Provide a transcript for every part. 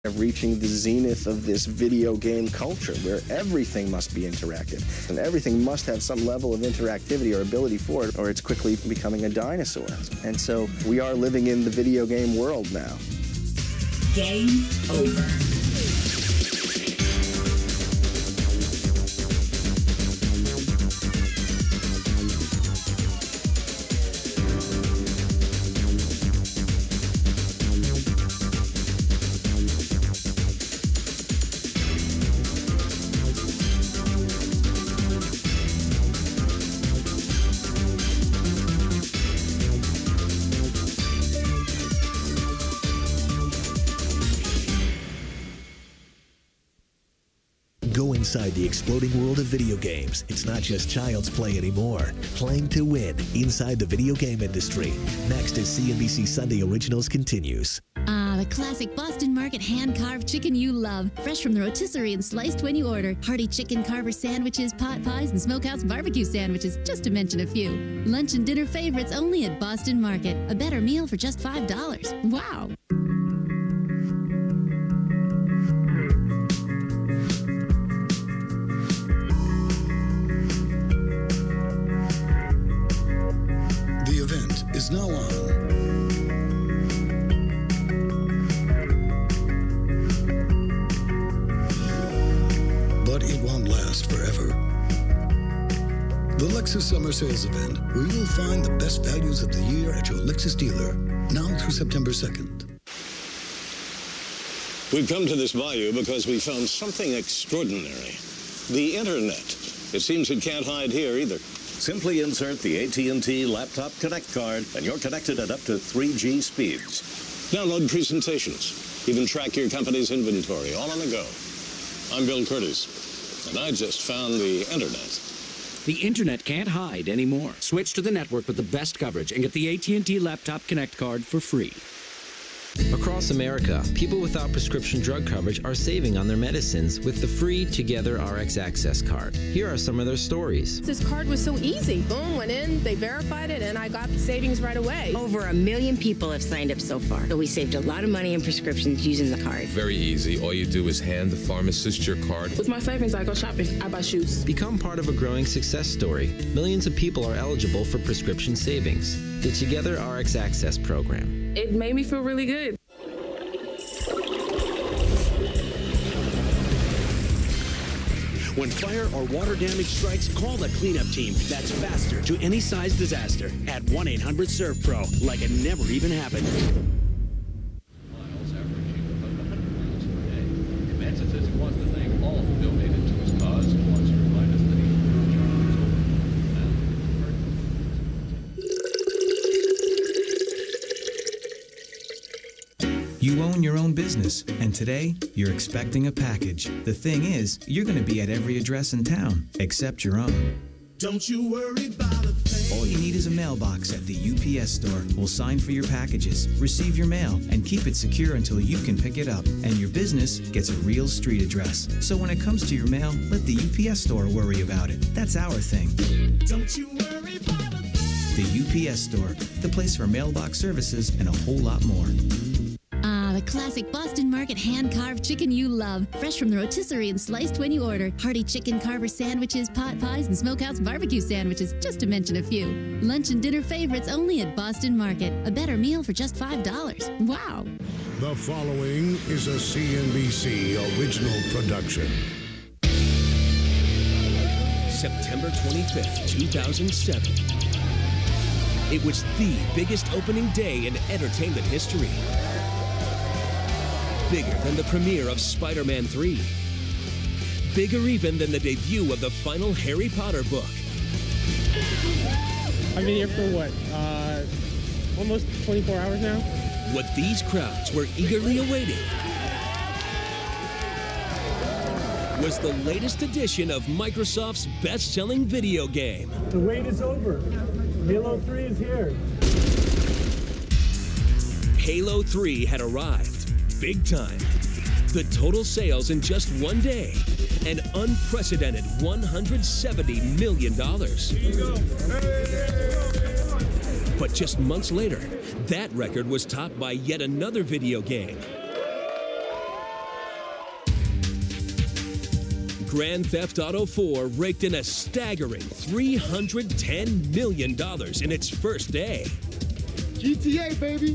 Reaching the zenith of this video game culture where everything must be interactive and everything must have some level of interactivity or ability for it, or it's quickly becoming a dinosaur. And so we are living in the video game world now. Game over. Go inside the exploding world of video games. It's not just child's play anymore. Playing to win inside the video game industry. Next as CNBC Sunday Originals continues. The classic Boston Market hand-carved chicken you love. Fresh from the rotisserie and sliced when you order. Hearty chicken carver sandwiches, pot pies, and smokehouse barbecue sandwiches, just to mention a few. Lunch and dinner favorites only at Boston Market. A better meal for just $5. Wow! The event is now on. But it won't last forever. The Lexus Summer Sales Event, where you'll find the best values of the year at your Lexus dealer, now through September 2nd. We've come to this bayou because we found something extraordinary. The Internet. It seems it can't hide here either. Simply insert the AT&T Laptop Connect card, and you're connected at up to 3G speeds. Download presentations. Even track your company's inventory, all on the go. I'm Bill Curtis, and I just found the Internet. The Internet can't hide anymore. Switch to the network with the best coverage and get the AT&T Laptop Connect card for free. Across America, people without prescription drug coverage are saving on their medicines with the free Together Rx Access card. Here are some of their stories. This card was so easy. Boom, went in, they verified it, and I got the savings right away. Over 1 million people have signed up so far, so we saved a lot of money in prescriptions using the card. Very easy. All you do is hand the pharmacist your card. With my savings, I go shopping. I buy shoes. Become part of a growing success story. Millions of people are eligible for prescription savings. The Together Rx Access program. It made me feel really good. When fire or water damage strikes, call the cleanup team that's faster to any size disaster at 1-800-SERVPRO, like it never even happened. You own your own business, and today, you're expecting a package. The thing is, you're going to be at every address in town, except your own. Don't you worry about a thing. All you need is a mailbox at the UPS store. We'll sign for your packages, receive your mail, and keep it secure until you can pick it up. And your business gets a real street address. So when it comes to your mail, let the UPS store worry about it. That's our thing. Don't you worry about a thing. The UPS store, the place for mailbox services and a whole lot more. The classic Boston Market hand-carved chicken you love. Fresh from the rotisserie and sliced when you order. Hearty chicken carver sandwiches, pot pies, and smokehouse barbecue sandwiches, just to mention a few. Lunch and dinner favorites only at Boston Market. A better meal for just $5. Wow. The following is a CNBC original production. September 25th, 2007. It was the biggest opening day in entertainment history. Bigger than the premiere of Spider-Man 3. Bigger even than the debut of the final Harry Potter book. I've been here for what, almost 24 hours now? What these crowds were eagerly awaiting was the latest edition of Microsoft's best-selling video game. The wait is over. Halo 3 is here. Halo 3 had arrived. Big time. The total sales in just one day, an unprecedented $170 million. But just months later, that record was topped by yet another video game. Grand Theft Auto 4 raked in a staggering $310 million in its first day. GTA, baby!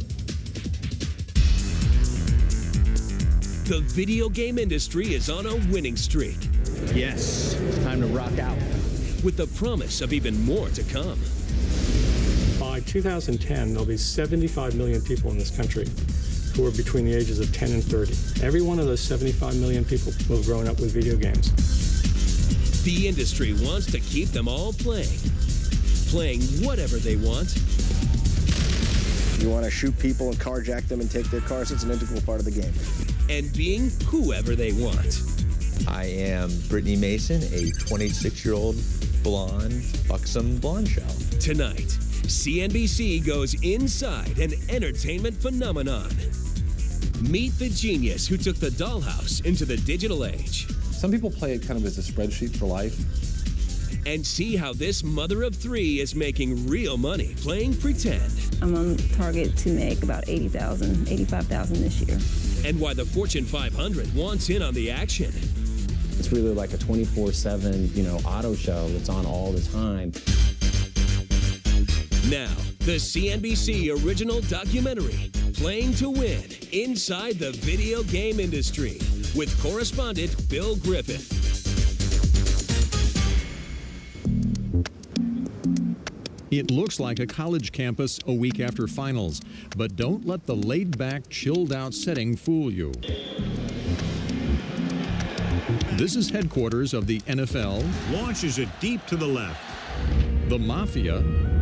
The video game industry is on a winning streak. Yes, it's time to rock out. With the promise of even more to come. By 2010, there'll be 75 million people in this country who are between the ages of 10 and 30. Every one of those 75 million people will have grown up with video games. The industry wants to keep them all playing whatever they want. You want to shoot people and carjack them and take their cars, it's an integral part of the game. And being whoever they want. I am Brittany Mason, a 26-year-old blonde, buxom blonde shell. Tonight, CNBC goes inside an entertainment phenomenon. Meet the genius who took the dollhouse into the digital age. Some people play it kind of as a spreadsheet for life. And see how this mother of three is making real money playing pretend. I'm on target to make about $80,000, $85,000 this year. And why the Fortune 500 wants in on the action. It's really like a 24/7, auto show that's on all the time. Now, the CNBC original documentary, Playing to Win, Inside the Video Game Industry, with correspondent Bill Griffin. It looks like a college campus a week after finals, but don't let the laid-back, chilled-out setting fool you. This is headquarters of the NFL. Launches it deep to the left. The Mafia.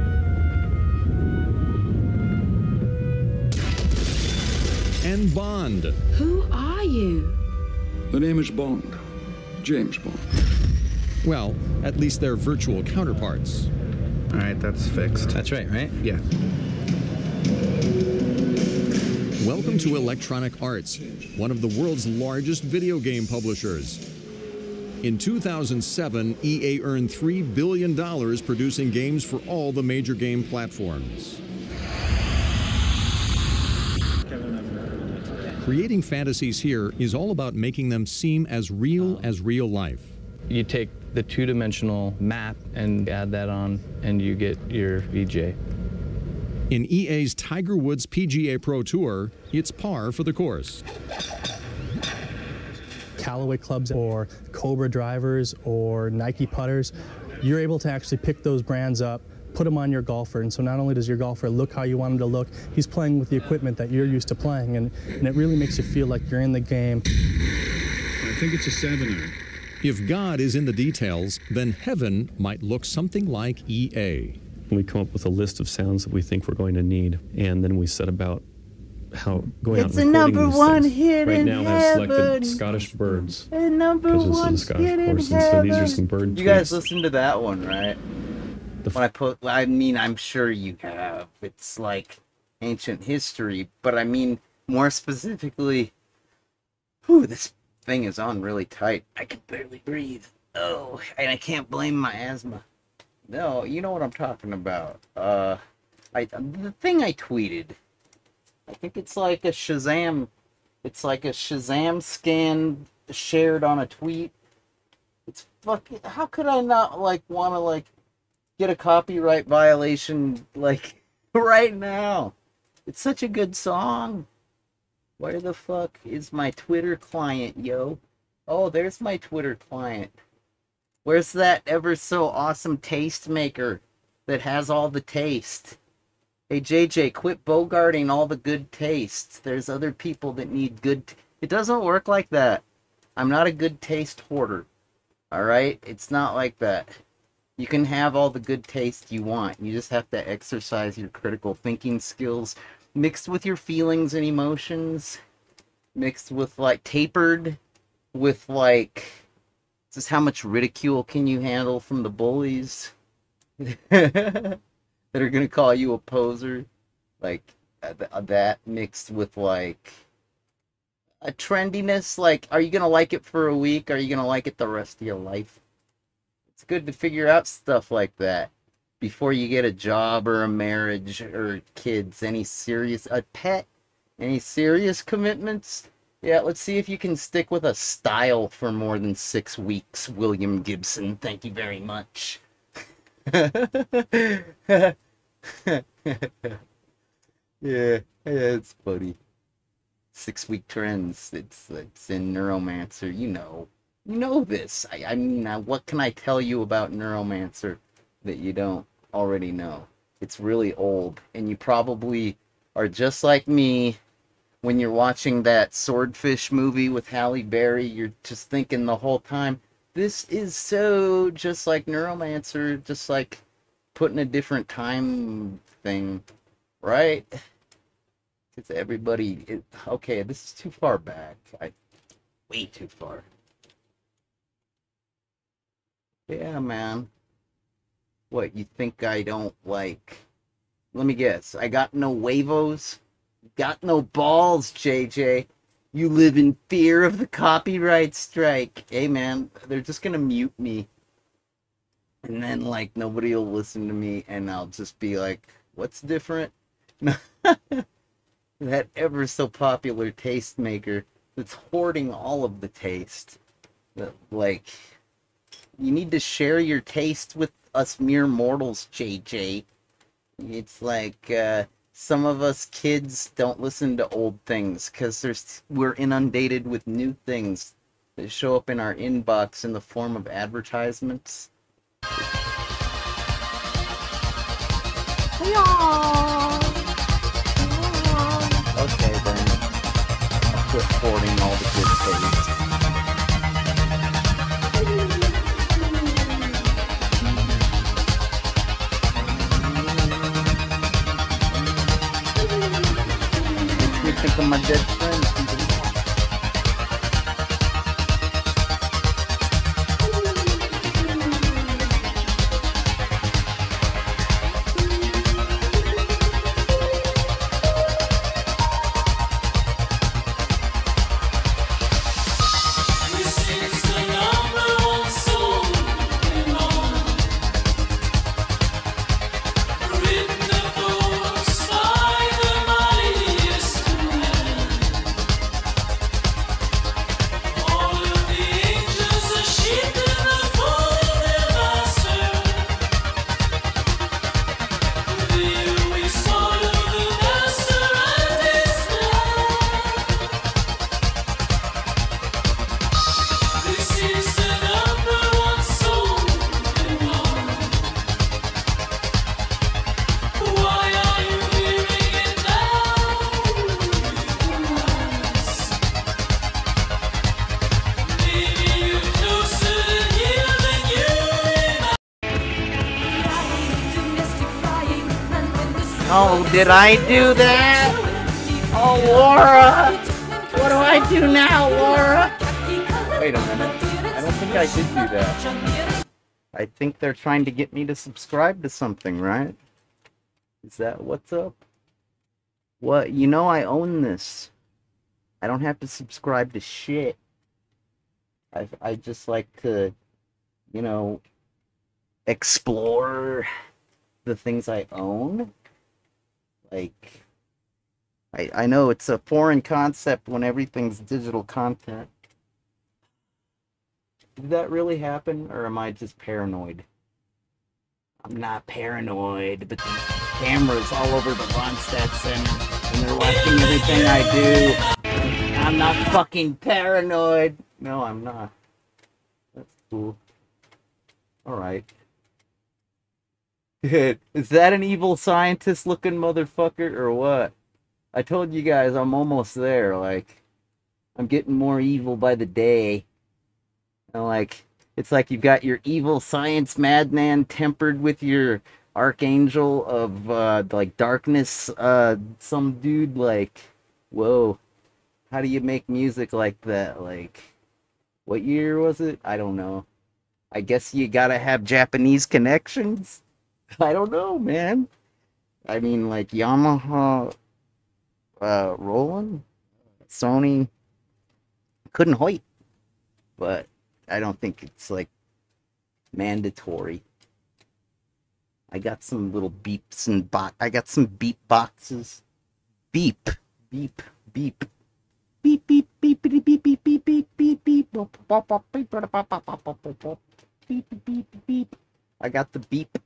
And Bond. Who are you? The name is Bond. James Bond. Well, at least they're virtual counterparts. All right, that's fixed. That's right? Yeah. Welcome to Electronic Arts, one of the world's largest video game publishers. In 2007, EA earned $3 billion producing games for all the major game platforms. Creating fantasies here is all about making them seem as real life. You take the two-dimensional map and add that on, and you get your VJ. In EA's Tiger Woods PGA Pro Tour, it's par for the course. Callaway clubs or Cobra drivers or Nike putters, you're able to actually pick those brands up, put them on your golfer, and so not only does your golfer look how you want him to look, he's playing with the equipment that you're used to playing, and it really makes you feel like you're in the game. I think it's a 7-iron. If God is in the details, then heaven might look something like EA. We come up with a list of sounds that we think we're going to need, and then we set about going out and recording these things. Right now I've selected Scottish birds, because this is a Scottish course, and so these are some bird tweets. You guys listened to that one, right? I'm sure you have. It's like ancient history, but I mean, more specifically, this thing is on really tight. I can barely breathe. Oh, and I can't blame my asthma. No, you know what I'm talking about. The thing I tweeted, I think it's like a Shazam. It's like a Shazam scan shared on a tweet. It's fucking. How could I not want to get a copyright violation right now? It's such a good song. Where the fuck is my Twitter client, yo? Oh, there's my Twitter client. Where's that ever so awesome tastemaker that has all the taste? Hey, JJ, quit bogarting all the good tastes. There's other people that need good... It doesn't work like that. I'm not a good taste hoarder. Alright? It's not like that. You can have all the good taste you want. You just have to exercise your critical thinking skills mixed with your feelings and emotions. Mixed with, tapered with, just how much ridicule can you handle from the bullies that are going to call you a poser? That mixed with, a trendiness. Are you going to like it for a week? Or are you going to like it the rest of your life? It's good to figure out stuff like that before you get a job or a marriage or kids. A pet, any serious commitments. Yeah, let's see if you can stick with a style for more than 6 weeks, William Gibson. Thank you very much. Yeah, it's funny. 6-week trends. It's in Neuromancer. You know this. I mean, what can I tell you about Neuromancer that you don't already know? It's really old, and you probably are just like me. When you're watching that Swordfish movie with Halle Berry, you're just thinking the whole time, this is so just like Neuromancer, just like putting a different time thing, right? It's everybody. Okay, this is too far back. Way too far. Yeah, man. What, you think I don't like? Let me guess. I got no huevos? Got no balls, JJ. You live in fear of the copyright strike. Hey, man, they're just gonna mute me. And then, like, nobody will listen to me, and I'll just be like, what's different? That ever so popular tastemaker that's hoarding all of the taste. Like, you need to share your taste with us mere mortals, JJ. It's like, some of us kids don't listen to old things because we're inundated with new things that show up in our inbox in the form of advertisements. Okay, then. I'll quit hoarding all the good things. Think of my dead friends. Oh, did I do that? Oh, Laura! What do I do now, Laura? Wait a minute. I don't think I did do that. I think they're trying to get me to subscribe to something, right? Is that what's up? What? You know I own this. I don't have to subscribe to shit. I just like to, you know, explore the things I own. Like, I know it's a foreign concept when everything's digital content. Did that really happen, or am I just paranoid? I'm not paranoid, but the cameras all over the Ronstadt Center, and they're watching everything I do. I'm not fucking paranoid. No, I'm not. That's cool. Alright. Is that an evil scientist looking motherfucker or what? I told you guys I'm almost there. Like, I'm getting more evil by the day. And like, it's like you've got your evil science madman tempered with your archangel of like darkness. Some dude like, whoa, how do you make music like that? Like, what year was it? I don't know. I guess you gotta have Japanese connections. I don't know, man. I mean, like Yamaha, Roland, Sony, couldn't hoit, but I don't think it's like mandatory. I got some little beeps and I got some beep boxes. Beep, beep, beep, beep, beep, beep. beep beep beep beep beep beep beep. I got the beep.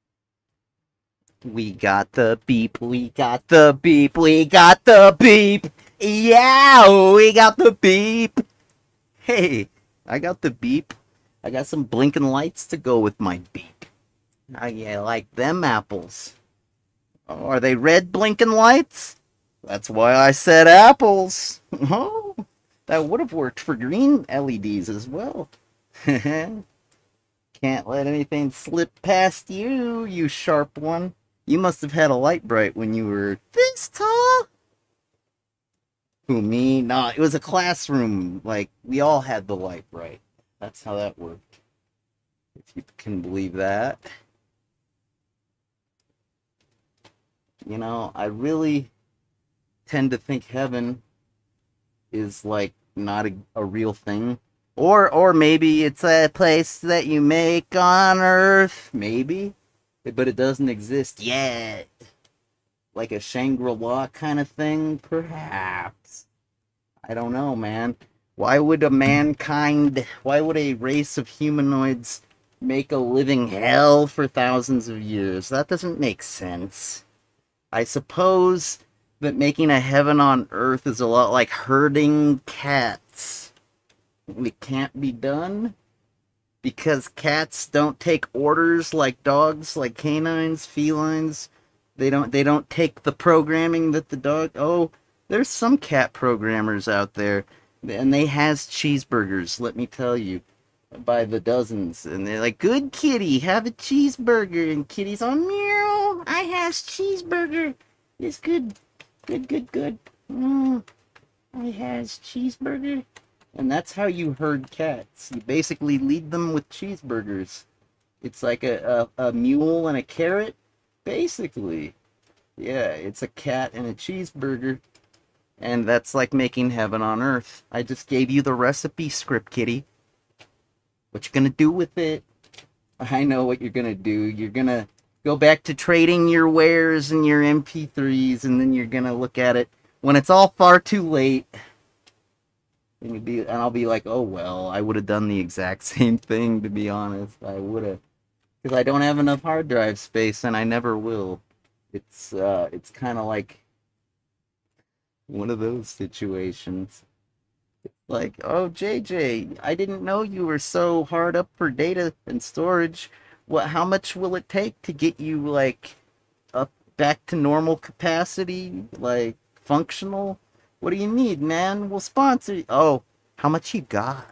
We got the beep. We got the beep. We got the beep. Yeah, we got the beep. Hey, I got the beep. I got some blinking lights to go with my beep. How you like them apples? Oh, are they red blinking lights? That's why I said apples. Oh, that would have worked for green LEDs as well. Can't let anything slip past you, you sharp one. You must have had a light bright when you were this tall. Who, me? Nah, it was a classroom. Like, we all had the light bright. That's how that worked. If you can believe that. You know, I really tend to think heaven is, like, not a real thing. Or maybe it's a place that you make on Earth. Maybe. But it doesn't exist yet. Like a Shangri-La kind of thing, perhaps. I don't know, man. Why would a race of humanoids make a living hell for thousands of years? That doesn't make sense. I suppose that making a heaven on Earth is a lot like herding cats. It can't be done because cats don't take orders like dogs, like canines, felines. They don't take the programming that the dog... Oh, there's some cat programmers out there, and they has cheeseburgers, let me tell you, by the dozens. And they're like, good kitty, have a cheeseburger. And kitty's on, meow, I has cheeseburger. It's good, good. I has cheeseburger. And that's how you herd cats. You basically lead them with cheeseburgers. It's like a mule and a carrot. Basically, yeah, it's a cat and a cheeseburger, and that's like making heaven on Earth. I just gave you the recipe, Script Kitty. What you gonna do with it? I know what you're gonna do. You're gonna go back to trading your wares and your MP3s, and then you're gonna look at it when it's all far too late. And I'll be like, oh well, I would have done the exact same thing, to be honest. I would have. Because I don't have enough hard drive space, and I never will. It's kind of like one of those situations. It's like, oh, JJ, I didn't know you were so hard up for data and storage. How much will it take to get you, like, up back to normal capacity? Like, functional? What do you need, man? We'll sponsor you. Oh, how much you got?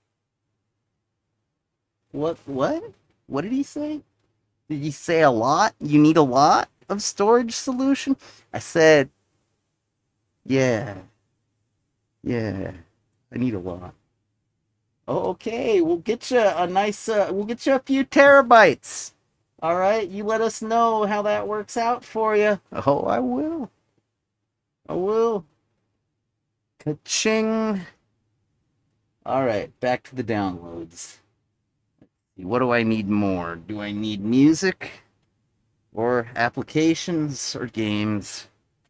What? What did he say? Did he say a lot? You need a lot of storage solution? I said, yeah, I need a lot. Oh, okay, we'll get you a nice, we'll get you a few terabytes. All right, you let us know how that works out for you. Oh, I will. Ka-ching. All right, back to the downloads. What do I need more? Do I need music? Or applications? Or games?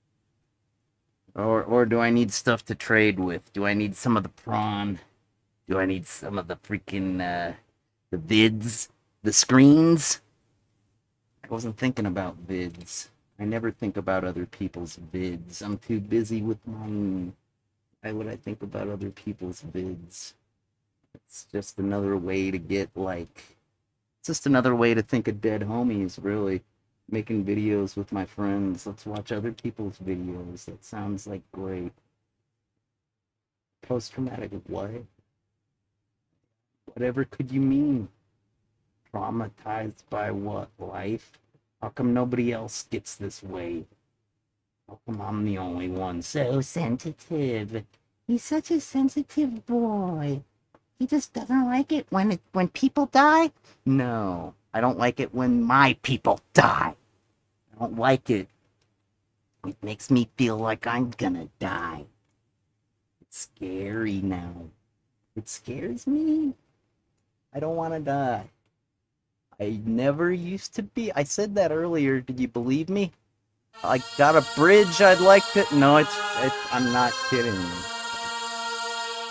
Or do I need stuff to trade with? Do I need some of the prawn? Do I need some of the freaking, the vids? The screens? I wasn't thinking about vids. I never think about other people's vids. I'm too busy with mine. Why would I think about other people's vids? It's just another way to get, like... It's just another way to think of dead homies, really. Making videos with my friends. Let's watch other people's videos. That sounds like great. Post-traumatic what? Whatever could you mean? Traumatized by what? Life? How come nobody else gets this way? How come I'm the only one so sensitive? He's such a sensitive boy. He just doesn't like it when people die? No, I don't like it when my people die. I don't like it. It makes me feel like I'm gonna die. It's scary now. It scares me. I don't want to die. I never used to be. I said that earlier. Did you believe me? I got a bridge I'd like to... No, I'm not kidding.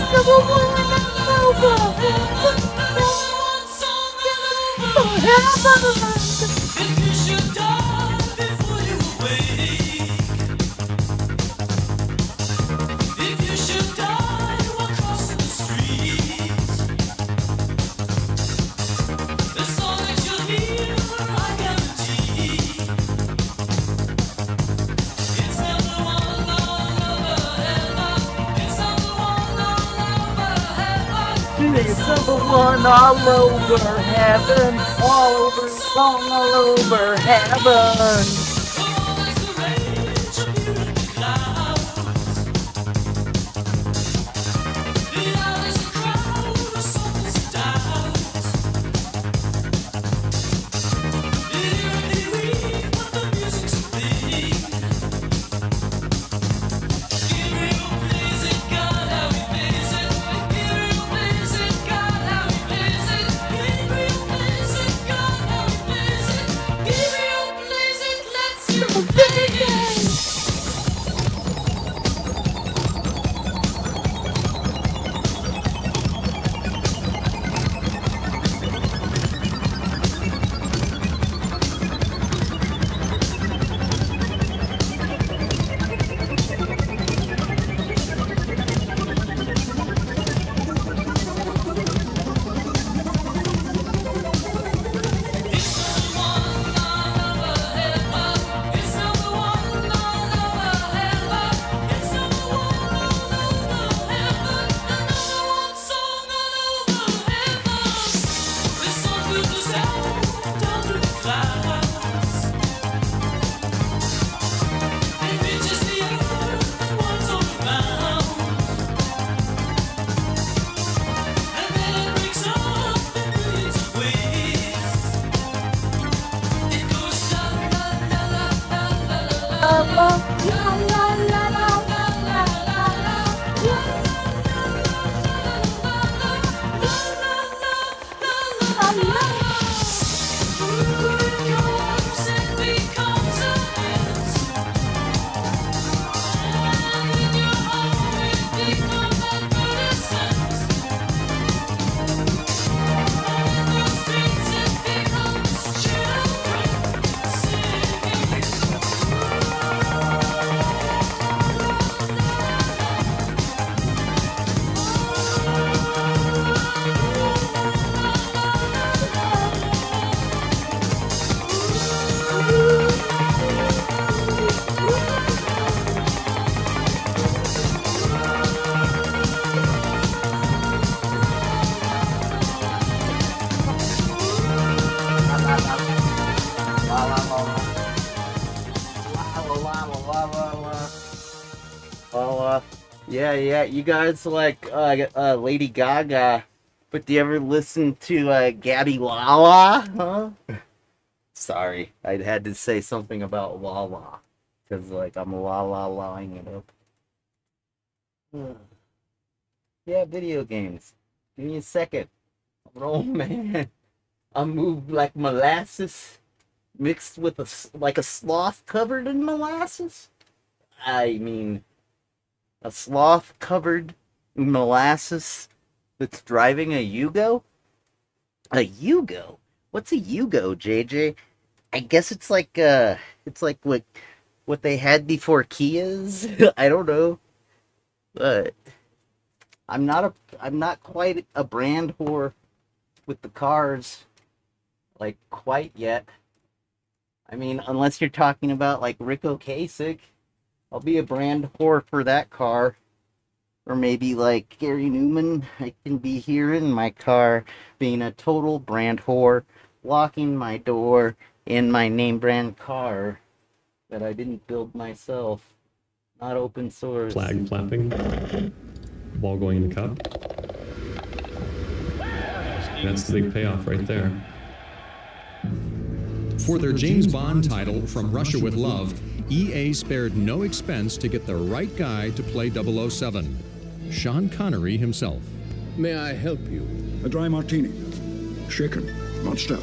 One all over heaven, all over song, all over heaven. Yeah, you guys like Lady Gaga, but do you ever listen to Gabby Lala? Huh? Sorry, I had to say something about Lala, because like I'm la-la-laing it up. Yeah, video games. Give me a second. Oh man, I'm moved like molasses mixed with a sloth covered in molasses. I mean, a sloth covered in molasses that's driving a Yugo? A Yugo? What's a Yugo, JJ? I guess it's like what they had before Kias. I don't know. But I'm not quite a brand whore with the cars, like, quite yet. I mean, unless you're talking about like Rick Ocasek, I'll be a brand whore for that car. Or maybe like Gary Newman, I can be here in my car being a total brand whore, locking my door in my name brand car that I didn't build myself. Not open source. Flag flapping. Ball going in the cup. That's the big payoff right there. For their James Bond title, From Russia with Love, EA spared no expense to get the right guy to play 007. Sean Connery himself. May I help you? A dry martini. Shaken, not stirred.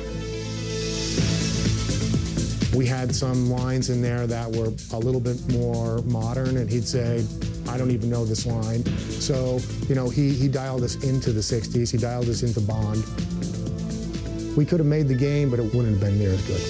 We had some lines in there that were a little bit more modern, and he'd say, I don't even know this line. So, you know, he dialed us into the 60s. He dialed us into Bond. We could have made the game, but it wouldn't have been near as good.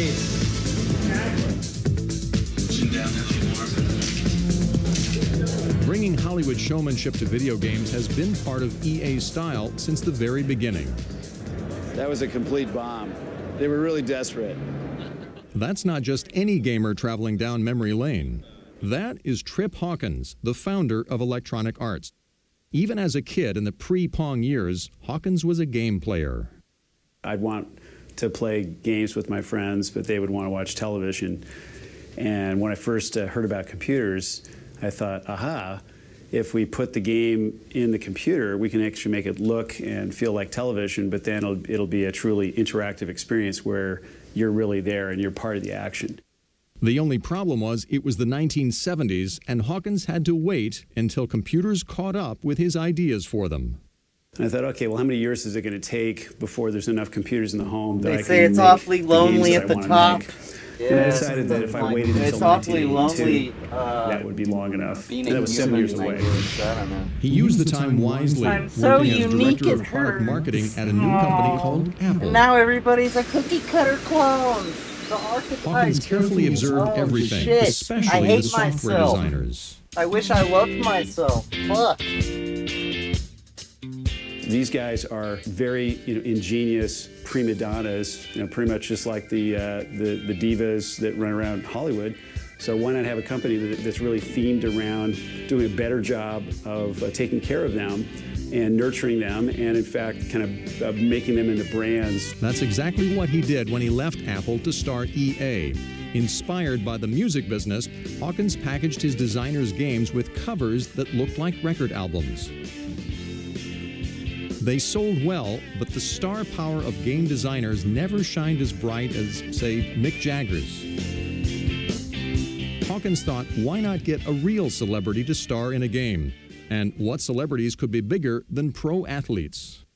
Bringing Hollywood showmanship to video games has been part of EA's style since the very beginning. That was a complete bomb. They were really desperate. That's not just any gamer traveling down memory lane. That is Trip Hawkins, the founder of Electronic Arts. Even as a kid in the pre-Pong years, Hawkins was a game player. I'd want to play games with my friends, but they would want to watch television. And when I first heard about computers, I thought, aha, if we put the game in the computer, we can actually make it look and feel like television, but then it'll be a truly interactive experience where you're really there and you're part of the action. The only problem was it was the 1970s, and Hawkins had to wait until computers caught up with his ideas for them. And I thought, okay, well, how many years is it going to take before there's enough computers in the home that I can They say it's awfully lonely at the top. Yeah, and I decided that if I waited until 1982, that would be long enough. And that was 7 years away. He used the time wisely, working as director of product marketing at a new company called Apple. Now everybody's a cookie cutter clone. Hawkins carefully observed everything, especially the software designers. I wish I loved myself. Fuck. These guys are very ingenious prima donnas, pretty much just like the divas that run around Hollywood. So why not have a company that's really themed around doing a better job of taking care of them and nurturing them, and in fact kind of making them into brands. That's exactly what he did when he left Apple to start EA. Inspired by the music business, Hawkins packaged his designers' games with covers that looked like record albums. They sold well, but the star power of game designers never shined as bright as, say, Mick Jagger's. Hawkins thought, why not get a real celebrity to star in a game? And what celebrities could be bigger than pro athletes?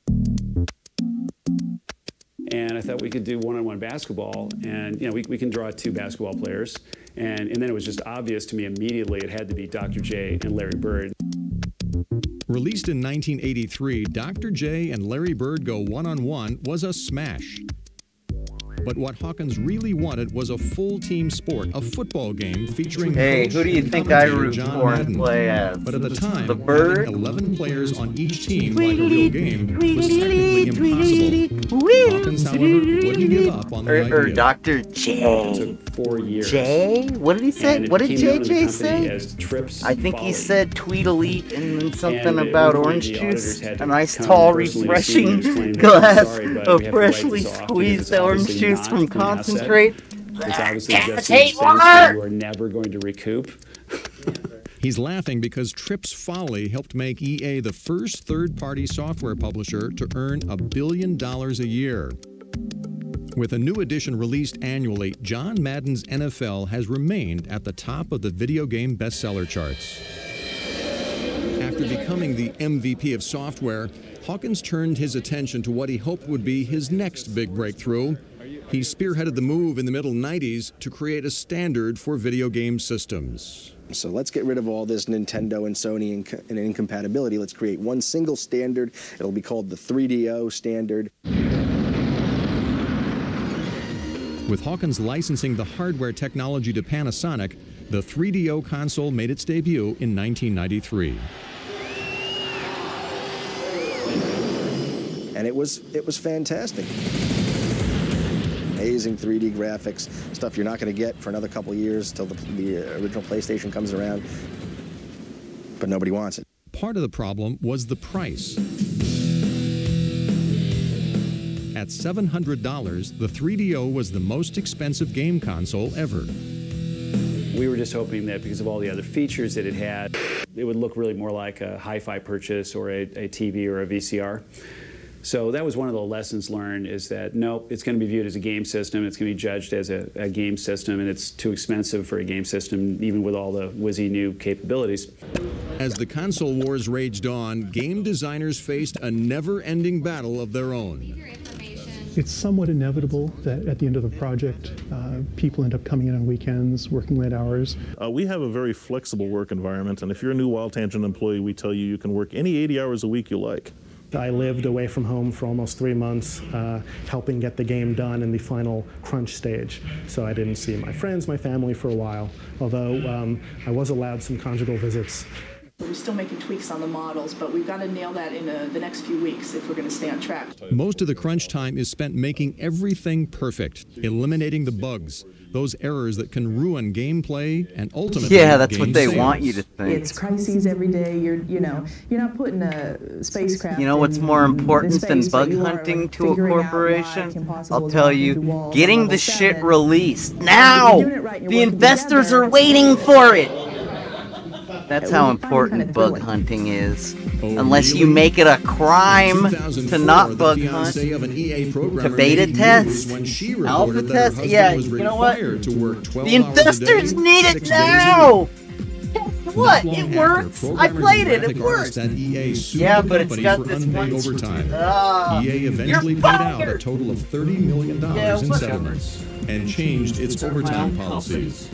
And I thought we could do one-on-one basketball, and we can draw 2 basketball players. And then it was just obvious to me immediately it had to be Dr. J and Larry Bird. Released in 1983, Dr. J and Larry Bird Go One-on-One was a smash. But what Hawkins really wanted was a full team sport, a football game featuring Hey, who do you think I root for and play as? But at the time, the Bird? having 11 players on each team like a real game was technically impossible. Hawkins, however, wouldn't give up on the idea. Or Dr. J. It took 4 years. J? What did he say? What did JJ say? I think followed. he said Tweedledee and then something about orange juice. A nice tall, refreshing glass of freshly squeezed orange juice from concentrate. It's obviously just an expense that you are never going to recoup. He's laughing because Tripp's folly helped make EA the first third-party software publisher to earn $1 billion a year. With a new edition released annually, John Madden's NFL has remained at the top of the video game bestseller charts. After becoming the MVP of software, Hawkins turned his attention to what he hoped would be his next big breakthrough. He spearheaded the move in the middle 90s to create a standard for video game systems. So let's get rid of all this Nintendo and Sony and incompatibility. Let's create one single standard. It'll be called the 3DO standard. With Hawkins licensing the hardware technology to Panasonic, the 3DO console made its debut in 1993. And it was fantastic. Amazing 3D graphics, stuff you're not going to get for another couple of years till the original PlayStation comes around, but nobody wants it. Part of the problem was the price. At $700, the 3DO was the most expensive game console ever. We were just hoping that because of all the other features that it had, it would look really more like a hi-fi purchase or a TV or a VCR. So that was one of the lessons learned, is that nope, it's going to be viewed as a game system, it's going to be judged as a game system, and it's too expensive for a game system, even with all the whizzy new capabilities. As the console wars raged on, game designers faced a never-ending battle of their own. It's somewhat inevitable that at the end of the project, people end up coming in on weekends, working late hours. We have a very flexible work environment, and if you're a new Wild Tangent employee, we tell you you can work any 80 hours a week you like. I lived away from home for almost 3 months, helping get the game done in the final crunch stage. So I didn't see my friends, my family for a while, although I was allowed some conjugal visits. We're still making tweaks on the models, but we've got to nail that in the next few weeks if we're going to stay on track. Most of the crunch time is spent making everything perfect, eliminating the bugs, those errors that can ruin gameplay and ultimately that's what they sales. want you to think. It's crises every day. You're not putting a spacecraft. You know what's more important than bug hunting to a corporation? I'll tell you, getting the shit released now. The investors are waiting for it. That's how important bug hunting is. Unless you make it a crime to not bug hunt, to beta test, alpha test, yeah, you know what? The investors need it now! Guess what? It works! I played it, it works! Yeah, but it's got this one... EA eventually paid out a total of $30 million in settlements and changed its overtime policies.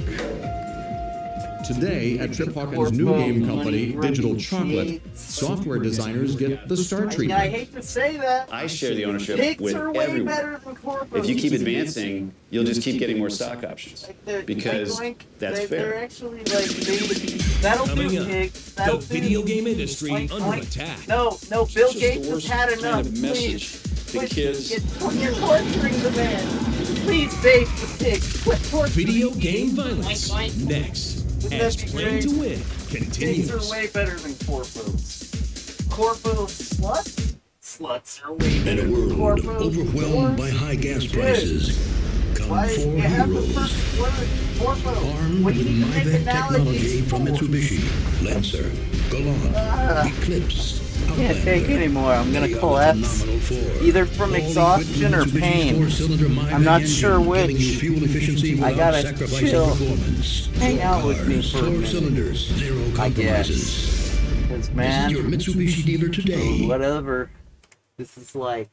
Today, at Trip Hawkins' new game company, Digital Chocolate, software designers get the star treatment. I hate to say that. I share the ownership Pigs with are way everyone. better than corporate. If you keep advancing, you'll just keep getting more stock options. Because that's fair. They're actually like, that'll do, Pig. The video game industry under attack. No, Bill Gates has had enough. Please. The kids. You're torturing the man. Please save the pig. Quit torturing. Video game violence. Next. As Playing to Win continues. Pigs are way better than corpos. Corpos sluts? Sluts are way better than corpos. In a world overwhelmed by high gas prices, come four heroes armed with MyVec technology from Mitsubishi, Lancer, Galant, Eclipse. Can't take anymore. I'm gonna collapse either from exhaustion or pain. I'm not sure which. I gotta chill. Hang out with me for a minute, I guess. Because man, your Mitsubishi dealer today. Whatever. This is like,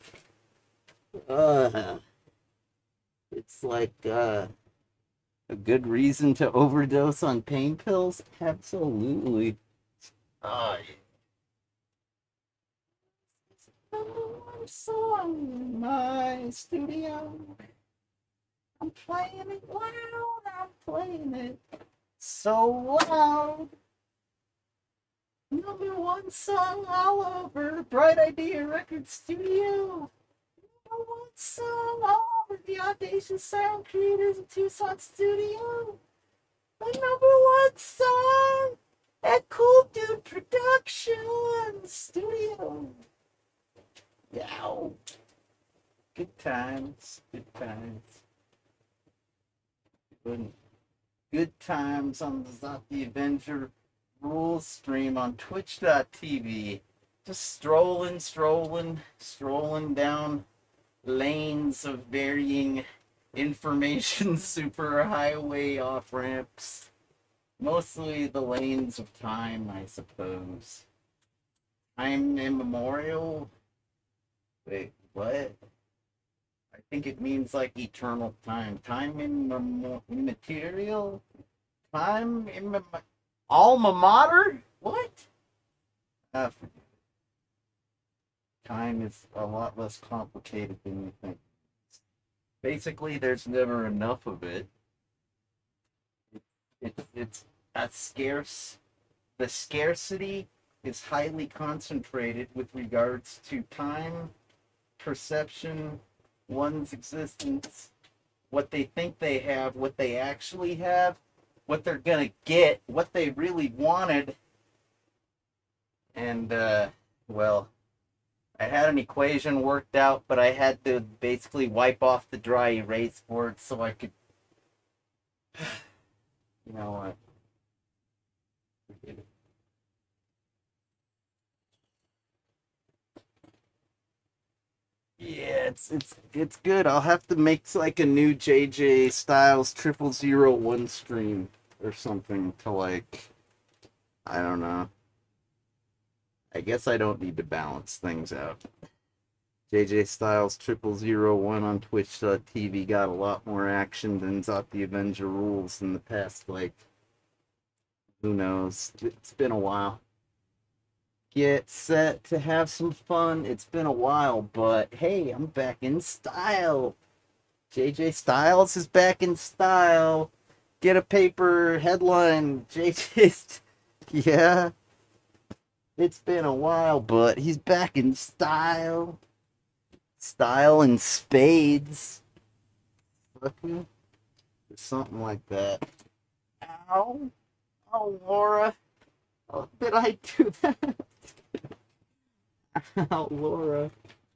it's like a good reason to overdose on pain pills. Absolutely. Song in my studio. I'm playing it loud. I'm playing it so loud. #1 song all over Bright Idea Record Studio. #1 song all over the Audacious Sound Creators in Tucson Studio. The #1 song at Cool Dude Productions Studio. Yow. Good times. Good times. Good times on the Zot the Avenger Rules stream on Twitch.tv. Just strolling down lanes of varying information superhighway off-ramps. Mostly the lanes of time, I suppose. Time immemorial. Wait, what? I think it means like eternal time. Time immaterial? Time alma mater? What? Time is a lot less complicated than you think. Basically, there's never enough of it. It's a scarce. The scarcity is highly concentrated with regards to time, perception, one's existence, what they think they have, what they actually have, what they're gonna get, what they really wanted. And, well, I had an equation worked out, but I had to basically wipe off the dry erase board so I could... You know what? Forget it. Yeah, it's good. I'll have to make like a new JJ Styles 0001 stream or something to like, I don't know. I guess I don't need to balance things out. JJ Styles 0001 on Twitch.tv got a lot more action than Zot the Avenger Rules in the past, like, who knows? It's been a while. Get set to have some fun. It's been a while, but hey, I'm back in style. JJ Styles is back in style. Get a paper headline. JJ's... Yeah. It's been a while, but he's back in style. Style and spades. Fucking. Something like that. Ow. Oh, Laura. Oh, did I do that? Ow, Laura.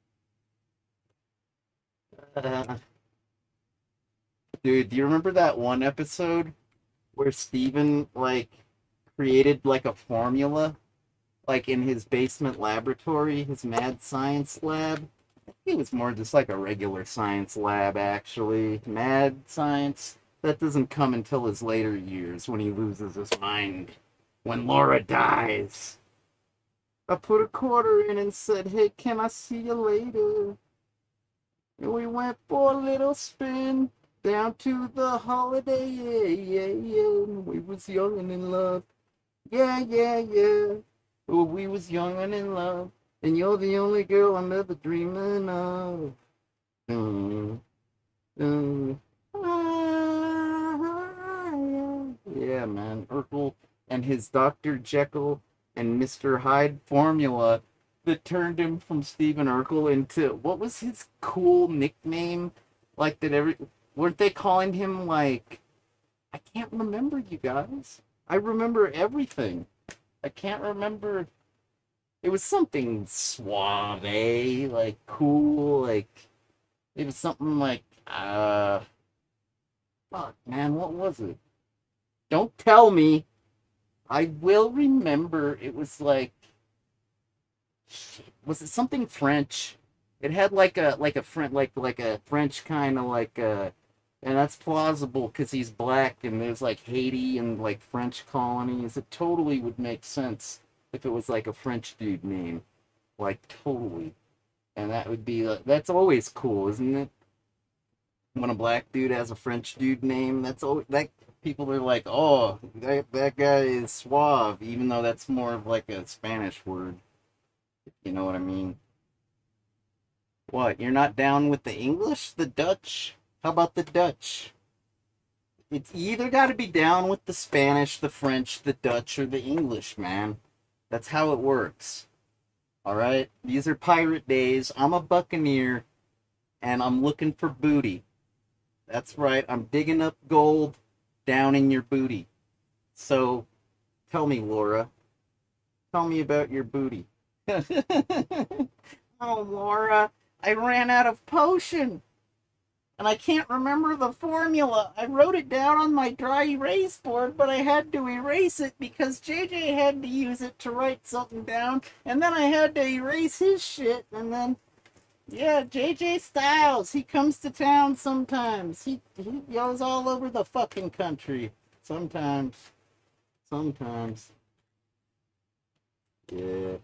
Dude, do you remember that one episode where Steven, like, created, like, a formula? Like, in his basement laboratory, his mad science lab? It was more just like a regular science lab, actually. Mad science? That doesn't come until his later years, when he loses his mind. When Laura dies. I put a quarter in and said, hey, can I see you later? And we went for a little spin down to the Holiday, yeah. We was young and in love. Yeah. Oh, we was young and in love. And you're the only girl I'm ever dreaming of. Yeah, man. Urkel and his Dr. Jekyll and Mr. Hyde formula that turned him from Stephen Urkel into... What was his cool nickname? Like, weren't they calling him, like... I can't remember, you guys. I remember everything. I can't remember... It was something suave, like cool, like it was something like fuck, man, what was it? Don't tell me. I will remember. It was like, shit, was it something French? It had like a French kind of like a, and that's plausible because he's black and there's like Haiti and like French colonies. It totally would make sense if it was like a French dude name, like totally, and that would be that's always cool, isn't it? When a black dude has a French dude name, that's always, that people are like, oh, that guy is suave, even though that's more of like a Spanish word, if you know what I mean. What? You're not down with the English, the Dutch? How about the Dutch? It's either got to be down with the Spanish, the French, the Dutch, or the English, man. That's how it works. Alright? These are pirate days. I'm a buccaneer. And I'm looking for booty. That's right. I'm digging up gold down in your booty. So, tell me, Laura. Tell me about your booty. Oh, Laura. I ran out of potion. And I can't remember the formula. I wrote it down on my dry erase board, but I had to erase it because JJ had to use it to write something down, and then I had to erase his shit, and then, yeah, JJ Styles, he comes to town sometimes. He goes all over the fucking country. Sometimes. Yeah.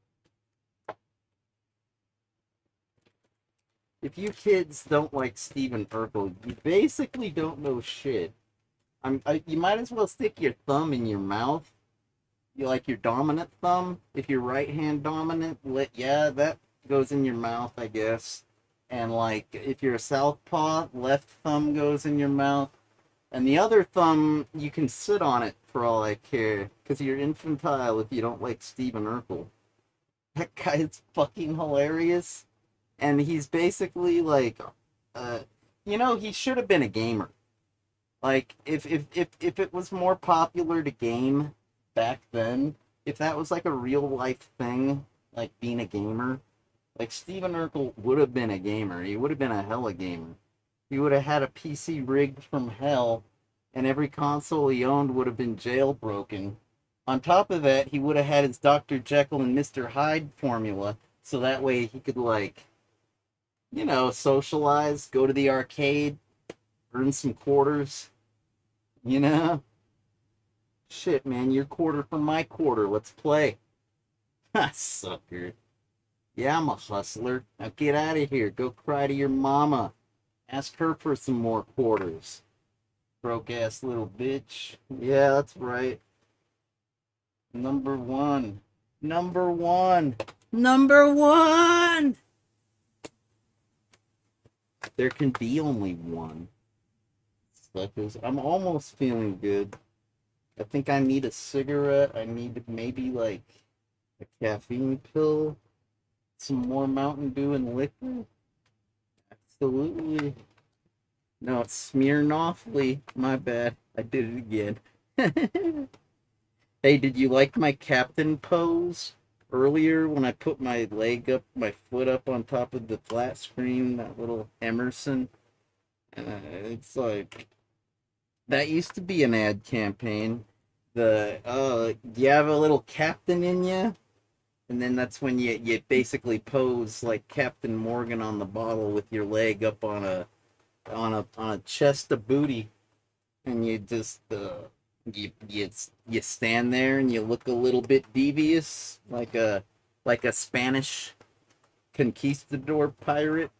If you kids don't like Stephen Urkel, you basically don't know shit. You might as well stick your thumb in your mouth. You like your dominant thumb. If you're right hand dominant, yeah, that goes in your mouth, I guess. And like, if you're a southpaw, left thumb goes in your mouth. And the other thumb, you can sit on it for all I care. Because you're infantile if you don't like Stephen Urkel. That guy is fucking hilarious. And he's basically like, you know, he should have been a gamer. Like, if it was more popular to game back then, if that was like a real life thing, like being a gamer, like Stephen Urkel would have been a gamer. He would have been a hella gamer. He would have had a PC rigged from hell, and every console he owned would have been jailbroken. On top of that, he would have had his Dr. Jekyll and Mr. Hyde formula, so that way he could, like, you know, socialize, go to the arcade, earn some quarters, you know? Shit, man, your quarter for my quarter, let's play. Ha, sucker. Yeah, I'm a hustler. Now get out of here. Go cry to your mama. Ask her for some more quarters. Broke-ass little bitch. Yeah, that's right. Number one. Number one. Number one! There can be only one. Suckers. I'm almost feeling good. I think I need a cigarette. I need maybe like a caffeine pill. Some more Mountain Dew and liquor. Absolutely. No, it's Smirnoffly. My bad. I did it again. Hey, did you like my captain pose earlier when I put my foot up on top of the flat screen, that little Emerson? It's like, that used to be an ad campaign. Do you have a little captain in you? And then that's when you basically pose like Captain Morgan on the bottle with your leg up on a chest of booty, and you just you stand there and you look a little bit devious, like a Spanish conquistador pirate,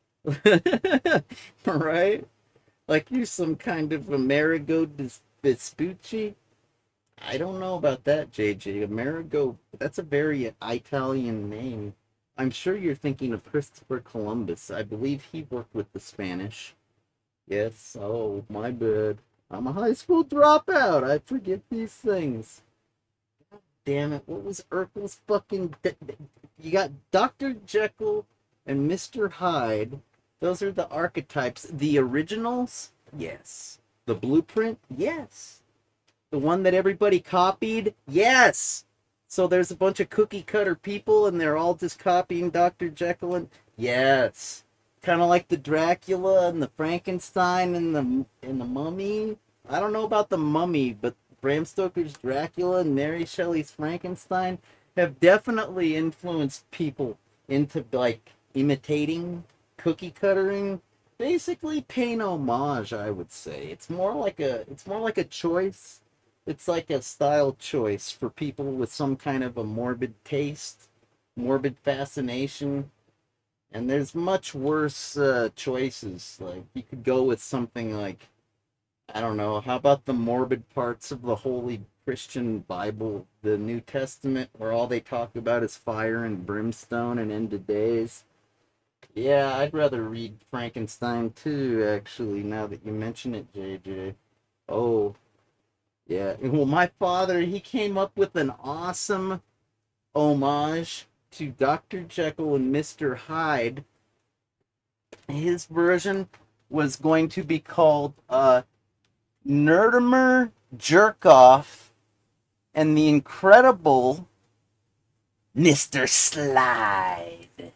right? Like you're some kind of Amerigo Vespucci. I don't know about that, JJ. Amerigo, that's a very Italian name. I'm sure you're thinking of Christopher Columbus. I believe he worked with the Spanish. Yes, oh, my bad. I'm a high school dropout. I forget these things. God damn it. What was Urkel's fucking... You got Dr. Jekyll and Mr. Hyde. Those are the archetypes. The originals? Yes. The blueprint? Yes. The one that everybody copied? Yes! So there's a bunch of cookie cutter people and they're all just copying Dr. Jekyll and... Yes. Kind of like the Dracula and the Frankenstein and the Mummy. I don't know about the Mummy, but Bram Stoker's Dracula and Mary Shelley's Frankenstein have definitely influenced people into, like, imitating, cookie cuttering. Basically paying homage, I would say. It's more like a choice. It's like a style choice for people with some kind of a morbid taste, morbid fascination. And there's much worse choices. Like, you could go with something like, I don't know, how about the morbid parts of the Holy Christian Bible, the New Testament, where all they talk about is fire and brimstone and end of days? Yeah, I'd rather read Frankenstein too, actually, now that you mention it, JJ. Oh, yeah. Well, my father, he came up with an awesome homage to Dr. Jekyll and Mr. Hyde. His version was going to be called Nerdimer Jerkoff and the Incredible Mr. Slide.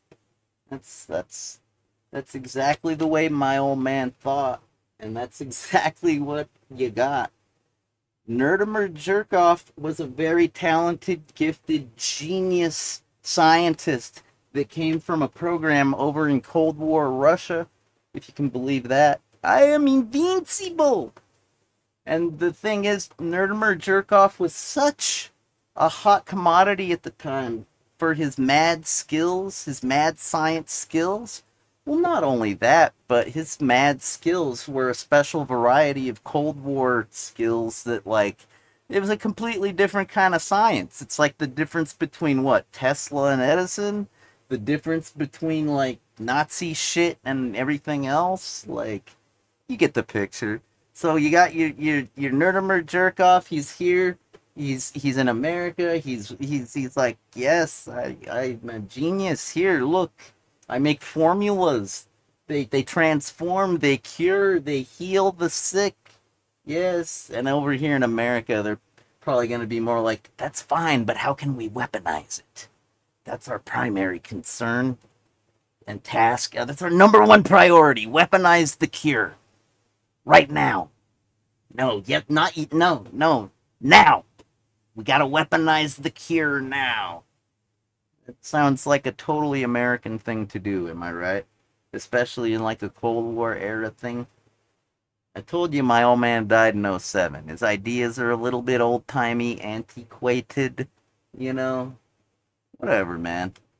That's exactly the way my old man thought, and that's exactly what you got. Nerdimer Jerkoff was a very talented, gifted, genius scientist that came from a program over in Cold War Russia, if you can believe that. I am invincible! And the thing is, Nerdimer Jerkoff was such a hot commodity at the time for his mad skills, his mad science skills. Well, not only that, but his mad skills were a special variety of Cold War skills that, like, it was a completely different kind of science. It's like the difference between, what, Tesla and Edison? The difference between, like, Nazi shit and everything else? Like, you get the picture. So you got your Nerdimer Jerkoff, he's here. He's in America. He's like, yes, I'm a genius. Here, look. I make formulas. They transform, they cure, they heal the sick. Yes. And over here in America, they're probably going to be more like, that's fine, but how can we weaponize it? That's our primary concern and task. That's our number one priority. Weaponize the cure. Right now. No, yet not, no, now. We got to weaponize the cure now. It sounds like a totally American thing to do, am I right? Especially in like the Cold War era thing. I told you my old man died in 2007. His ideas are a little bit old-timey, antiquated, you know? Whatever, man.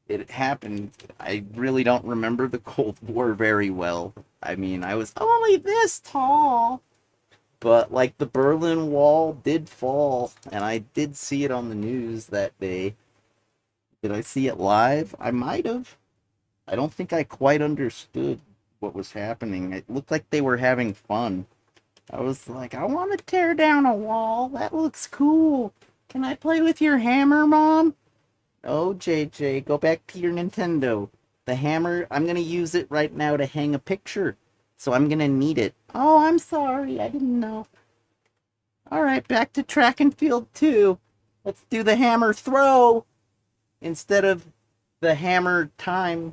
it happened. I really don't remember the Cold War very well. I mean, I was only this tall. But, like, the Berlin Wall did fall, and I did see it on the news that day. Did I see it live? I might have. I don't think I quite understood what was happening. It looked like they were having fun. I was like, I want to tear down a wall. That looks cool. Can I play with your hammer, Mom? Oh, JJ, go back to your Nintendo. The hammer, I'm going to use it right now to hang a picture. So I'm going to need it. Oh, I'm sorry. I didn't know. All right, back to track and field 2. Let's do the hammer throw instead of the hammer time.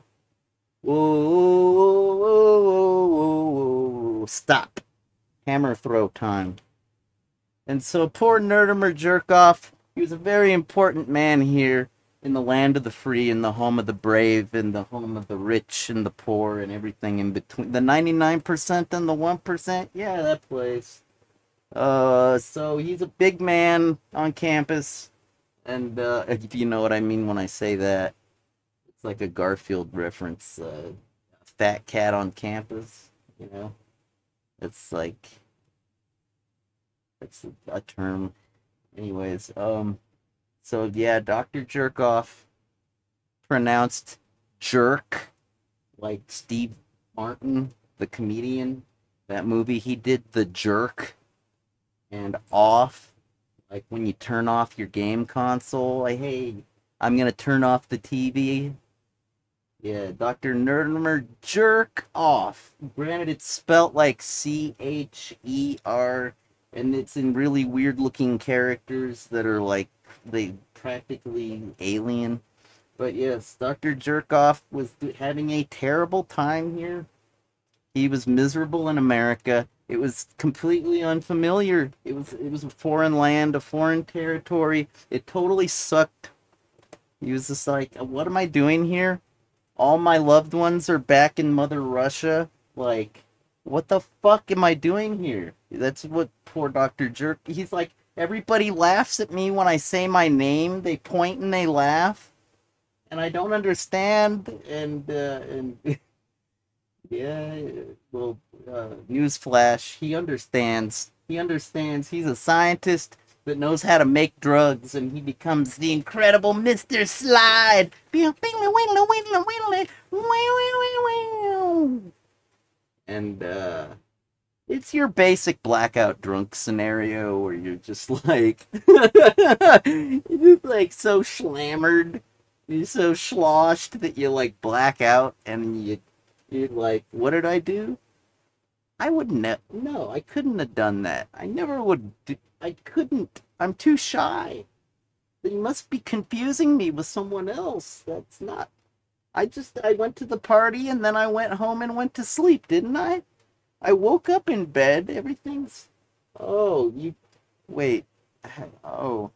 Whoa, stop. Hammer throw time. And so poor Nerdimer Jerkoff, he was a very important man here in the land of the free, in the home of the brave, in the home of the rich and the poor and everything in between. The 99% and the 1%, yeah, that place. So he's a big man on campus, and if you know what I mean when I say that, it's like a Garfield reference, fat cat on campus, you know? It's like, it's a term. Anyways, so yeah, Dr. Jerkoff, pronounced jerk, like Steve Martin, the comedian. That movie, he did The Jerk, and off, like when you turn off your game console, like, hey, I'm gonna turn off the TV. Yeah, Dr. Nerdimer Jerkoff. Granted, it's spelt like C-H-E-R, and it's in really weird looking characters that are like, they practically alien. But yes, Dr. Jerkoff was having a terrible time here. He was miserable in America. It was completely unfamiliar. It was a foreign land, a foreign territory. It totally sucked. He was just like, what am I doing here? All my loved ones are back in Mother Russia. Like, what the fuck am I doing here? That's what poor Dr. Jerk, he's like, everybody laughs at me when I say my name. They point and they laugh. And I don't understand. And yeah, well, newsflash, he understands. He understands. He's a scientist that knows how to make drugs, and he becomes the incredible Mr. Slide. And, it's your basic blackout drunk scenario where you're just like, you're just like so slammered, you're so sloshed that you like black out, and you're like, what did I do? I wouldn't have, no, I couldn't have done that. I never would, I couldn't, I'm too shy. You must be confusing me with someone else. That's not, I went to the party and then I went home and went to sleep, didn't I? I woke up in bed, everything's, oh, you, wait, oh,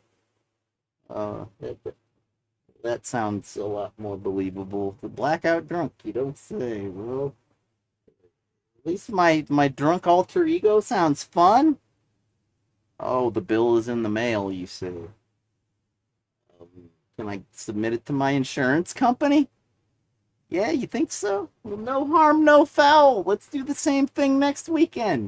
that sounds a lot more believable. The blackout drunk, you don't say. Well, at least my drunk alter ego sounds fun. Oh, the bill is in the mail, you say. Can I submit it to my insurance company? Yeah, you think so? Well, no harm, no foul. Let's do the same thing next weekend.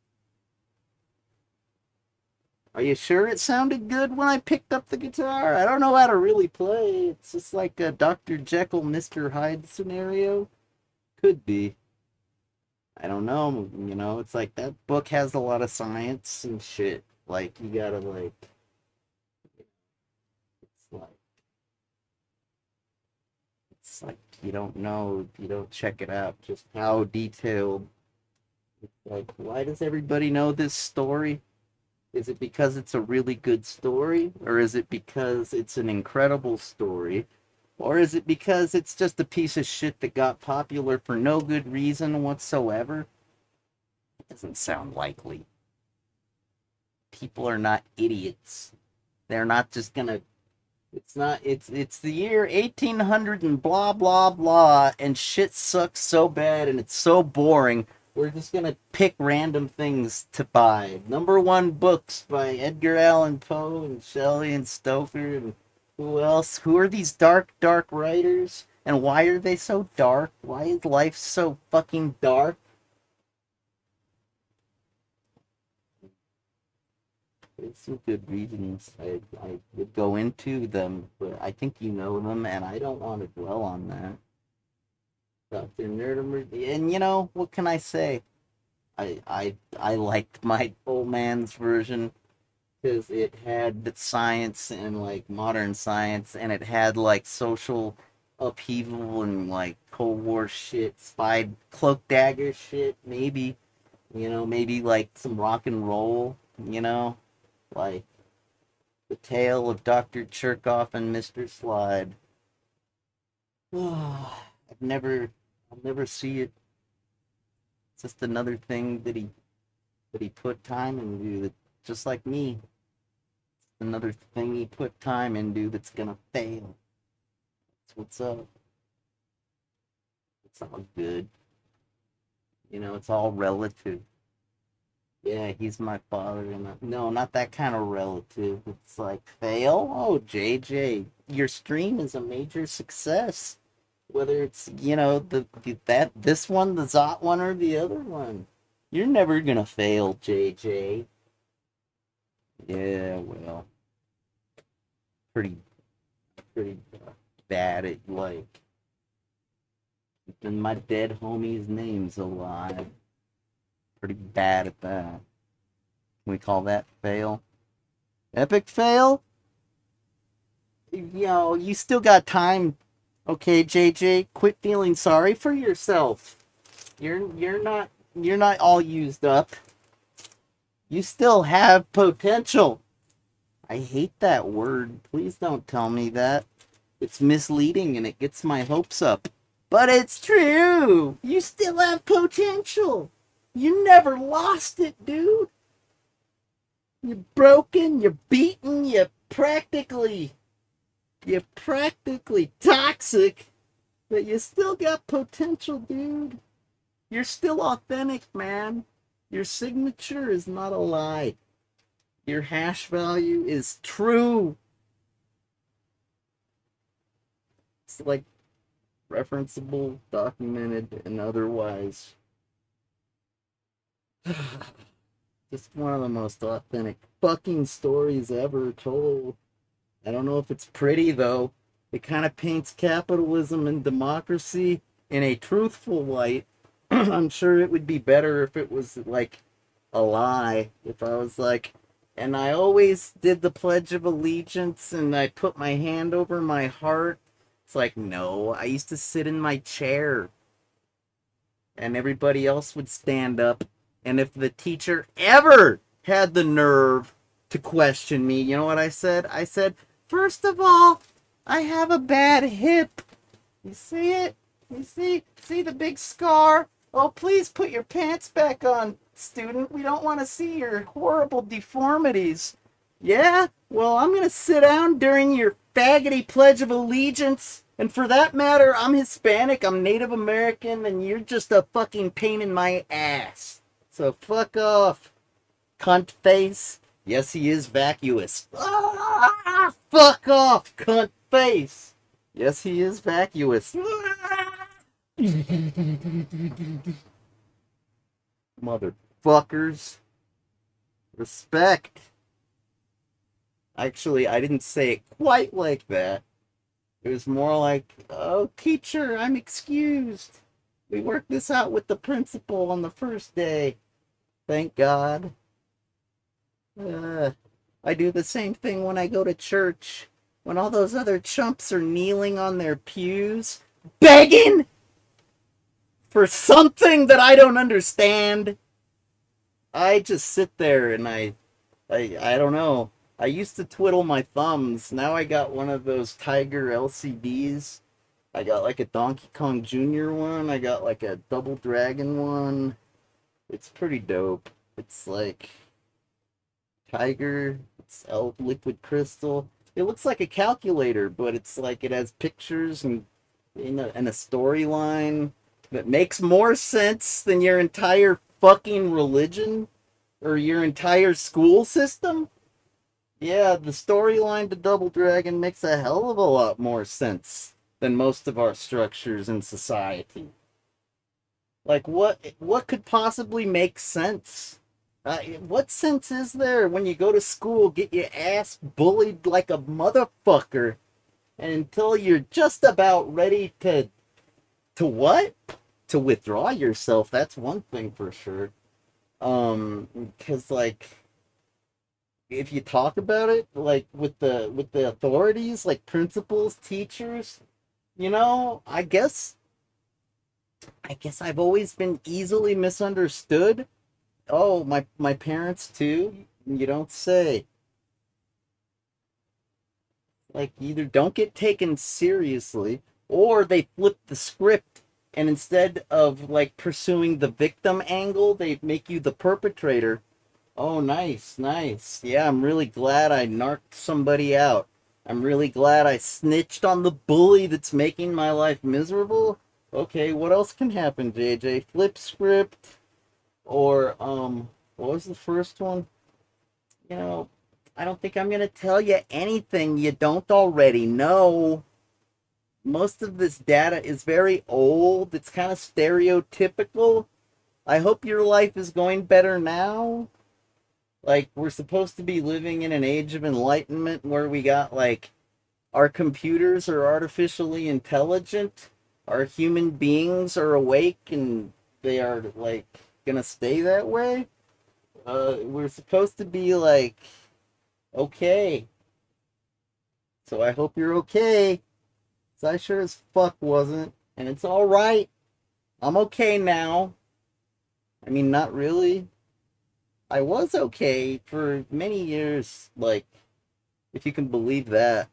Are you sure it sounded good when I picked up the guitar? I don't know how to really play. It's just like a Dr. Jekyll, Mr. Hyde scenario. Could be. I don't know. You know, it's like that book has a lot of science and shit. Like, you gotta, like... It's like, you don't know, you don't check it out, just how detailed. It's like, why does everybody know this story? Is it because it's a really good story? Or is it because it's an incredible story? Or is it because it's just a piece of shit that got popular for no good reason whatsoever? It doesn't sound likely. People are not idiots. They're not just gonna... It's the year 1800 and blah, blah, blah, and shit sucks so bad and it's so boring, we're just gonna pick random things to buy. #1 books by Edgar Allan Poe and Shelley and Stoker, and Who else? Who are these dark writers? And why are they so dark? Why is life so fucking dark? There's some good reasons. I would go into them, but I think you know them, and I don't want to dwell on that. Dr. Nerdimer, and you know, what can I say? I liked my old man's version because it had science and like modern science, and it had like social upheaval and like Cold War shit, spy cloak dagger shit, maybe, you know, maybe like some rock and roll, you know, like the tale of Dr. Cherkoff and Mr. Slide. I'll never see it. It's just another thing that he put time into, that just like me. It's another thing he put time into that's gonna fail. That's what's up. It's all good. You know, it's all relative. Yeah, he's my father, and no, not that kind of relative. It's like, fail? Oh, JJ, your stream is a major success. Whether it's, you know, this one, the Zot one, or the other one. You're never gonna fail, JJ. Yeah, well, pretty bad at, like, keeping my dead homies' names alive. Pretty bad at that. Can we call that fail? Epic fail? You know, you still got time. Okay, JJ, quit feeling sorry for yourself. You're not all used up. You still have potential. I hate that word. Please don't tell me that. It's misleading and it gets my hopes up. But it's true. You still have potential. You never lost it, dude. You're broken, you're beaten, you're practically toxic, but you still got potential, dude. You're still authentic, man. Your signature is not a lie. Your hash value is true. It's like referenceable, documented, and otherwise. Just one of the most authentic fucking stories ever told. I don't know if it's pretty, though. It kind of paints capitalism and democracy in a truthful light. I'm sure it would be better if it was, like, a lie. If I was like, and I always did the Pledge of Allegiance, and I put my hand over my heart. It's like, no, I used to sit in my chair. And everybody else would stand up. And if the teacher ever had the nerve to question me, you know what I said? I said, first of all, I have a bad hip. You see it? You see the big scar? Oh, please put your pants back on, student. We don't want to see your horrible deformities. Yeah? Well, I'm going to sit down during your faggoty Pledge of Allegiance. And for that matter, I'm Hispanic, I'm Native American, and you're just a fucking pain in my ass. So fuck off, cunt face. Yes, he is vacuous. Ah, fuck off, cunt face. Yes, he is vacuous. Motherfuckers. Respect. Actually, I didn't say it quite like that. It was more like, oh, teacher, I'm excused. We worked this out with the principal on the first day. Thank God. I do the same thing when I go to church. When all those other chumps are kneeling on their pews, begging for something that I don't understand, I just sit there and I don't know. I used to twiddle my thumbs. Now I got one of those Tiger LCDs. I got like a Donkey Kong Jr. one. I got like a Double Dragon one. It's pretty dope. It's like Tiger. It's liquid crystal. It looks like a calculator, but it's like it has pictures and a storyline that makes more sense than your entire fucking religion or your entire school system. Yeah, the storyline to Double Dragon makes a hell of a lot more sense than most of our structures in society. Like, what could possibly make sense? What sense is there when you go to school, get your ass bullied like a motherfucker, and until you're just about ready to what? To withdraw yourself, that's one thing for sure. Because, like, if you talk about it, like, with the authorities, like principals, teachers, you know, I guess I've always been easily misunderstood. Oh, my parents too? You don't say. Like, either don't get taken seriously, or they flip the script, and instead of, like, pursuing the victim angle, they make you the perpetrator. Oh, nice, nice. Yeah, I'm really glad I narked somebody out. I'm really glad I snitched on the bully that's making my life miserable. Okay, what else can happen, JJ? Flip script, or, what was the first one? You know, I don't think I'm gonna tell you anything you don't already know. Most of this data is very old. It's kind of stereotypical. I hope your life is going better now. Like, we're supposed to be living in an age of enlightenment where we got, like, our computers are artificially intelligent, our human beings are awake, and they are, like, gonna stay that way. We're supposed to be, like, okay. So I hope you're okay. 'Cause I sure as fuck wasn't. And it's alright. I'm okay now. I mean, not really. I was okay for many years, like, if you can believe that.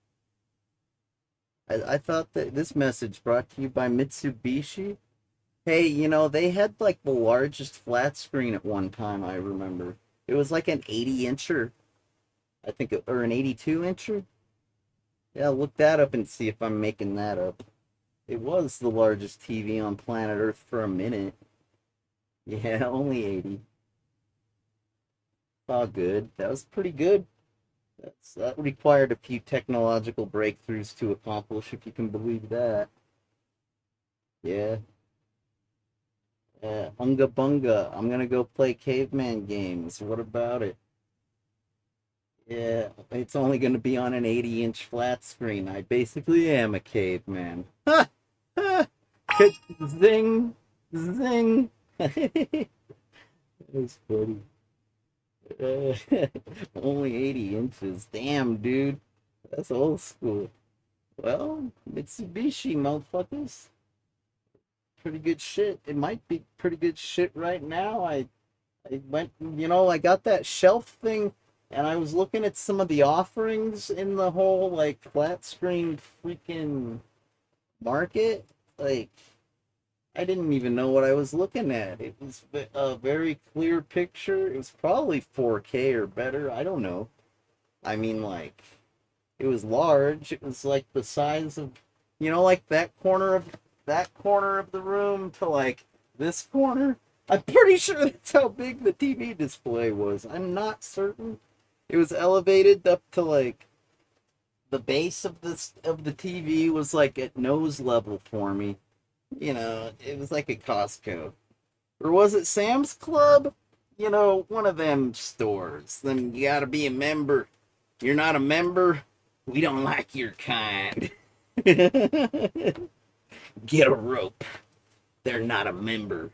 I thought that this message brought to you by Mitsubishi. Hey, you know, they had, like, the largest flat screen at one time, I remember. It was like an 80-incher. I think, or an 82-incher. Yeah, look that up and see if I'm making that up. It was the largest TV on planet Earth for a minute. Yeah, only 80. All good. That was pretty good. That required a few technological breakthroughs to accomplish, if you can believe that. Yeah. Unga bunga. I'm gonna go play caveman games. What about it? Yeah, it's only gonna be on an 80-inch flat screen. I basically am a caveman. Ha! Ha! Zing! Zing! That was funny. Only 80 inches. Damn, dude. That's old school. Well, Mitsubishi, motherfuckers. Pretty good shit. It might be pretty good shit right now. I went, you know, I got that shelf thing, and I was looking at some of the offerings in the whole, like, flat screen freaking market. Like, I didn't even know what I was looking at. It was a very clear picture. It was probably 4K or better. I don't know. I mean, like, it was large. It was like the size of, you know, like that corner of the room to, like, this corner. I'm pretty sure that's how big the TV display was. I'm not certain. It was elevated up to, like, the base of the TV was, like, at nose level for me. You know, it was like a Costco. Or was it Sam's Club? You know, one of them stores. Then you gotta be a member. You're not a member? We don't like your kind. Get a rope. They're not a member.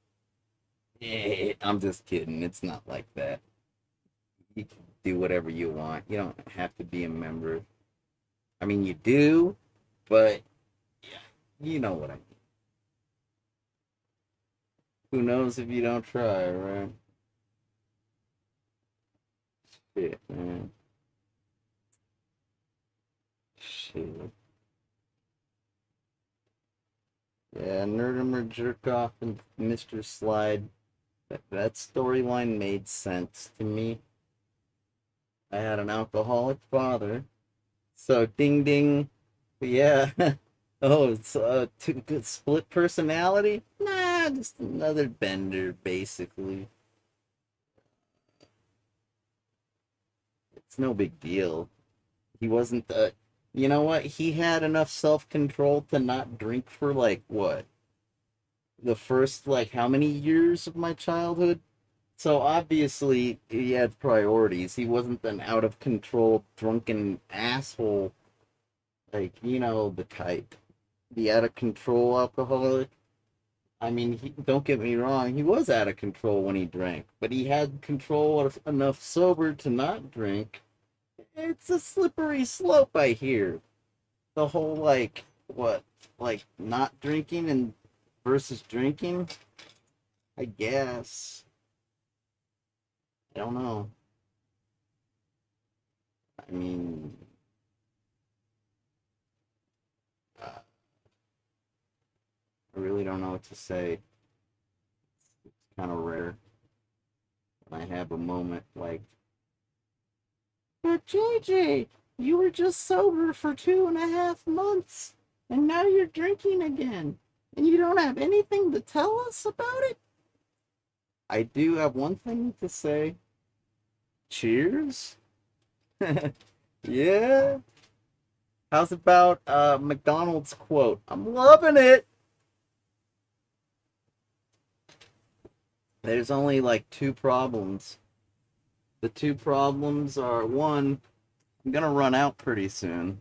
I'm just kidding. It's not like that. You can do whatever you want. You don't have to be a member. I mean, you do, but yeah, you know what I mean. Who knows if you don't try, right? Shit, man. Shit. Yeah, Nerdimer, Jerkoff, and Mr. Slide. That storyline made sense to me. I had an alcoholic father. So, ding ding. Yeah. Oh, it's too good split personality? Nah, just another bender, basically. It's no big deal. He wasn't the... You know what? He had enough self-control to not drink for, like, what? The first, like, how many years of my childhood? So, obviously, he had priorities. He wasn't an out-of-control, drunken asshole. Like, you know, the type. The out-of-control alcoholic. I mean, don't get me wrong, he was out of control when he drank. But he had control enough sober to not drink. It's a slippery slope, I hear. The whole, like, what? Like, not drinking and versus drinking? I guess. I don't know. I mean... I really don't know what to say. It's kind of rare when I have a moment like, but JJ, you were just sober for 2.5 months, and now you're drinking again, and you don't have anything to tell us about it? I do have one thing to say. Cheers? Yeah? How's about McDonald's quote? I'm loving it! There's only like 2 problems. The 2 problems are, 1, I'm gonna run out pretty soon.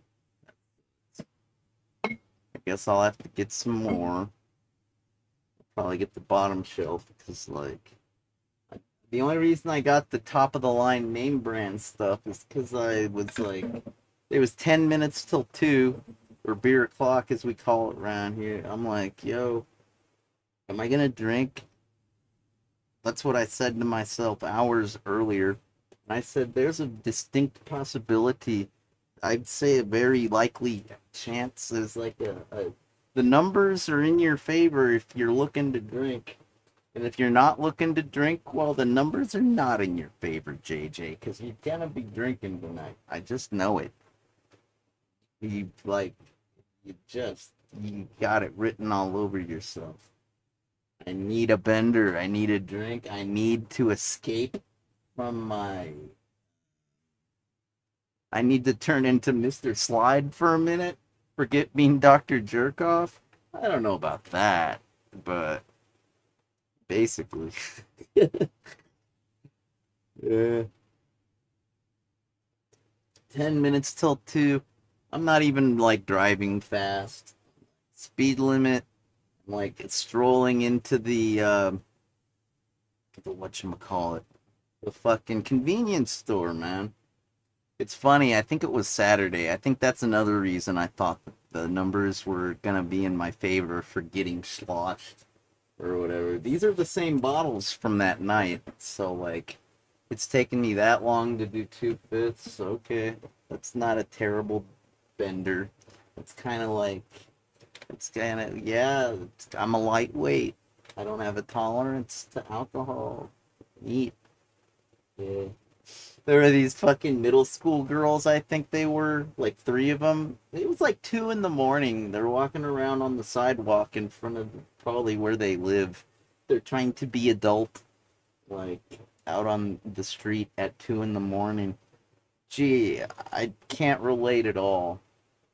I guess I'll have to get some more. Probably get the bottom shelf because, like, the only reason I got the top of the line name brand stuff is because I was like, it was 10 minutes till 2, or beer o'clock as we call it around here. I'm like, yo, am I gonna drink? That's what I said to myself hours earlier. I said, there's a distinct possibility. I'd say a very likely chance is like the numbers are in your favor if you're looking to drink. And if you're not looking to drink, well, the numbers are not in your favor, JJ, because you're gonna be drinking tonight. I just know it. You got it written all over yourself. I need a bender. I need a drink. I need to escape from my... I need to turn into Mr. Slide for a minute. Forget being Dr. Jerkoff. I don't know about that, but basically. Yeah. 10 minutes till 2. I'm not even, like, driving fast. Speed limit. Like, it's strolling into the whatchamacallit, the fucking convenience store, man. It's funny, I think it was Saturday. I think that's another reason I thought that the numbers were gonna be in my favor for getting sloshed or whatever. These are the same bottles from that night, so, like, it's taken me that long to do 2/5. Okay, that's not a terrible bender. It's kind of like... It's kind of, yeah, I'm a lightweight. I don't have a tolerance to alcohol. Neat. Yeah. There were these fucking middle school girls, I think they were, like 3 of them. It was like 2 in the morning. They're walking around on the sidewalk in front of probably where they live. They're trying to be adult, like, out on the street at 2 in the morning. Gee, I can't relate at all.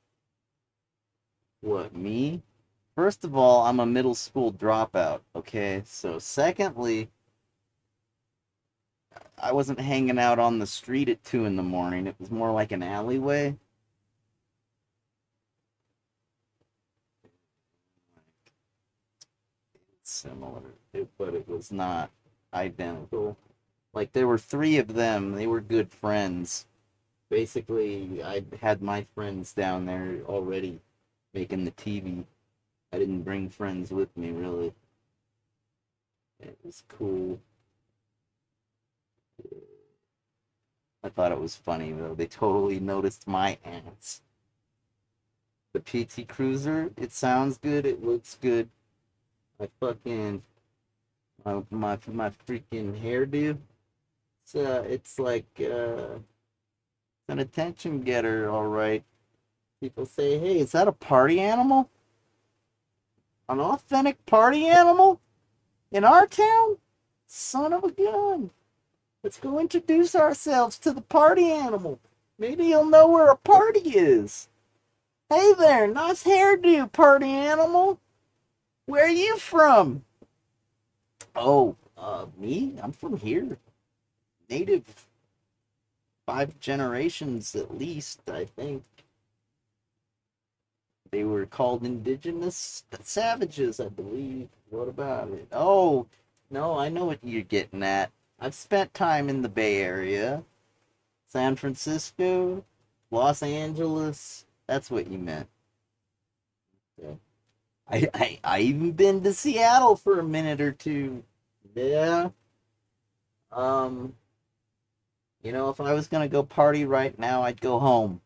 What, me? First of all, I'm a middle school dropout, okay? So, secondly, I wasn't hanging out on the street at 2 in the morning. It was more like an alleyway. It's similar, but it was not identical. Like, there were 3 of them. They were good friends. Basically, I had my friends down there already making the TV. I didn't bring friends with me, really. It was cool. I thought it was funny, though. They totally noticed my ants. The PT Cruiser, it sounds good, it looks good. I fucking... My freaking hairdo. It's like, it's an attention getter, alright. People say, hey, is that a party animal? An authentic party animal? In our town? Son of a gun. Let's go introduce ourselves to the party animal. Maybe he'll know where a party is. Hey there, nice hairdo, party animal. Where are you from? Oh, me? I'm from here. Native. 5 generations at least, I think. They were called indigenous savages, I believe. What about it? Oh, no, I know what you're getting at. I've spent time in the Bay Area. San Francisco, Los Angeles. That's what you meant. Okay. I even been to Seattle for a minute or two. Yeah. You know, if I was gonna go party right now, I'd go home.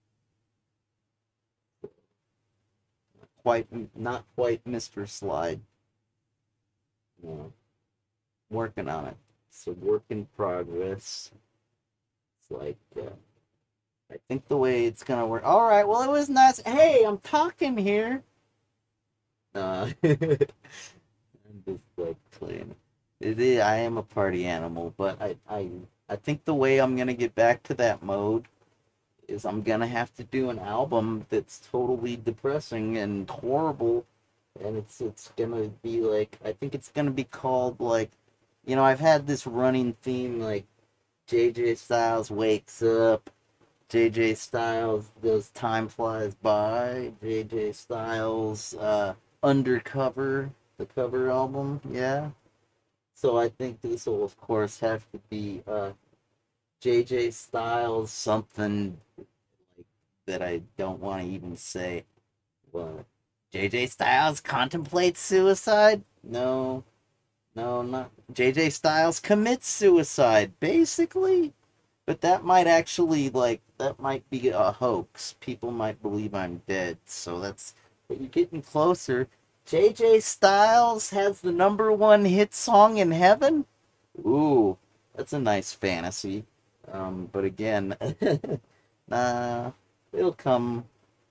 Not quite Mr. Slide. No. Working on it. It's a work in progress. It's like, I think the way it's gonna work. All right, well, it was nice. Hey, I'm talking here. I'm just like playing. I am a party animal, but I think the way I'm gonna get back to that mode is I'm gonna have to do an album that's totally depressing and horrible, and it's gonna be like, I think it's gonna be called, like, you know, I've had this running theme, like JJ Styles wakes up, JJ Styles does Time Flies By, JJ Styles Undercover, the cover album, yeah. So I think this will, of course, have to be JJ Styles something like that I don't want to even say. What? JJ Styles contemplates suicide? No, not JJ Styles commits suicide, basically. But that might actually, like, that might be a hoax. People might believe I'm dead. So that's, but you're getting closer. JJ Styles has the #1 hit song in heaven? Ooh, that's a nice fantasy. But again, nah, it'll come,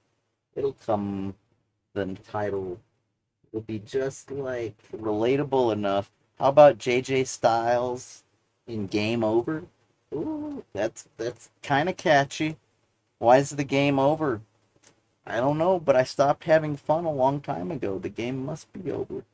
the title will be just, like, relatable enough. How about JJ Styles in Game Over? Ooh, that's kind of catchy. Why is the game over? I don't know, but I stopped having fun a long time ago. The game must be over.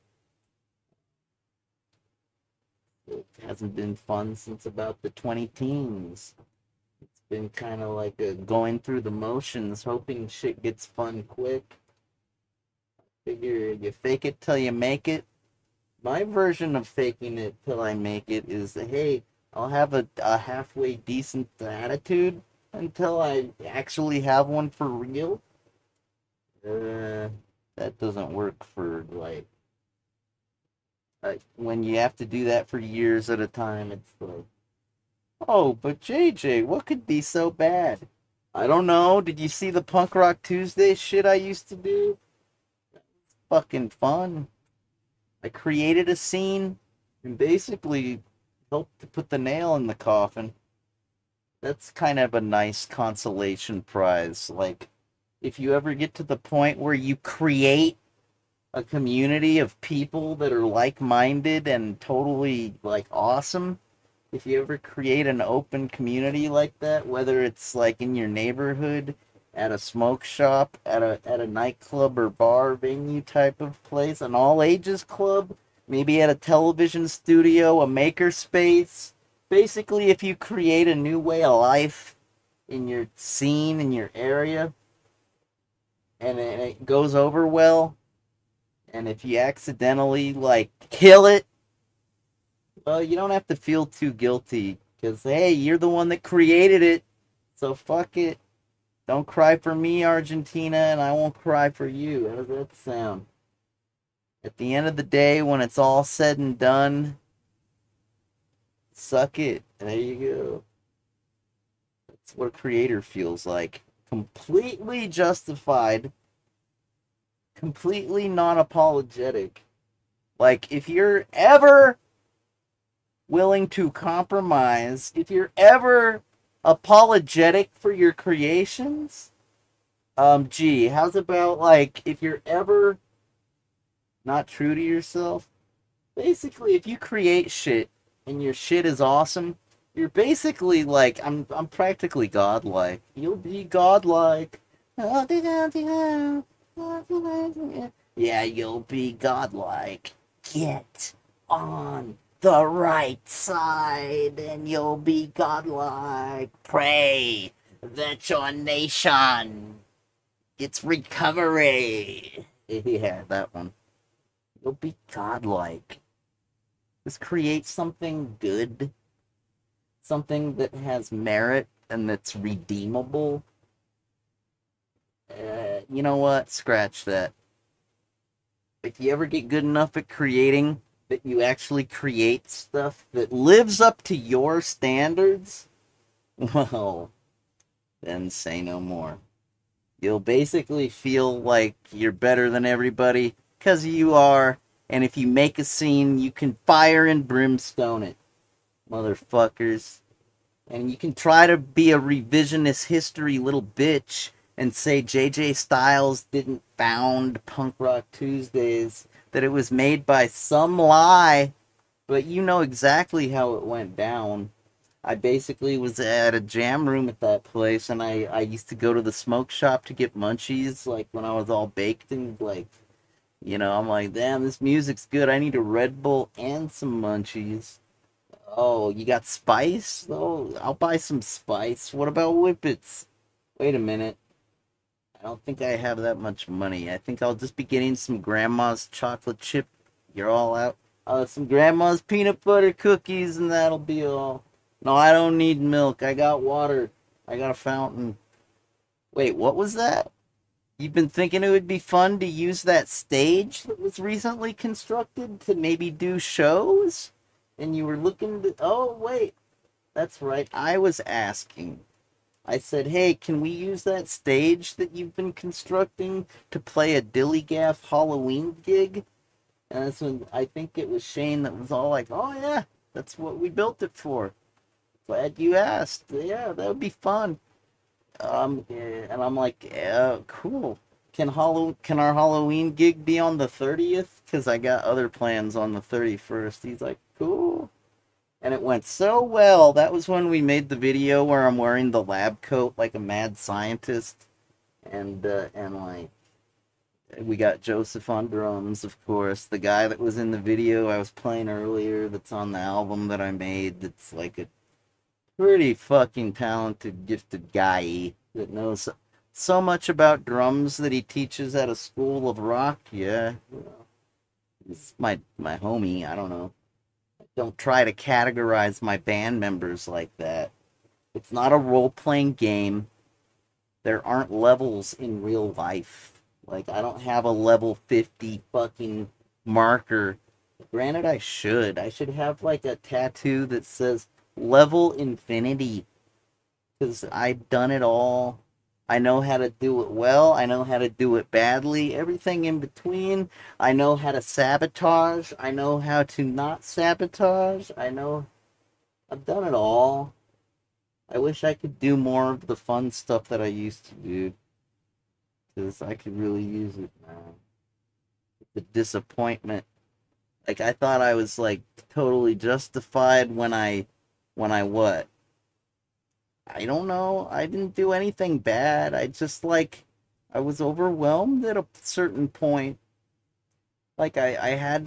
It hasn't been fun since about the 20-teens. It's been kind of like going through the motions, hoping shit gets fun quick. Figure you fake it till you make it. My version of faking it till I make it is, hey, I'll have a halfway decent attitude until I actually have one for real. That doesn't work for, like, when you have to do that for years at a time. It's like, oh, but JJ, what could be so bad? I don't know. Did you see the Punk Rock Tuesday shit I used to do? That was fucking fun. I created a scene and basically helped to put the nail in the coffin. That's kind of a nice consolation prize. Like, if you ever get to the point where you create a community of people that are like-minded and totally, like, awesome, if you ever create an open community like that, whether it's, like, in your neighborhood, at a smoke shop, at a nightclub or bar venue type of place, an all-ages club, maybe at a television studio, a maker space. Basically, if you create a new way of life in your scene, in your area, and it goes over well, and if you accidentally, like, kill it, well, you don't have to feel too guilty, because, hey, you're the one that created it, so fuck it. Don't cry for me, Argentina, and I won't cry for you. How does that sound? At the end of the day, when it's all said and done, suck it. There you go. That's what a creator feels like. Completely justified. Completely non-apologetic. Like, if you're ever willing to compromise, if you're ever apologetic for your creations, gee, how's about, like, if you're ever not true to yourself? Basically, if you create shit and your shit is awesome, You're basically like, I'm practically godlike. You'll be godlike. Yeah, you'll be godlike. Get on the right side and you'll be godlike. Pray that your nation gets recovery. Yeah, that one. You'll be godlike. Just create something good. Something that has merit and that's redeemable. You know what? Scratch that. If you ever get good enough at creating that you actually create stuff that lives up to your standards, well, then say no more. You'll basically feel like you're better than everybody, because you are, and if you make a scene, you can fire and brimstone it, motherfuckers. And you can try to be a revisionist history little bitch and say J.J. Styles didn't found Punk Rock Tuesdays, that it was made by some lie, but you know exactly how it went down. I basically was at a jam room at that place, and I used to go to the smoke shop to get munchies, like, when I was all baked and, like, you know, I'm like, damn, this music's good. I need a Red Bull and some munchies. Oh, you got spice? Oh, I'll buy some spice. What about Whippets? Wait a minute. I don't think I have that much money. I think I'll just be getting some grandma's chocolate chip. You're all out. Some grandma's peanut butter cookies, and that'll be all. No, I don't need milk. I got water. I got a fountain. Wait, what was that? You've been thinking it would be fun to use that stage that was recently constructed to maybe do shows? And you were looking to... Oh, wait. That's right. I was asking. I said, hey, can we use that stage that you've been constructing to play a Dillygaff Halloween gig? And that's when I think it was Shane that was all like, oh, yeah, that's what we built it for. Glad you asked. Yeah, that would be fun. And I'm like, yeah, cool. Can our Halloween gig be on the 30th? Because I got other plans on the 31st. He's like, cool. And it went so well. That was when we made the video where I'm wearing the lab coat like a mad scientist. And like, we got Joseph on drums, of course. The guy that was in the video I was playing earlier that's on the album that I made, that's like a pretty fucking talented, gifted guy that knows so much about drums that he teaches at a school of rock. Yeah, he's my homie. I don't know. Don't try to categorize my band members like that. It's not a role-playing game. There aren't levels in real life. Like, I don't have a level 50 fucking marker. Granted, I should. I should have, like, a tattoo that says level infinity. Because I've done it all. I know how to do it well. I know how to do it badly. Everything in between. I know how to sabotage. I know how to not sabotage. I've done it all. I wish I could do more of the fun stuff that I used to do. Because I could really use it now. The disappointment. Like, I thought I was, like, totally justified when I what? I don't know. I didn't do anything bad. I just, like, I was overwhelmed at a certain point. Like, I had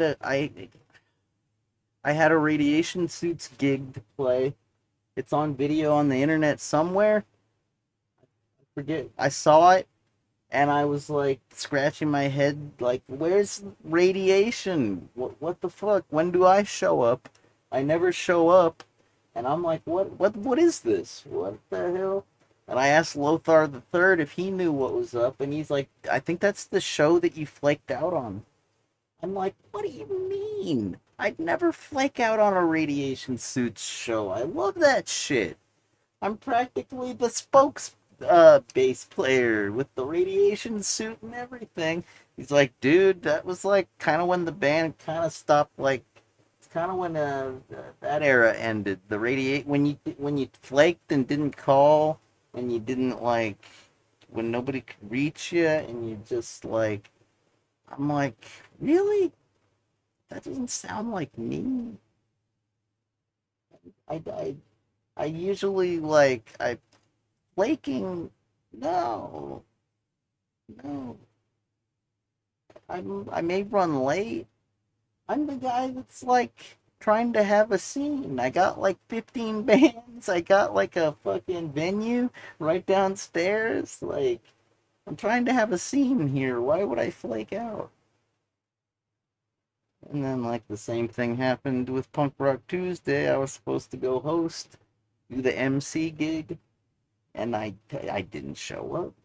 a Radiation Suits gig to play. It's on video on the internet somewhere. I forget. I saw it, and I was, like, scratching my head, like, where's Radiation? What the fuck? When do I show up? I never show up. And I'm like, what is this? What the hell? And I asked Lothar the Third if he knew what was up, and he's like, I think that's the show that you flaked out on. I'm like, what do you mean? I'd never flake out on a Radiation Suits show. I love that shit. I'm practically the bass player with the radiation suit and everything. He's like, dude, that was like kind of when the band kind of stopped, like, kind of when that era ended. The when you flaked and didn't call, and you didn't, like, when nobody could reach you, and you just, like, I'm like, really? That doesn't sound like me. I usually, like, flaking, no. I may run late. I'm the guy that's, like, trying to have a scene. I got, like, 15 bands. I got, like, a fucking venue right downstairs. Like, I'm trying to have a scene here. Why would I flake out? And then, like, the same thing happened with Punk Rock Tuesday. I was supposed to go host, do the MC gig, and I didn't show up.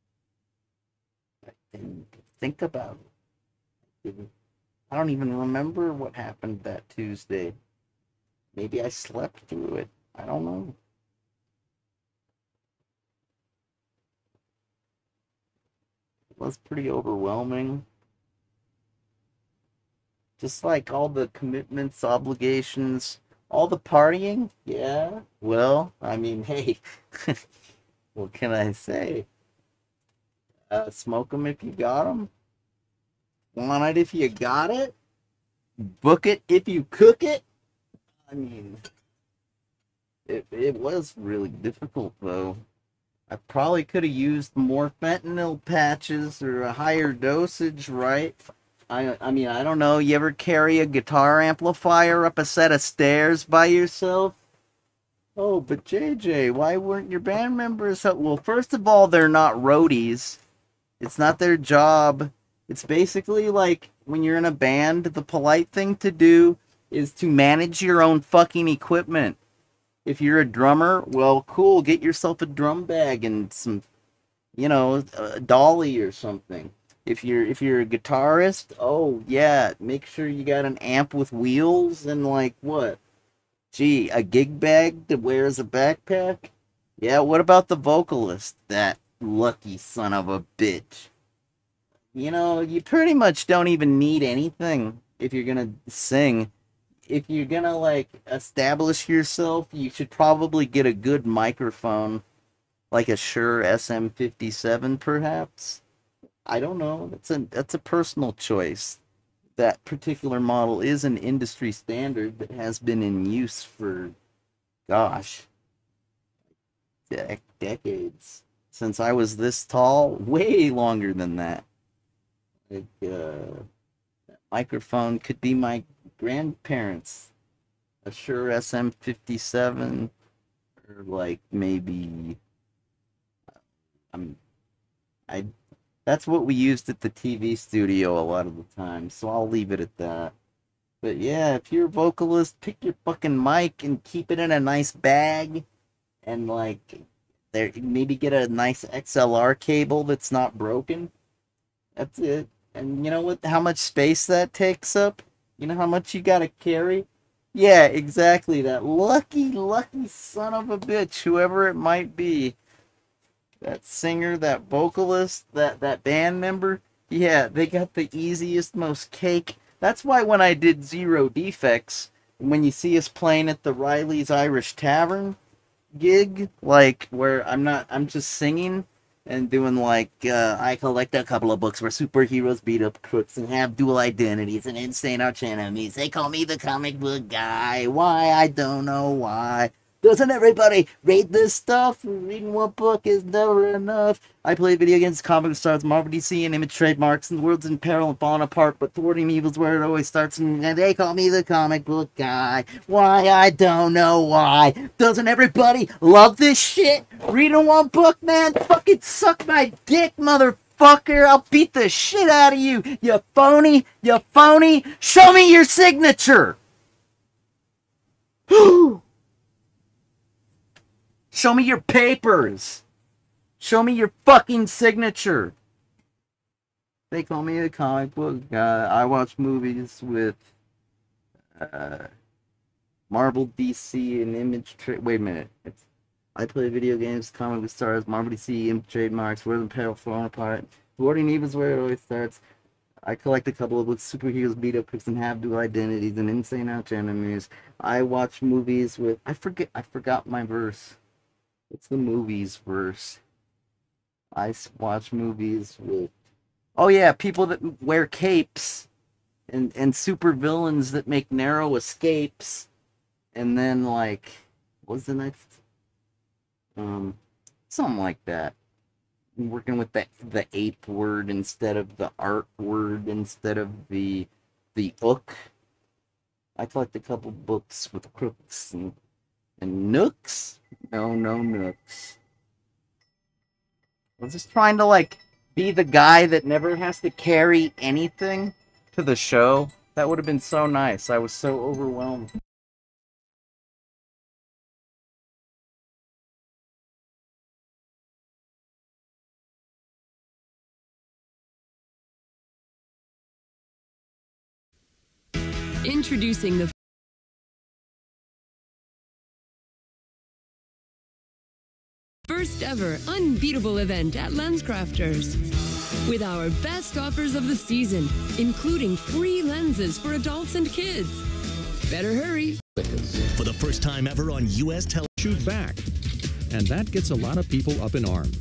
I didn't think about it. I don't even remember what happened that Tuesday. Maybe I slept through it. I don't know. It was pretty overwhelming. Just like all the commitments, obligations, all the partying. Yeah, well, I mean, hey, what can I say? Smoke them if you got them. Want it if you got it. Book it if you cook it. I mean, it was really difficult, though. I probably could have used more fentanyl patches or a higher dosage, right? I mean, I don't know. You ever carry a guitar amplifier up a set of stairs by yourself? Oh, but JJ, why weren't your band members? Well, first of all, they're not roadies. It's not their job. It's basically like when you're in a band, the polite thing to do is to manage your own fucking equipment. If you're a drummer, well, cool, get yourself a drum bag and some, you know, a dolly or something. If you're a guitarist, oh yeah, make sure you got an amp with wheels and like what? Gee, a gig bag that wears a backpack? Yeah, what about the vocalist? That lucky son of a bitch. You know, you pretty much don't even need anything if you're gonna sing. If you're gonna, like, establish yourself, you should probably get a good microphone. Like a Shure SM57, perhaps? I don't know. That's a personal choice. That particular model is an industry standard that has been in use for, gosh, decades. Since I was this tall, way longer than that. Like, that microphone could be my grandparents. A Shure SM57, or like maybe, that's what we used at the TV studio a lot of the time, so I'll leave it at that. But yeah, if you're a vocalist, pick your fucking mic and keep it in a nice bag, and like, maybe get a nice XLR cable that's not broken. That's it. And you know what? How much space that takes up? You know how much you gotta carry? Yeah, exactly. That lucky son of a bitch, whoever it might be. That singer, that vocalist, that band member. Yeah, they got the easiest, most cake. That's why when I did Zero Defects, when you see us playing at the Riley's Irish Tavern gig, like, where I'm just singing and doing, like, I collect a couple of books where superheroes beat up crooks and have dual identities and insane arch enemies. They call me the comic book guy. Why? I don't know why. Doesn't everybody read this stuff? Reading one book is never enough. I play video games, comic stars, Marvel, DC, and Image trademarks, and the world's in peril and falling apart, but thwarting evil's where it always starts, and they call me the comic book guy. Why? I don't know why. Doesn't everybody love this shit? Reading one book, man? Fucking suck my dick, motherfucker. I'll beat the shit out of you. You phony. You phony. Show me your signature. Show me your papers. Show me your fucking signature. They call me a comic book guy. I watch movies with Marvel, DC, and Image. Wait a minute. I play video games, comic book stars, Marvel, DC, Image trademarks, World and Peril, falling apart. Thwarting evil's where it always starts. I collect a couple of books, superheroes, beat up crooks, and have dual identities, and insane arch enemies. I watch movies with. I forgot my verse. It's the movies verse. I watch movies with... Oh yeah, people that wear capes. And super villains that make narrow escapes. And then, like, What was the next? Something like that. Working with the ape word instead of the art word instead of the ook. I collect a couple books with crooks and nooks. No nooks. I was just trying to like be the guy that never has to carry anything to the show. That would have been so nice. I was so overwhelmed. Introducing the first ever unbeatable event at LensCrafters. With our best offers of the season, including free lenses for adults and kids. Better hurry. For the first time ever on U.S. television. Shoot back. And that gets a lot of people up in arms.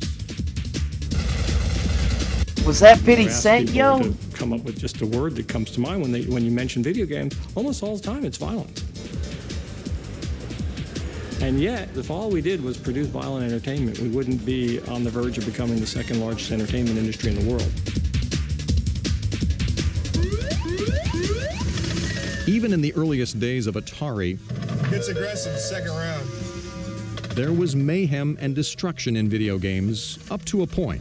Was that 50 Cent, yo? To come up with just a word that comes to mind when you mention video games. Almost all the time, it's violence. And yet, if all we did was produce violent entertainment, we wouldn't be on the verge of becoming the second largest entertainment industry in the world. Even in the earliest days of Atari, gets aggressive second round. There was mayhem and destruction in video games up to a point.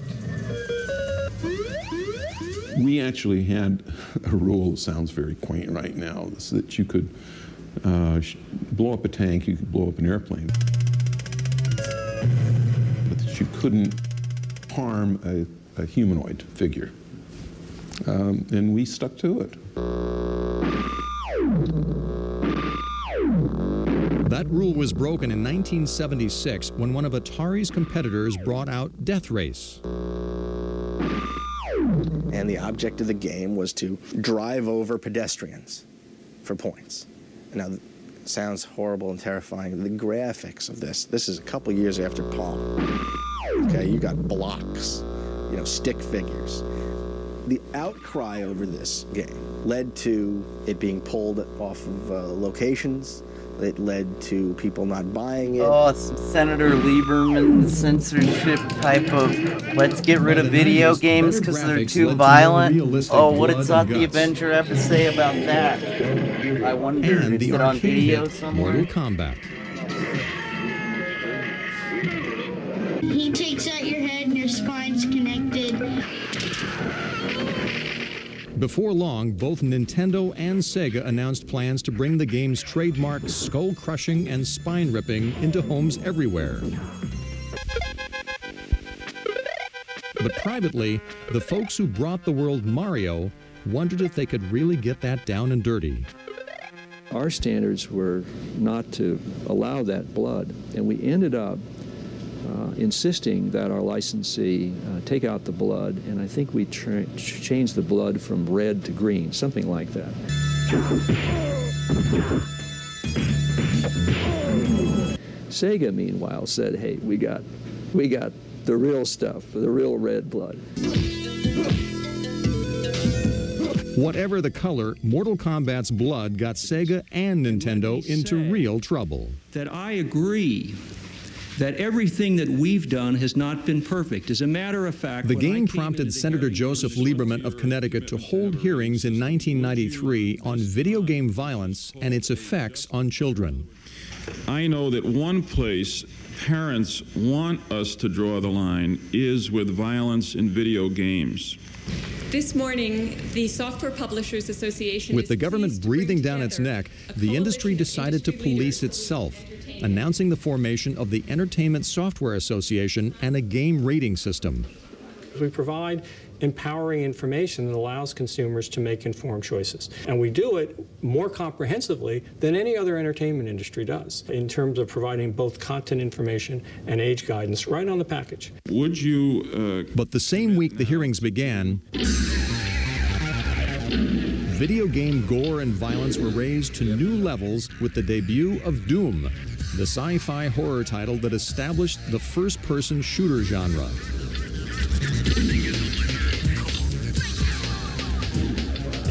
We actually had a rule that sounds very quaint right now, so that you could blow up a tank, you could blow up an airplane, but that you couldn't harm a humanoid figure. And we stuck to it. That rule was broken in 1976 when one of Atari's competitors brought out Death Race. And the object of the game was to drive over pedestrians for points. Now, it sounds horrible and terrifying. The graphics of this is a couple years after Pong. Okay, you got blocks, you know, stick figures. The outcry over this game led to it being pulled off of locations. It led to people not buying it. Oh, some Senator Lieberman censorship type of let's get rid of video games because they're too violent. Oh, what did Zot the Avenger have to say about that? I wonder, and is it on video somewhere? Mortal Kombat. He takes out your head and your spine's connected. Before long, both Nintendo and Sega announced plans to bring the game's trademark skull-crushing and spine-ripping into homes everywhere. But privately, the folks who brought the world Mario wondered if they could really get that down and dirty. Our standards were not to allow that blood, and we ended up insisting that our licensee take out the blood, and I think we changed the blood from red to green, something like that. Sega, meanwhile, said, "Hey, we got the real stuff, the real red blood." Whatever the color, Mortal Kombat's blood got Sega and Nintendo into real trouble. That I agree that everything that we've done has not been perfect. As a matter of fact, the game prompted Senator Joseph Lieberman of Connecticut to hold hearings in 1993 on video game violence and its effects on children. I know that one place parents want us to draw the line is with violence in video games. This morning, the Software Publishers Association... With the government breathing down its neck, the industry decided to police itself, announcing the formation of the Entertainment Software Association and a game rating system. We provide empowering information that allows consumers to make informed choices. And we do it more comprehensively than any other entertainment industry does in terms of providing both content information and age guidance right on the package. Would you... But the same week the hearings began, video game gore and violence were raised to new levels with the debut of Doom, the sci-fi horror title that established the first-person shooter genre.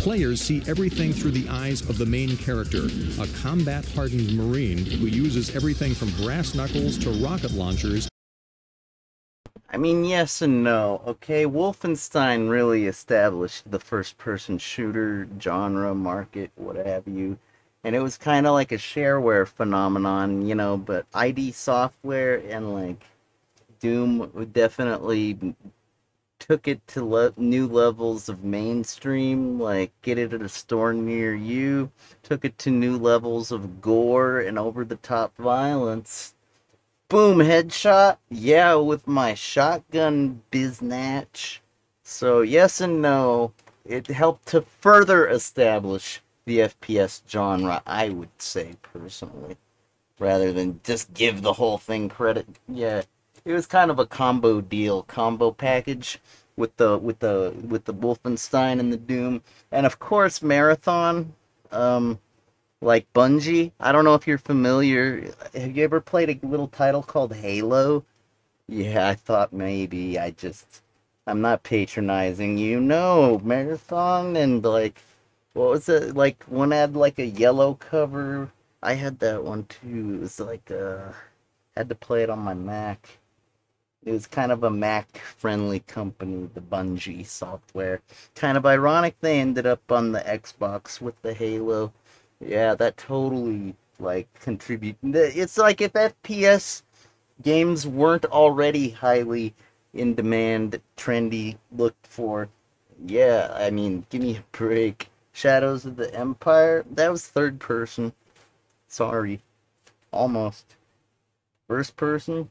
Players see everything through the eyes of the main character, a combat-hardened Marine who uses everything from brass knuckles to rocket launchers. I mean, yes and no, okay? Wolfenstein really established the first-person shooter genre, market, what have you. And it was kind of like a shareware phenomenon, you know, but ID Software and, like, Doom definitely took it to new levels of mainstream, like get it at a store near you, took it to new levels of gore and over-the-top violence. Boom, headshot. Yeah, with my shotgun biznatch. So yes and no. It helped to further establish the FPS genre, I would say, personally. Rather than just give the whole thing credit. Yeah, it was kind of a combo deal, combo package with the Wolfenstein and the Doom. And of course, Marathon, like Bungie. I don't know if you're familiar. Have you ever played a little title called Halo? Yeah, I thought maybe. I'm not patronizing you. No, Marathon and like, what was it? Like, one had like a yellow cover. I had that one too. It was like, had to play it on my Mac. It was kind of a Mac-friendly company, the Bungie software. Kind of ironic they ended up on the Xbox with the Halo. Yeah, that totally, like, contributed. It's like if FPS games weren't already highly in demand, trendy, looked for. Yeah, I mean, give me a break. Shadows of the Empire, that was third person. Sorry. Almost. First person?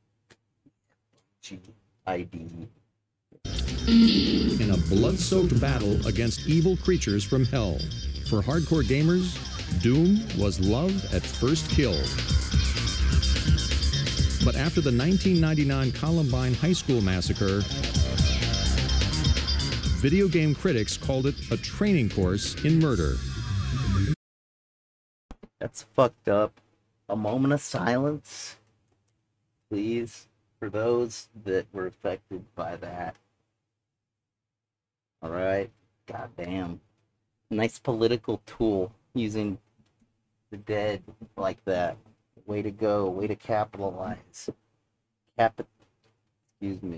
ID. In a blood-soaked battle against evil creatures from hell. For hardcore gamers, Doom was love at first kill. But after the 1999 Columbine High School massacre, video game critics called it a training course in murder. That's fucked up. A moment of silence, please, for those that were affected by that. Alright? Goddamn. Nice political tool, using the dead like that. Way to go, way to capitalize. Excuse me,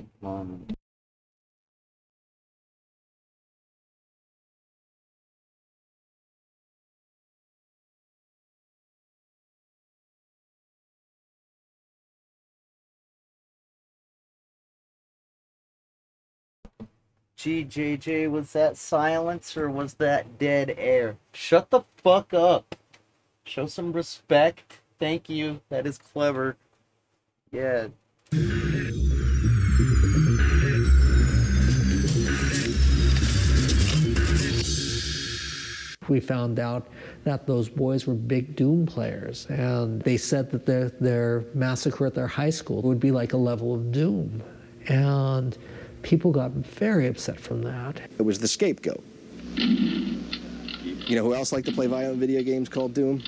Gee, JJ, was that silence or was that dead air? Shut the fuck up. Show some respect. Thank you. That is clever. Yeah. We found out that those boys were big Doom players, and they said that their massacre at their high school would be like a level of Doom. And people got very upset from that. It was the scapegoat. You know who else liked to play violent video games called Doom?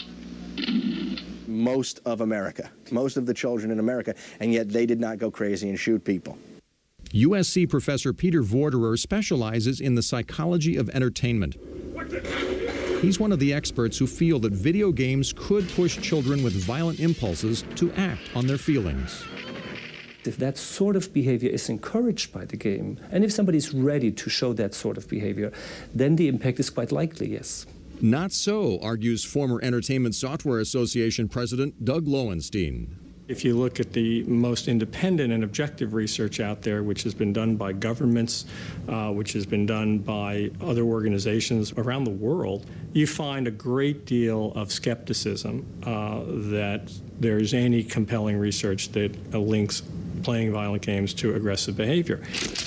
Most of America. Most of the children in America, and yet they did not go crazy and shoot people. USC professor Peter Vorderer specializes in the psychology of entertainment. He's one of the experts who feel that video games could push children with violent impulses to act on their feelings. If that sort of behavior is encouraged by the game, and if somebody's ready to show that sort of behavior, then the impact is quite likely, yes. Not so, argues former Entertainment Software Association President Doug Lowenstein. If you look at the most independent and objective research out there, which has been done by governments, which has been done by other organizations around the world, you find a great deal of skepticism that there's any compelling research that links playing violent games to aggressive behavior.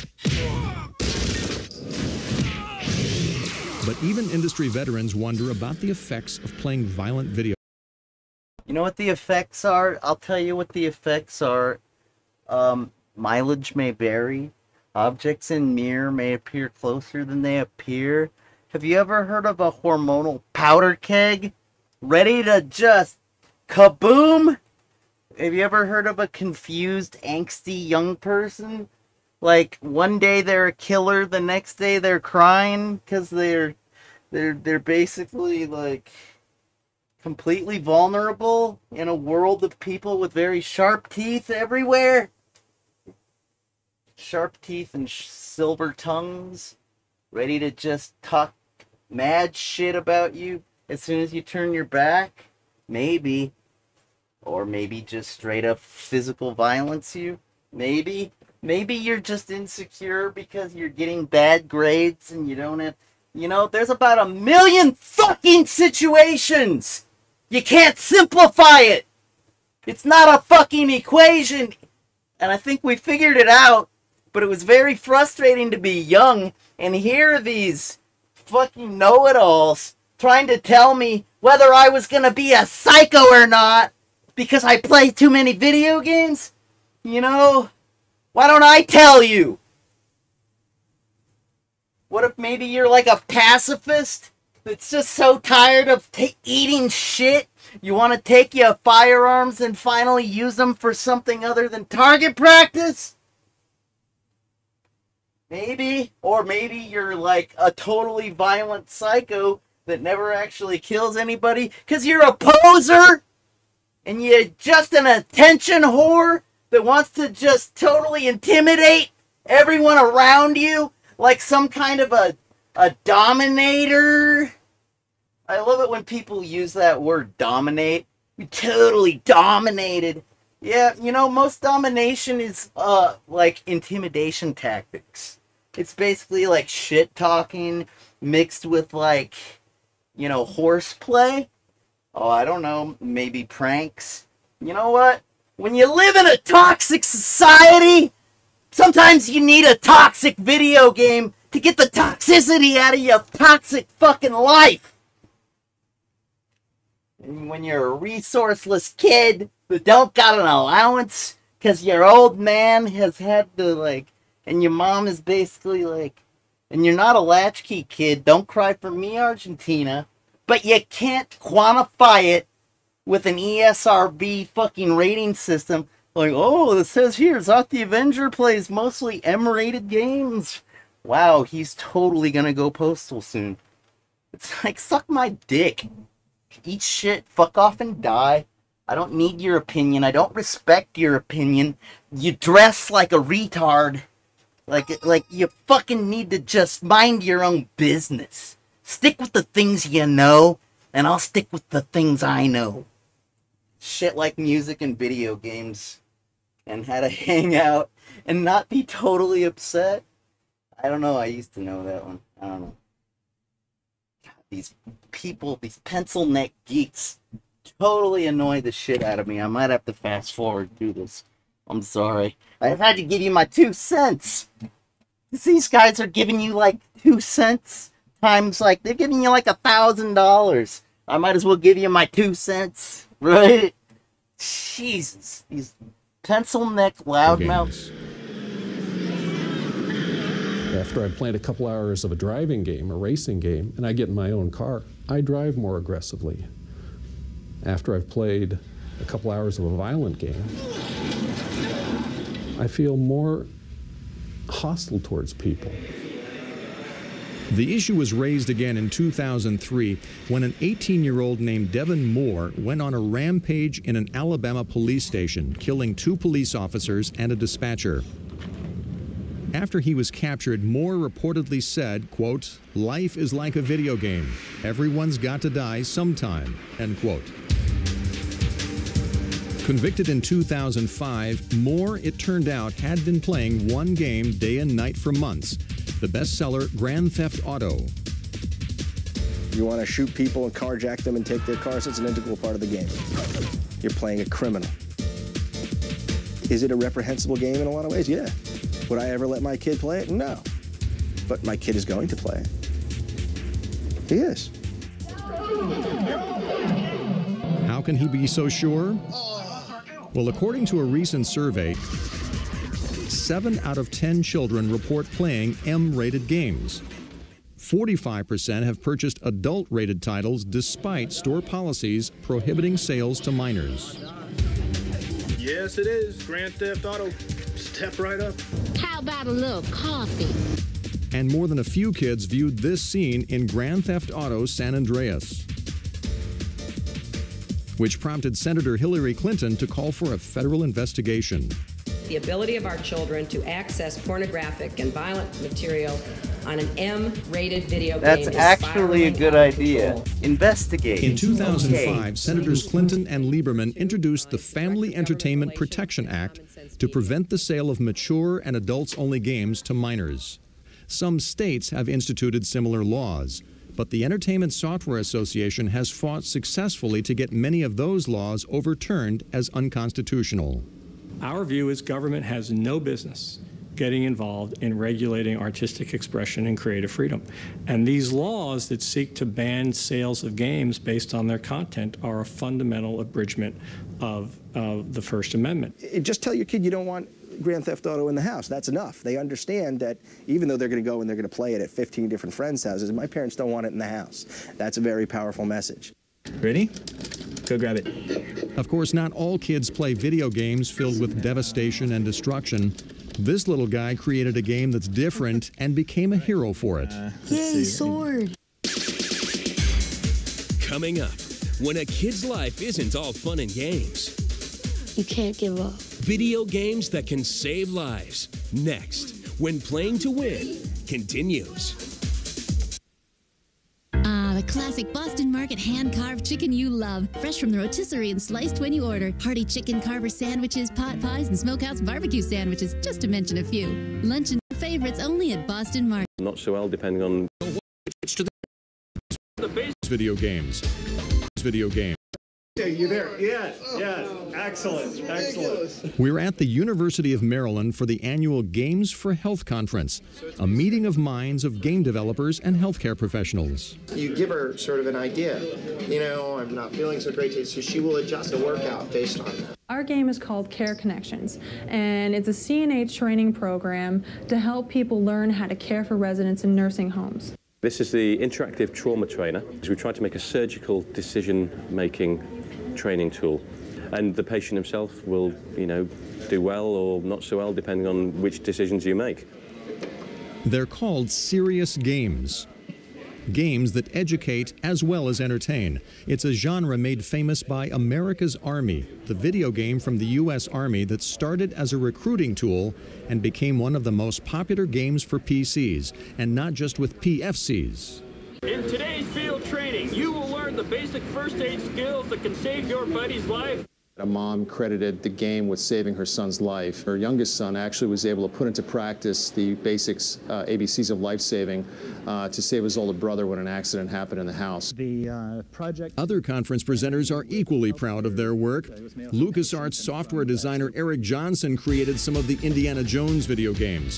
But even industry veterans wonder about the effects of playing violent video. You know what the effects are? I'll tell you what the effects are. Mileage may vary. Objects in mirror may appear closer than they appear. Have you ever heard of a hormonal powder keg? Ready to just kaboom? Have you ever heard of a confused, angsty young person? Like, one day they're a killer, the next day they're crying because they're They're basically like completely vulnerable in a world of people with very sharp teeth everywhere. Sharp teeth and silver tongues, ready to just talk mad shit about you as soon as you turn your back. Maybe. Or maybe just straight up physical violence you. Maybe. Maybe you're just insecure because you're getting bad grades and you don't have... You know, there's about 1 million fucking situations! You can't simplify it! It's not a fucking equation! And I think we figured it out, but it was very frustrating to be young and hear these fucking know-it-alls trying to tell me whether I was gonna be a psycho or not because I play too many video games. You know, why don't I tell you? What if maybe you're like a pacifist that's just so tired of eating shit, you want to take your firearms and finally use them for something other than target practice? Maybe. Or maybe you're like a totally violent psycho that never actually kills anybody because you're a poser and you're just an attention whore that wants to just totally intimidate everyone around you like some kind of a dominator. I love it when people use that word, dominate. We totally dominated. Yeah, you know, most domination is like intimidation tactics. It's basically like shit talking mixed with like, you know, horseplay. Oh, I don't know, maybe pranks. You know what? When you live in a toxic society, sometimes you need a toxic video game to get the toxicity out of your toxic fucking life. And when you're a resourceless kid that don't got an allowance because your old man has had to like, and your mom is basically like, and you're not a latchkey kid, don't cry for me, Argentina, but you can't quantify it with an ESRB fucking rating system. Like, oh, it says here, Zot the Avenger plays mostly M-rated games. Wow, he's totally gonna go postal soon. It's like, suck my dick. Eat shit, fuck off and die. I don't need your opinion. I don't respect your opinion. You dress like a retard. Like you fucking need to just mind your own business. Stick with the things you know, and I'll stick with the things I know. Shit like music and video games. And how to hang out and not be totally upset. I don't know, I used to know that one. I don't know. God, these people, these pencil neck geeks, totally annoy the shit out of me. I might have to fast forward through this. I'm sorry. I've had to give you my 2 cents. These guys are giving you like 2 cents times like, they're giving you like $1,000. I might as well give you my 2 cents, right? Jesus, these pencil neck loudmouths. After I've played a couple hours of a driving game, a racing game, and I get in my own car, I drive more aggressively. After I've played a couple hours of a violent game, I feel more hostile towards people. The issue was raised again in 2003 when an 18-year-old named Devin Moore went on a rampage in an Alabama police station, killing 2 police officers and a dispatcher. After he was captured, Moore reportedly said, quote, "Life is like a video game. Everyone's got to die sometime," end quote. Convicted in 2005, Moore, it turned out, had been playing one game day and night for months, the bestseller Grand Theft Auto. You want to shoot people and carjack them and take their cars, it's an integral part of the game. You're playing a criminal. Is it a reprehensible game in a lot of ways? Yeah. Would I ever let my kid play it? No. But my kid is going to play it. He is. How can he be so sure? Well, according to a recent survey, 7 out of 10 children report playing M-rated games. 45% have purchased adult-rated titles despite store policies prohibiting sales to minors. Yes, it is. Grand Theft Auto. Step right up. How about a little coffee? And more than a few kids viewed this scene in Grand Theft Auto San Andreas, which prompted Senator Hillary Clinton to call for a federal investigation. The ability of our children to access pornographic and violent material on an M-rated video game is That's actually a good idea. Investigate. In 2005, Senators Clinton and Lieberman introduced the Family Entertainment Protection Act to prevent the sale of mature and adults-only games to minors. Some states have instituted similar laws, but the Entertainment Software Association has fought successfully to get many of those laws overturned as unconstitutional. Our view is government has no business getting involved in regulating artistic expression and creative freedom. And these laws that seek to ban sales of games based on their content are a fundamental abridgment of the First Amendment. Just tell your kid you don't want Grand Theft Auto in the house. That's enough. They understand that even though they're going to go and they're going to play it at 15 different friends' houses, my parents don't want it in the house. That's a very powerful message. Ready? Go grab it. Of course, not all kids play video games filled with devastation and destruction. This little guy created a game that's different and became a hero for it. Yay, sword! Coming up, when a kid's life isn't all fun and games. You can't give up. Video games that can save lives. Next, when Playing to Win continues. The classic Boston Market hand-carved chicken you love. Fresh from the rotisserie and sliced when you order. Hearty chicken carver sandwiches, pot pies, and smokehouse barbecue sandwiches, just to mention a few. Lunch and favorites only at Boston Market. Not so well, depending on video games. Video game. You there? Yes, yes. Excellent, excellent. We're at the University of Maryland for the annual Games for Health Conference, a meeting of minds of game developers and healthcare professionals. You give her sort of an idea. You know, I'm not feeling so great today, so she will adjust the workout based on that. Our game is called Care Connections, and it's a CNH training program to help people learn how to care for residents in nursing homes. This is the interactive trauma trainer. We try to make a surgical decision-making training tool, and the patient himself will, do well or not so well depending on which decisions you make. They're called serious games. Games that educate as well as entertain. It's a genre made famous by America's Army, the video game from the U.S. Army that started as a recruiting tool and became one of the most popular games for PCs, and not just with PFCs. In today's field training, you will learn the basic first aid skills that can save your buddy's life. A mom credited the game with saving her son's life. Her youngest son actually was able to put into practice the basics, ABCs of life-saving, to save his older brother when an accident happened in the house. Other conference presenters are equally proud of their work. LucasArts software designer Eric Johnson created some of the Indiana Jones video games.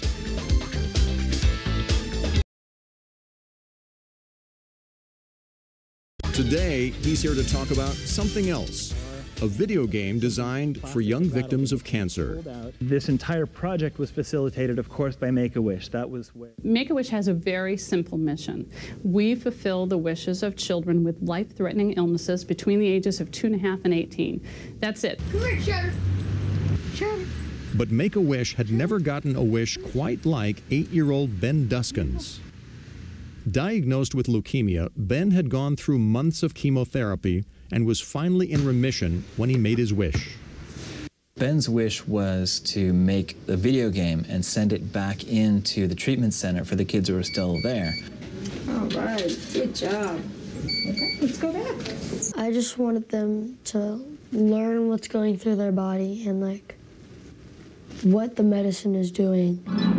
Today, he's here to talk about something else. A video game designed for young victims of cancer. This entire project was facilitated, of course, by Make-A-Wish. That was where Make-A-Wish has a very simple mission. We fulfill the wishes of children with life-threatening illnesses between the ages of 2.5 and 18. That's it. Come here, Cheddar. Cheddar. But Make-A-Wish had never gotten a wish quite like 8-year-old Ben Duskins. Diagnosed with leukemia, Ben had gone through months of chemotherapy and was finally in remission when he made his wish. Ben's wish was to make a video game and send it back into the treatment center for the kids who are still there. All right, good job. Okay, let's go back. I just wanted them to learn what's going through their body and, like, what the medicine is doing.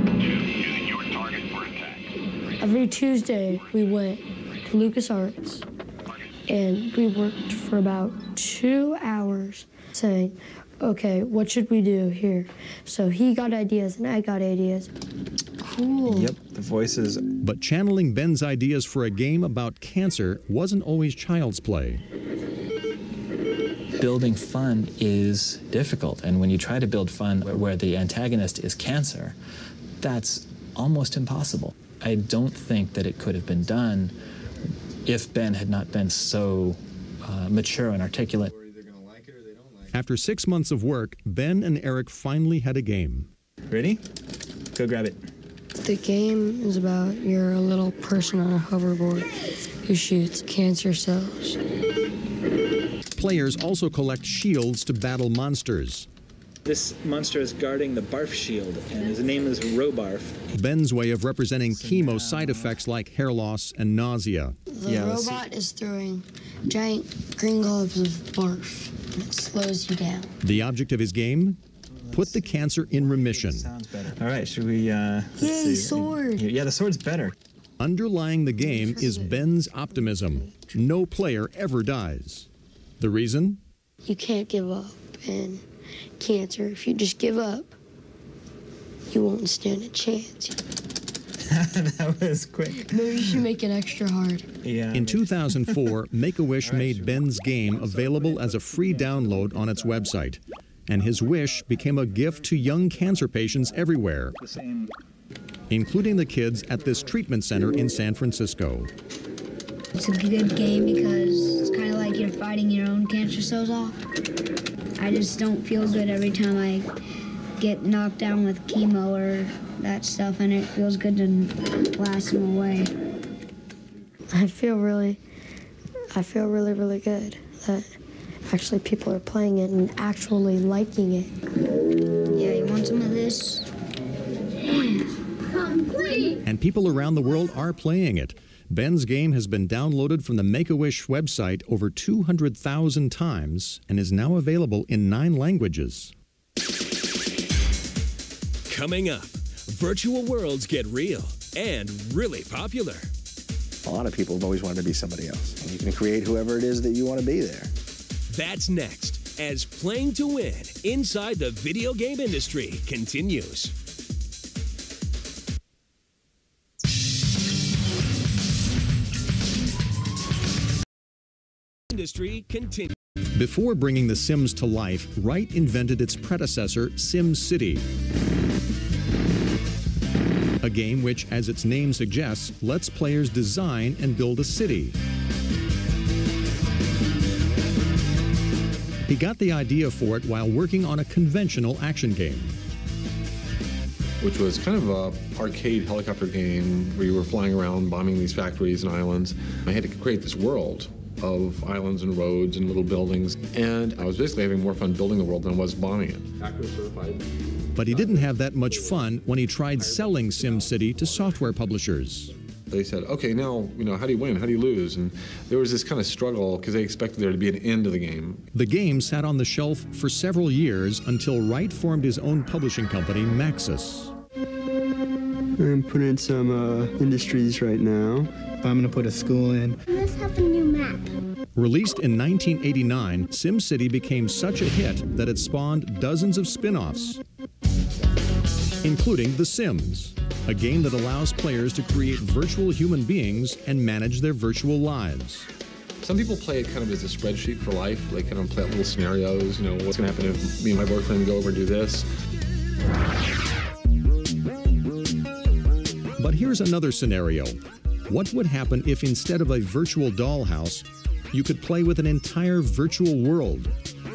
Every Tuesday, we went to LucasArts, and we worked for about 2 hours saying, okay, what should we do here? So he got ideas, and I got ideas. Cool. Yep, the voices. But channeling Ben's ideas for a game about cancer wasn't always child's play. Building fun is difficult, and when you try to build fun where the antagonist is cancer, that's almost impossible. I don't think that it could have been done if Ben had not been so mature and articulate. After 6 months of work, Ben and Eric finally had a game. Ready? Go grab it. The game is about you're a little person on a hoverboard who shoots cancer cells. Players also collect shields to battle monsters. This monster is guarding the Barf shield, and his name is Robarf. Ben's way of representing chemo side effects like hair loss and nausea. The robot is throwing giant green globes of barf, and it slows you down. The object of his game? Put the cancer in remission. Sounds better. All right, should we, let's Yay, see. sword! Yeah, the sword's better. Underlying the game is Ben's optimism. No player ever dies. The reason? You can't give up in cancer. If you just give up, you won't stand a chance. That was quick. Maybe you should make it extra hard. Yeah. In 2004, Make-A-Wish made Ben's game available as a free download on its website. And his wish became a gift to young cancer patients everywhere, including the kids at this treatment center in San Francisco. It's a good game because it's kind of like you're fighting your own cancer cells off. I just don't feel good every time I get knocked down with chemo or that stuff, and it feels good to blast them away. I feel really good that actually people are playing it and actually liking it. Yeah, you want some of this? And people around the world are playing it. Ben's game has been downloaded from the Make-A-Wish website over 200,000 times and is now available in 9 languages. Coming up, virtual worlds get real and really popular. A lot of people have always wanted to be somebody else. And you can create whoever it is that you want to be there. That's next, as Playing to Win inside the video game industry continues. Industry continues. Before bringing The Sims to life, Wright invented its predecessor, SimCity. A game which, as its name suggests, lets players design and build a city. He got the idea for it while working on a conventional action game, which was kind of a arcade helicopter game where you were flying around bombing these factories and islands. I had to create this world of islands and roads and little buildings, and I was basically having more fun building the world than I was bombing it. Hacker certified. But he didn't have that much fun when he tried selling SimCity to software publishers. They said, okay, now, how do you win? How do you lose? And there was this kind of struggle because they expected there to be an end to the game. The game sat on the shelf for several years until Wright formed his own publishing company, Maxis. I'm putting in some industries right now. I'm going to put a school in. Let's have a new map. Released in 1989, SimCity became such a hit that it spawned dozens of spin-offs, including The Sims, a game that allows players to create virtual human beings and manage their virtual lives. Some people play it kind of as a spreadsheet for life. They kind of play out little scenarios, what's going to happen if me and my boyfriend go over and do this. But here's another scenario. What would happen if instead of a virtual dollhouse, you could play with an entire virtual world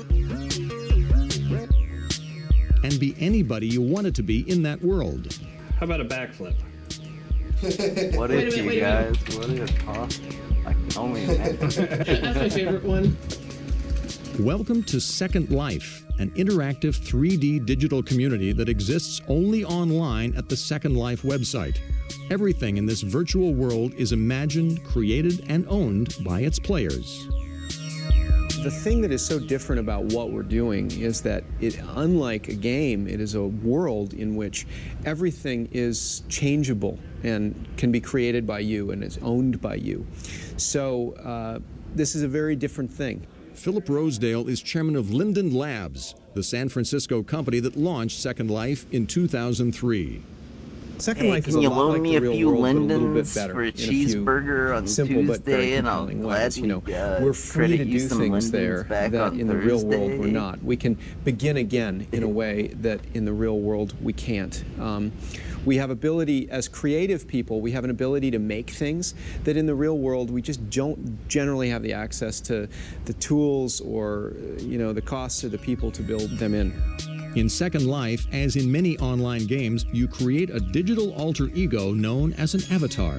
and be anybody you wanted to be in that world? How about a backflip? What if you guys? What if possible? I can only imagine. That's my favorite one. Welcome to Second Life, an interactive 3D digital community that exists only online at the Second Life website. Everything in this virtual world is imagined, created, and owned by its players. The thing that is so different about what we're doing is that unlike a game, it is a world in which everything is changeable and can be created by you and is owned by you. So this is a very different thing. Philip Rosedale is chairman of Linden Labs, the San Francisco company that launched Second Life in 2003. Second Life is can a you lot loan like me the a real few world, but a little bit Lindens better for a in cheeseburger on simple but very Tuesday, and I'll compelling ways. gladly We're free to credit do you some things there Lindens back that on in the real world we're Thursday. not. We can begin again in a way that in the real world we can't. We have ability as creative people, we have an ability to make things that in the real world we just don't generally have the access to the tools or the costs or the people to build them in. In Second Life, as in many online games, you create a digital alter ego known as an avatar.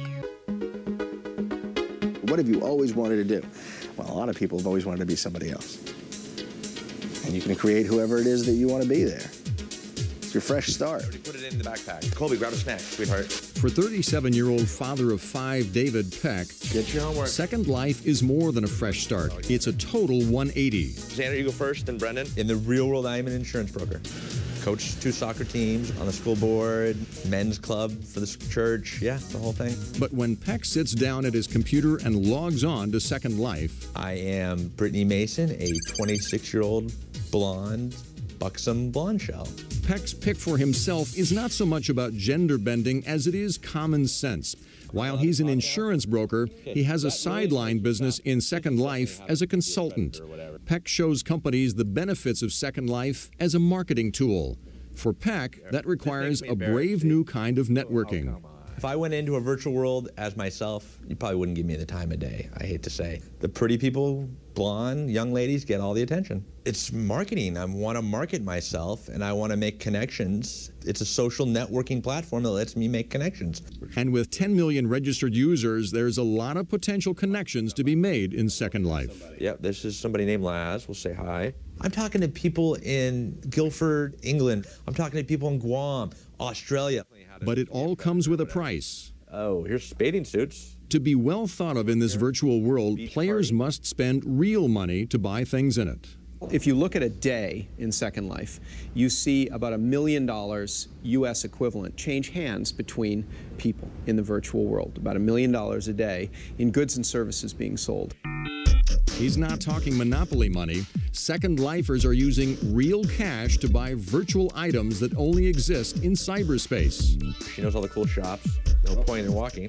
What have you always wanted to do? Well, a lot of people have always wanted to be somebody else. And you can create whoever it is that you want to be there. It's your fresh start. Put it in the backpack. Colby, grab a snack, sweetheart. For 37-year-old father of 5 David Peck, get your homework. Second Life is more than a fresh start. It's a total 180. Xander, you go first, then Brendan. In the real world, I am an insurance broker. Coach 2 soccer teams, on the school board, men's club for the church, yeah, the whole thing. But when Peck sits down at his computer and logs on to Second Life, I am Brittany Mason, a 26-year-old blonde, buxom blonde shell. Peck's pick for himself is not so much about gender bending as it is common sense. While he's an insurance broker, he has a sideline business in Second Life as a consultant. Peck shows companies the benefits of Second Life as a marketing tool. For Peck, that requires a brave new kind of networking. If I went into a virtual world as myself, you probably wouldn't give me the time of day, I hate to say. The pretty people, blonde, young ladies get all the attention. It's marketing. I want to market myself and I want to make connections. It's a social networking platform that lets me make connections. And with 10 million registered users, there's a lot of potential connections to be made in Second Life. Yep, this is somebody named Laz. We'll say hi. I'm talking to people in Guildford, England. I'm talking to people in Guam, Australia. But it all comes with a price. Oh, here's bathing suits. To be well thought of in this virtual world, players must spend real money to buy things in it. If you look at a day in Second Life, you see about $1 million U.S. equivalent change hands between people in the virtual world. About $1 million a day in goods and services being sold. He's not talking monopoly money. Second Lifers are using real cash to buy virtual items that only exist in cyberspace. She knows all the cool shops. No point in walking.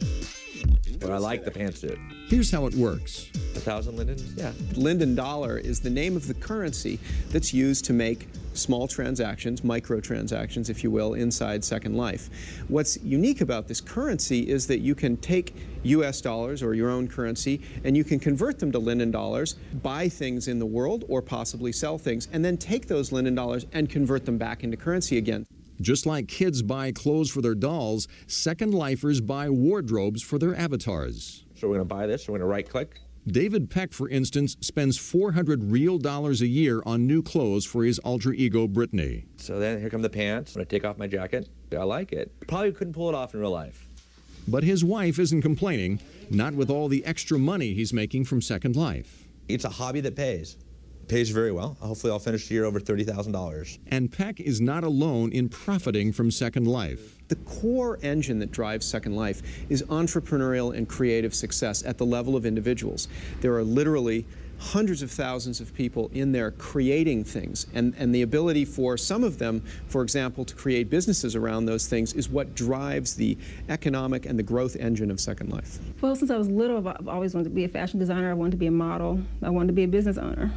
But I like the pantsuit. Here's how it works. 1,000 lindens? Yeah. Linden dollar is the name of the currency that's used to make small transactions, microtransactions, if you will, inside Second Life. What's unique about this currency is that you can take US dollars or your own currency and you can convert them to Linden dollars, buy things in the world or possibly sell things, and then take those Linden dollars and convert them back into currency again. Just like kids buy clothes for their dolls, Second Lifers buy wardrobes for their avatars. So we're going to buy this, we're going to right-click. David Peck, for instance, spends $400 real a year on new clothes for his alter ego, Brittany. So then here come the pants. I'm going to take off my jacket. I like it. Probably couldn't pull it off in real life. But his wife isn't complaining, not with all the extra money he's making from Second Life. It's a hobby that pays. Pays very well. Hopefully I'll finish the year over $30,000. And Peck is not alone in profiting from Second Life. The core engine that drives Second Life is entrepreneurial and creative success at the level of individuals. There are literally hundreds of thousands of people in there creating things, and the ability for some of them, for example, to create businesses around those things is what drives the economic and the growth engine of Second Life. Well, since I was little, I've always wanted to be a fashion designer. I wanted to be a model. I wanted to be a business owner.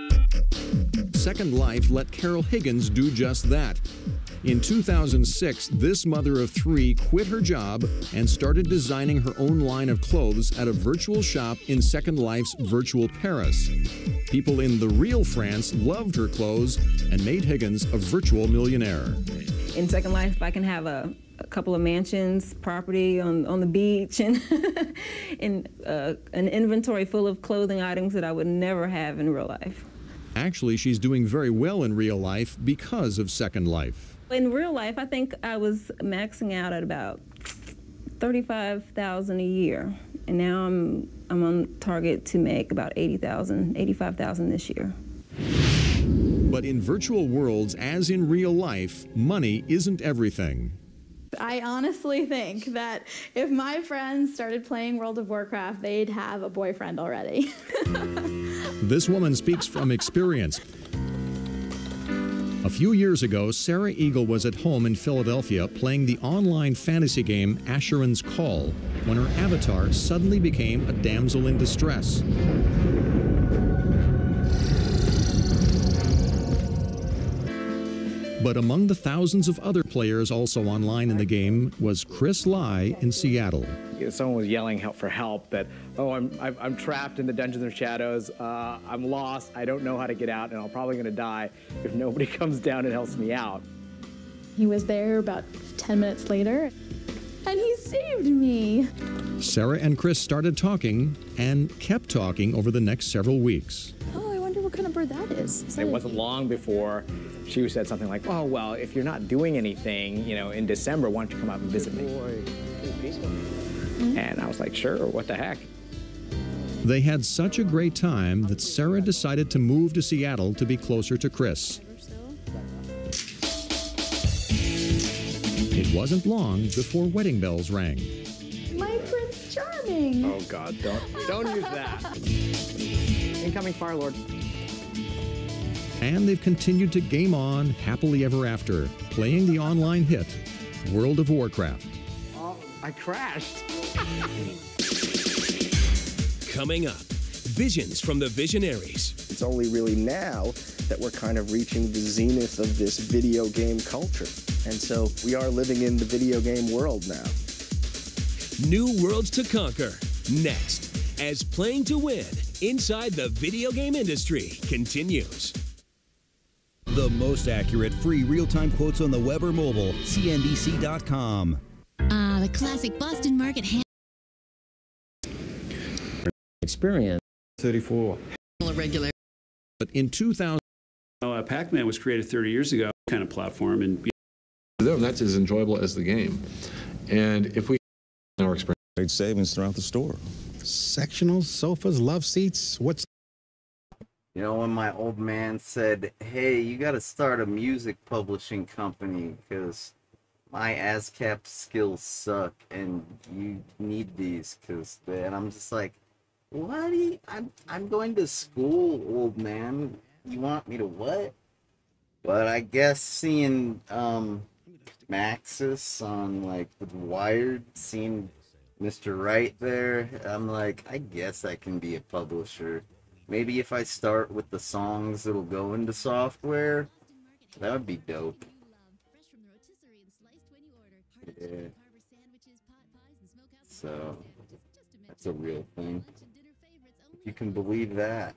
Second Life let Carol Higgins do just that. In 2006, this mother of 3 quit her job and started designing her own line of clothes at a virtual shop in Second Life's virtual Paris. People in the real France loved her clothes and made Higgins a virtual millionaire. In Second Life, I can have a couple of mansions, property on the beach, and, and an inventory full of clothing items that I would never have in real life. Actually, she's doing very well in real life because of Second Life. In real life, I think I was maxing out at about $35,000 a year, and now I'm on target to make about $80,000, $85,000 this year. But in virtual worlds, as in real life, money isn't everything. I honestly think that if my friends started playing World of Warcraft, they'd have a boyfriend already. This woman speaks from experience. A few years ago, Sarah Eagle was at home in Philadelphia playing the online fantasy game Asheron's Call when her avatar suddenly became a damsel in distress. But among the thousands of other players also online in the game was Chris Lai in Seattle. Someone was yelling for help that, oh, I'm trapped in the Dungeons and Shadows, I'm lost, I don't know how to get out, and I'm probably going to die if nobody comes down and helps me out. He was there about 10 minutes later, and he saved me. Sarah and Chris started talking and kept talking over the next several weeks. Oh, I wonder what kind of bird that is. It wasn't long before she said something like, oh, well, if you're not doing anything, in December, why don't you come out and visit me? And I was like, sure, what the heck? They had such a great time that Sarah decided to move to Seattle to be closer to Chris. It wasn't long before wedding bells rang. My Prince Charming. Oh, God, don't use that. Incoming Fire Lord. And they've continued to game on happily ever after, playing the online hit, World of Warcraft. Oh, I crashed. Coming up, visions from the visionaries. It's only really now that we're kind of reaching the zenith of this video game culture. And so we are living in the video game world now. New worlds to conquer, next, as Playing to Win inside the video game industry continues. The most accurate free real-time quotes on the web or mobile, CNBC.com. The classic Boston Market experience. 34. Regular. But in 2000, Pac-Man was created 30 years ago, kind of platform, and that's as enjoyable as the game. And if we our experience, great savings throughout the store. Sectionals, sofas, love seats. What's when my old man said, hey, you got to start a music publishing company because my ASCAP skills suck and you need these and I'm just like, what? I'm going to school, old man. You want me to what? But I guess seeing Maxis on with Wired, seeing Mr. Right there, I'm like, I guess I can be a publisher. Maybe if I start with the songs that'll go into software, that would be dope. Yeah. So, that's a real thing. If you can believe that.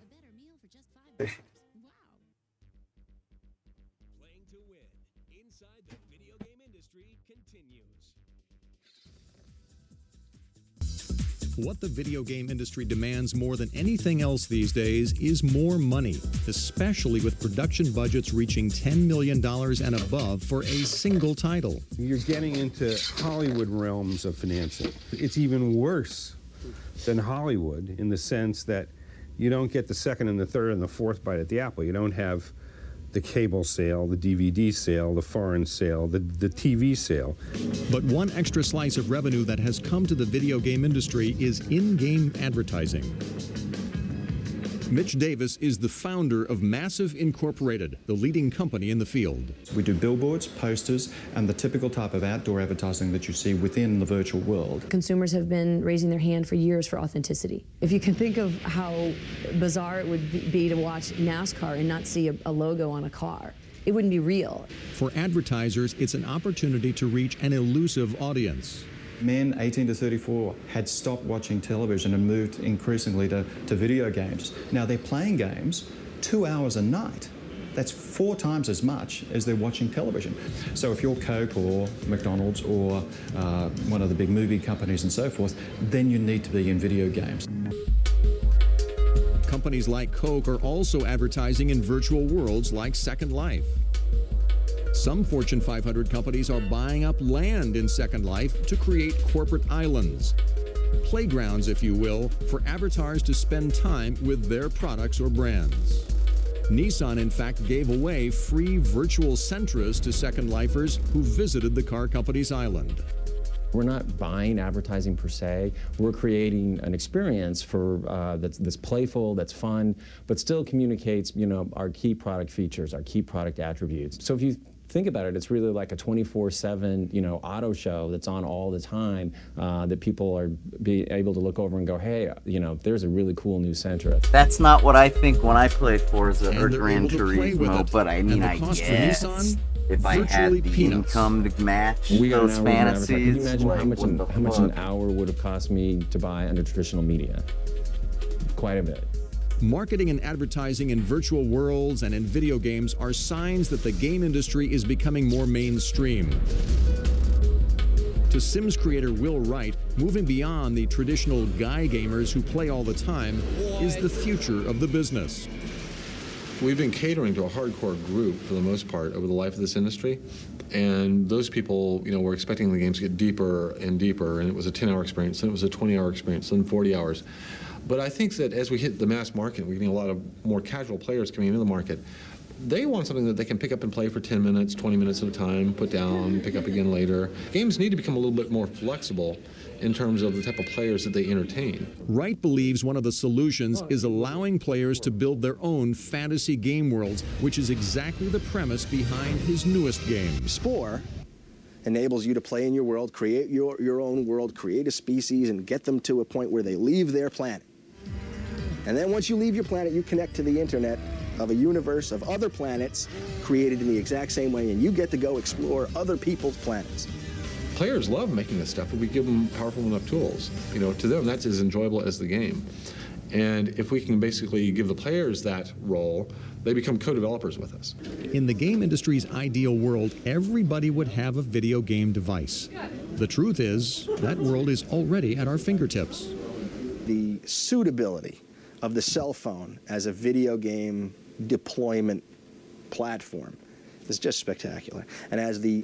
What the video game industry demands more than anything else these days is more money, especially with production budgets reaching $10 million and above for a single title. You're getting into Hollywood realms of financing. It's even worse than Hollywood in the sense that you don't get the second and the third and the fourth bite at the apple. You don't have the cable sale, the DVD sale, the foreign sale, the TV sale. But one extra slice of revenue that has come to the video game industry is in-game advertising. Mitch Davis is the founder of Massive Incorporated, the leading company in the field. We do billboards, posters, and the typical type of outdoor advertising that you see within the virtual world. Consumers have been raising their hand for years for authenticity. If you can think of how bizarre it would be to watch NASCAR and not see a logo on a car, it wouldn't be real. For advertisers, it's an opportunity to reach an elusive audience. Men 18 to 34 had stopped watching television and moved increasingly to video games. Now they're playing games 2 hours a night. That's 4 times as much as they're watching television. So if you're Coke or McDonald's or one of the big movie companies and so forth, then you need to be in video games. Companies like Coke are also advertising in virtual worlds like Second Life. Some Fortune 500 companies are buying up land in Second Life to create corporate islands. Playgrounds, if you will, for avatars to spend time with their products or brands. Nissan, in fact, gave away free virtual Sentras to Second Lifers who visited the car company's island. We're not buying advertising per se. We're creating an experience for that's playful, that's fun, but still communicates, our key product features, our key product attributes. So if you think about it, it's really like a 24/7, you know, auto show that's on all the time, that people are able to look over and go, hey, you know, there's a really cool new Sentra. That's not what I think when I play Forza or Gran Turismo, but I mean, I guess if I had the income to match those fantasies, can you imagine how much an fuck? hour would have cost me to buy under traditional media? Quite a bit. Marketing and advertising in virtual worlds and in video games are signs that the game industry is becoming more mainstream. To Sims creator Will Wright, moving beyond the traditional guy gamers who play all the time is the future of the business. We've been catering to a hardcore group for the most part over the life of this industry, and those people, you know, were expecting the games to get deeper and deeper, and it was a 10-hour experience, then it was a 20-hour experience, then 40 hours. But I think that as we hit the mass market, we're getting a lot of more casual players coming into the market. They want something that they can pick up and play for 10 minutes, 20 minutes at a time, put down, pick up again later. Games need to become a little bit more flexible in terms of the type of players that they entertain. Wright believes one of the solutions is allowing players to build their own fantasy game worlds, which is exactly the premise behind his newest game. Spore enables you to play in your world, create your own world, create a species, and get them to a point where they leave their planet. And then once you leave your planet, you connect to the internet of a universe of other planets created in the exact same way, and you get to go explore other people's planets. Players love making this stuff, but we give them powerful enough tools. You know, to them, that's as enjoyable as the game. And if we can basically give the players that role, they become co-developers with us. In the game industry's ideal world, everybody would have a video game device. The truth is, that world is already at our fingertips. The suitability of the cell phone as a video game deployment platform is just spectacular. And as the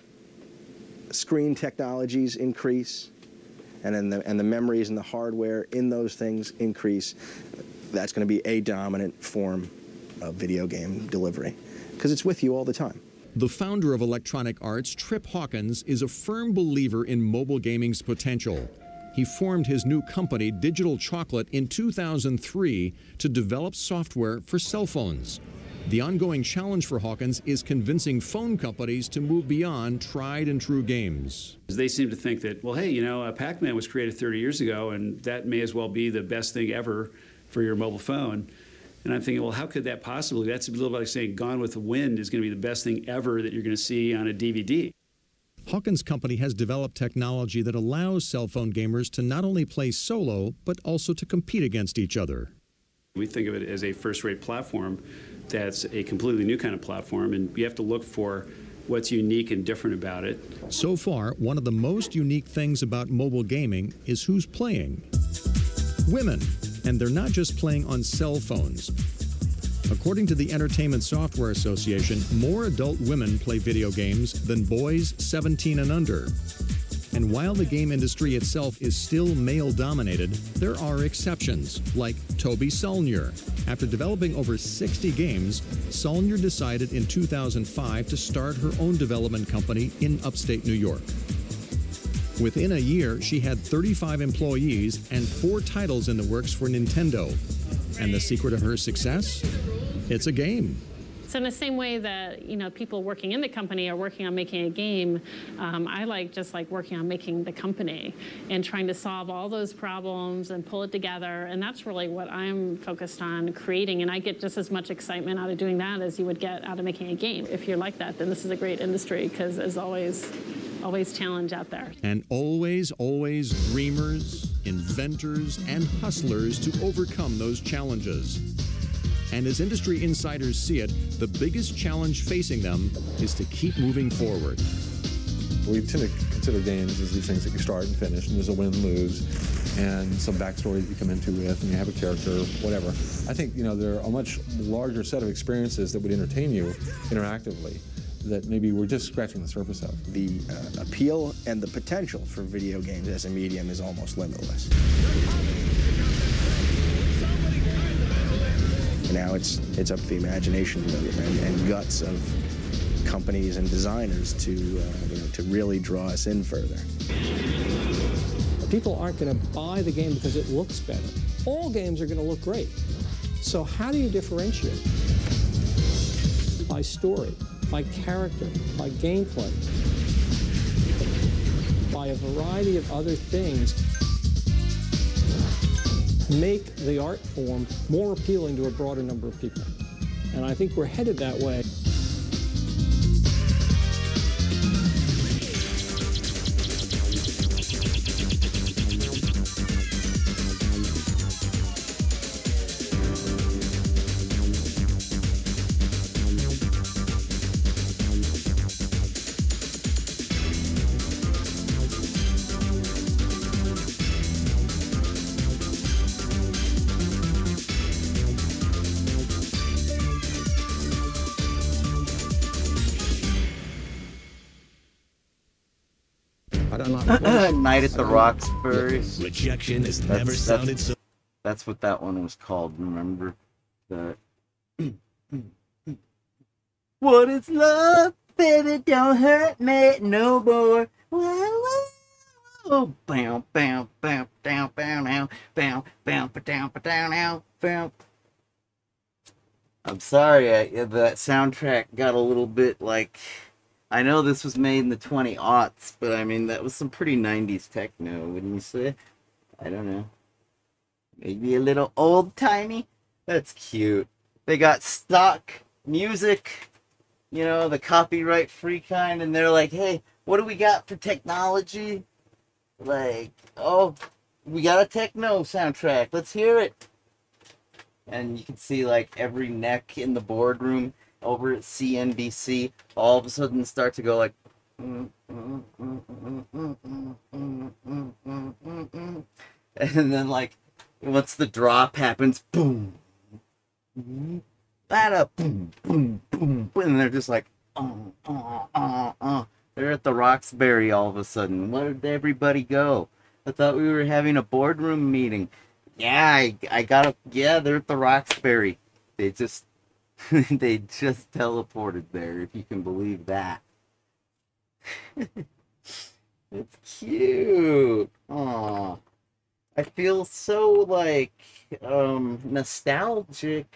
screen technologies increase, and the memories and the hardware in those things increase, that's going to be a dominant form of video game delivery, because it's with you all the time. The founder of Electronic Arts, Trip Hawkins, is a firm believer in mobile gaming's potential. He formed his new company, Digital Chocolate, in 2003 to develop software for cell phones. The ongoing challenge for Hawkins is convincing phone companies to move beyond tried and true games. They seem to think that, well, hey, you know, Pac-Man was created 30 years ago, and that may as well be the best thing ever for your mobile phone. And I'm thinking, well, how could that possibly? That's a little bit like saying Gone with the Wind is going to be the best thing ever that you're going to see on a DVD. Hawkins' company has developed technology that allows cell phone gamers to not only play solo, but also to compete against each other. We think of it as a first-rate platform that's a completely new kind of platform, and you have to look for what's unique and different about it. So far, one of the most unique things about mobile gaming is who's playing. Women, and they're not just playing on cell phones. According to the Entertainment Software Association, more adult women play video games than boys 17 and under. And while the game industry itself is still male-dominated, there are exceptions, like Toby Solnier. After developing over 60 games, Solnier decided in 2005 to start her own development company in upstate New York. Within a year, she had 35 employees and 4 titles in the works for Nintendo. And the secret of her success? It's a game. So in the same way that, you know, people working in the company are working on making a game, I just like working on making the company and trying to solve all those problems and pull it together. And that's really what I'm focused on creating. And I get just as much excitement out of doing that as you would get out of making a game. If you're like that, then this is a great industry, because there's always challenge out there. And always dreamers, inventors, and hustlers to overcome those challenges. And as industry insiders see it, the biggest challenge facing them is to keep moving forward. We tend to consider games as these things that you start and finish, and there's a win and lose, and some backstory that you come into with, and you have a character, whatever. I think, you know, there are a much larger set of experiences that would entertain you interactively that maybe we're just scratching the surface of. The appeal and the potential for video games as a medium is almost limitless. Now it's up to the imagination and guts of companies and designers to really draw us in further. People aren't going to buy the game because it looks better. All games are going to look great. So how do you differentiate? By story. by character, by gameplay, by a variety of other things, make the art form more appealing to a broader number of people. And I think we're headed that way. Night at the Roxbury. Rejection has never sounded so. That's what that one was called. Remember that? What is love, baby? Don't hurt me no more. Oh, bam, bam, bam, down, bam, now, bam, bam, down, down, now, bam. I'm sorry, that soundtrack got a little bit like. I know this was made in the 20-aughts, but I mean, that was some pretty 90s techno, wouldn't you say? I don't know. Maybe a little old-timey? That's cute. They got stock music, you know, the copyright-free kind, and they're like, hey, what do we got for technology? Like, oh, we got a techno soundtrack. Let's hear it. And you can see, like, every neck in the boardroom over at CNBC all of a sudden start to go like and then like once the drop happens, boom, bada, boom, boom, boom, and they're just like they're at the Roxbury all of a sudden. Where did everybody go? I thought we were having a boardroom meeting. Yeah, yeah, they're at the Roxbury. They just they just teleported there, if you can believe that. It's cute. Aw. I feel so, like, nostalgic.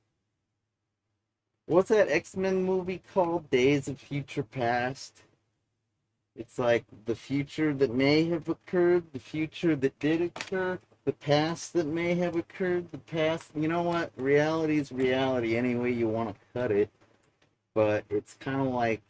What's that X-Men movie called? Days of Future Past? It's like the future that may have occurred, the future that did occur, the past that may have occurred, the past. You know what? Reality is reality any way you want to cut it. But it's kind of like,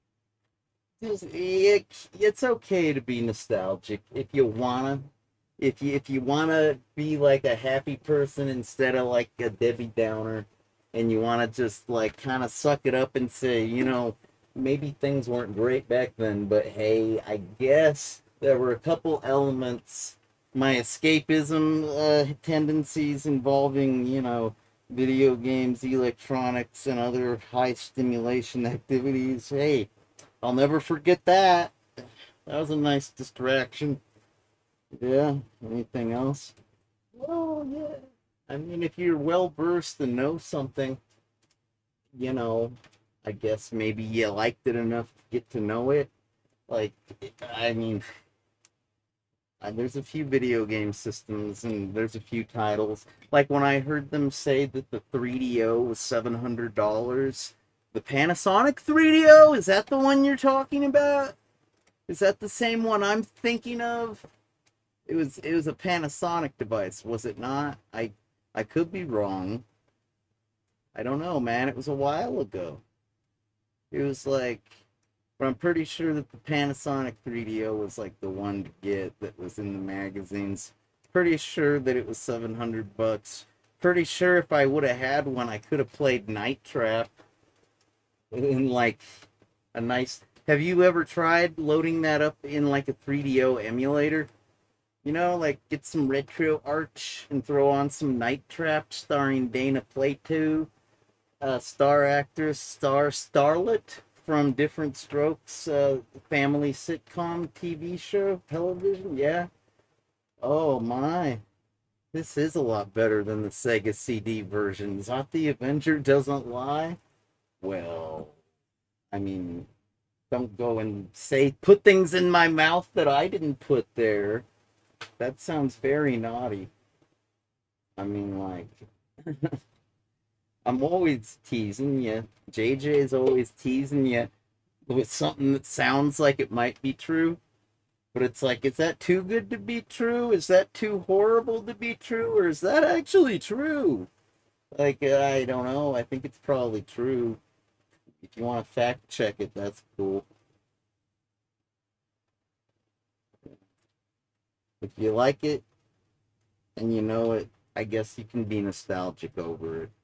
it's okay to be nostalgic if you wanna. If you wanna be like a happy person instead of like a Debbie Downer, and you wanna just like kind of suck it up and say, you know, maybe things weren't great back then, but hey, I guess there were a couple elements. My escapism tendencies involving, you know, video games, electronics, and other high stimulation activities. Hey, I'll never forget that. That was a nice distraction. Yeah, anything else? Well, yeah. I mean, if you're well versed and know something, you know, I guess maybe you liked it enough to get to know it. Like, I mean, there's a few video game systems and there's a few titles. Like when I heard them say that the 3DO was $700, the Panasonic 3DO, is that the one you're talking about? Is that the same one I'm thinking of? It was a Panasonic device, was it not? I could be wrong. I don't know, man. It was a while ago. It was like, but I'm pretty sure that the Panasonic 3DO was like the one to get that was in the magazines. Pretty sure that it was $700. Pretty sure if I would have had one, I could have played Night Trap in like a nice. Have you ever tried loading that up in like a 3DO emulator? You know, like get some retro arch and throw on some Night Trap starring Dana Plato, star actress, Starlet from Different Strokes, family sitcom TV show, television, yeah. Oh my, this is a lot better than the Sega CD version. Zot the Avenger Doesn't Lie? Well, I mean, don't go and put things in my mouth that I didn't put there. That sounds very naughty. I mean, like, I'm always teasing you. JJ is always teasing you with something that sounds like it might be true. But it's like, is that too good to be true? Is that too horrible to be true? Or is that actually true? Like, I don't know. I think it's probably true. If you want to fact check it, that's cool. If you like it and you know it, I guess you can be nostalgic over it.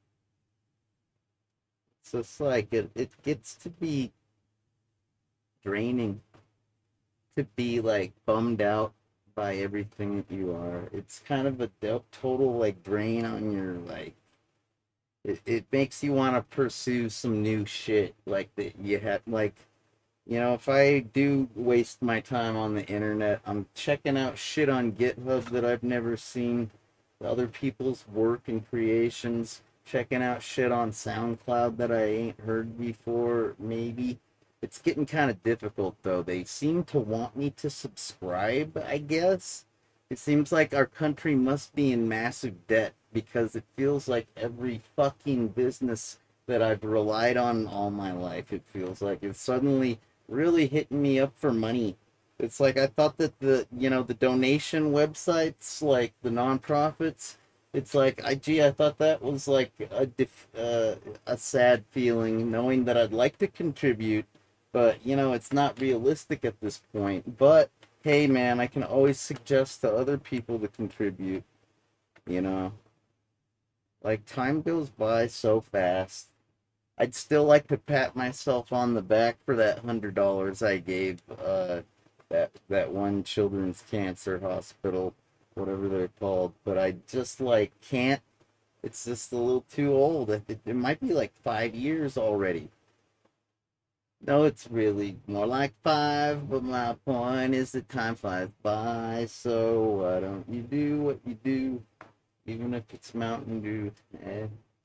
So it's like, it gets to be draining to be like bummed out by everything that you are. It's kind of a total like drain on your like, it makes you want to pursue some new shit like that you have. Like, you know, if I do waste my time on the internet, I'm checking out shit on GitHub that I've never seen, other people's work and creations, checking out shit on SoundCloud that I ain't heard before, maybe. It's getting kind of difficult, though. They seem to want me to subscribe, I guess. It seems like our country must be in massive debt because it feels like every fucking business that I've relied on all my life, it feels like it's suddenly really hitting me up for money. It's like I thought that the donation websites, like the nonprofits, it's like, I thought that was like a sad feeling, knowing that I'd like to contribute, but, you know, it's not realistic at this point. But, hey, man, I can always suggest to other people to contribute, you know. Like, time goes by so fast. I'd still like to pat myself on the back for that $100 I gave that one children's cancer hospital, whatever they're called. But I just, like, can't. It's just a little too old. It might be like 5 years already. No, it's really more like 5, but my point is that time flies by, so why don't you do what you do, even if it's Mountain Dew? I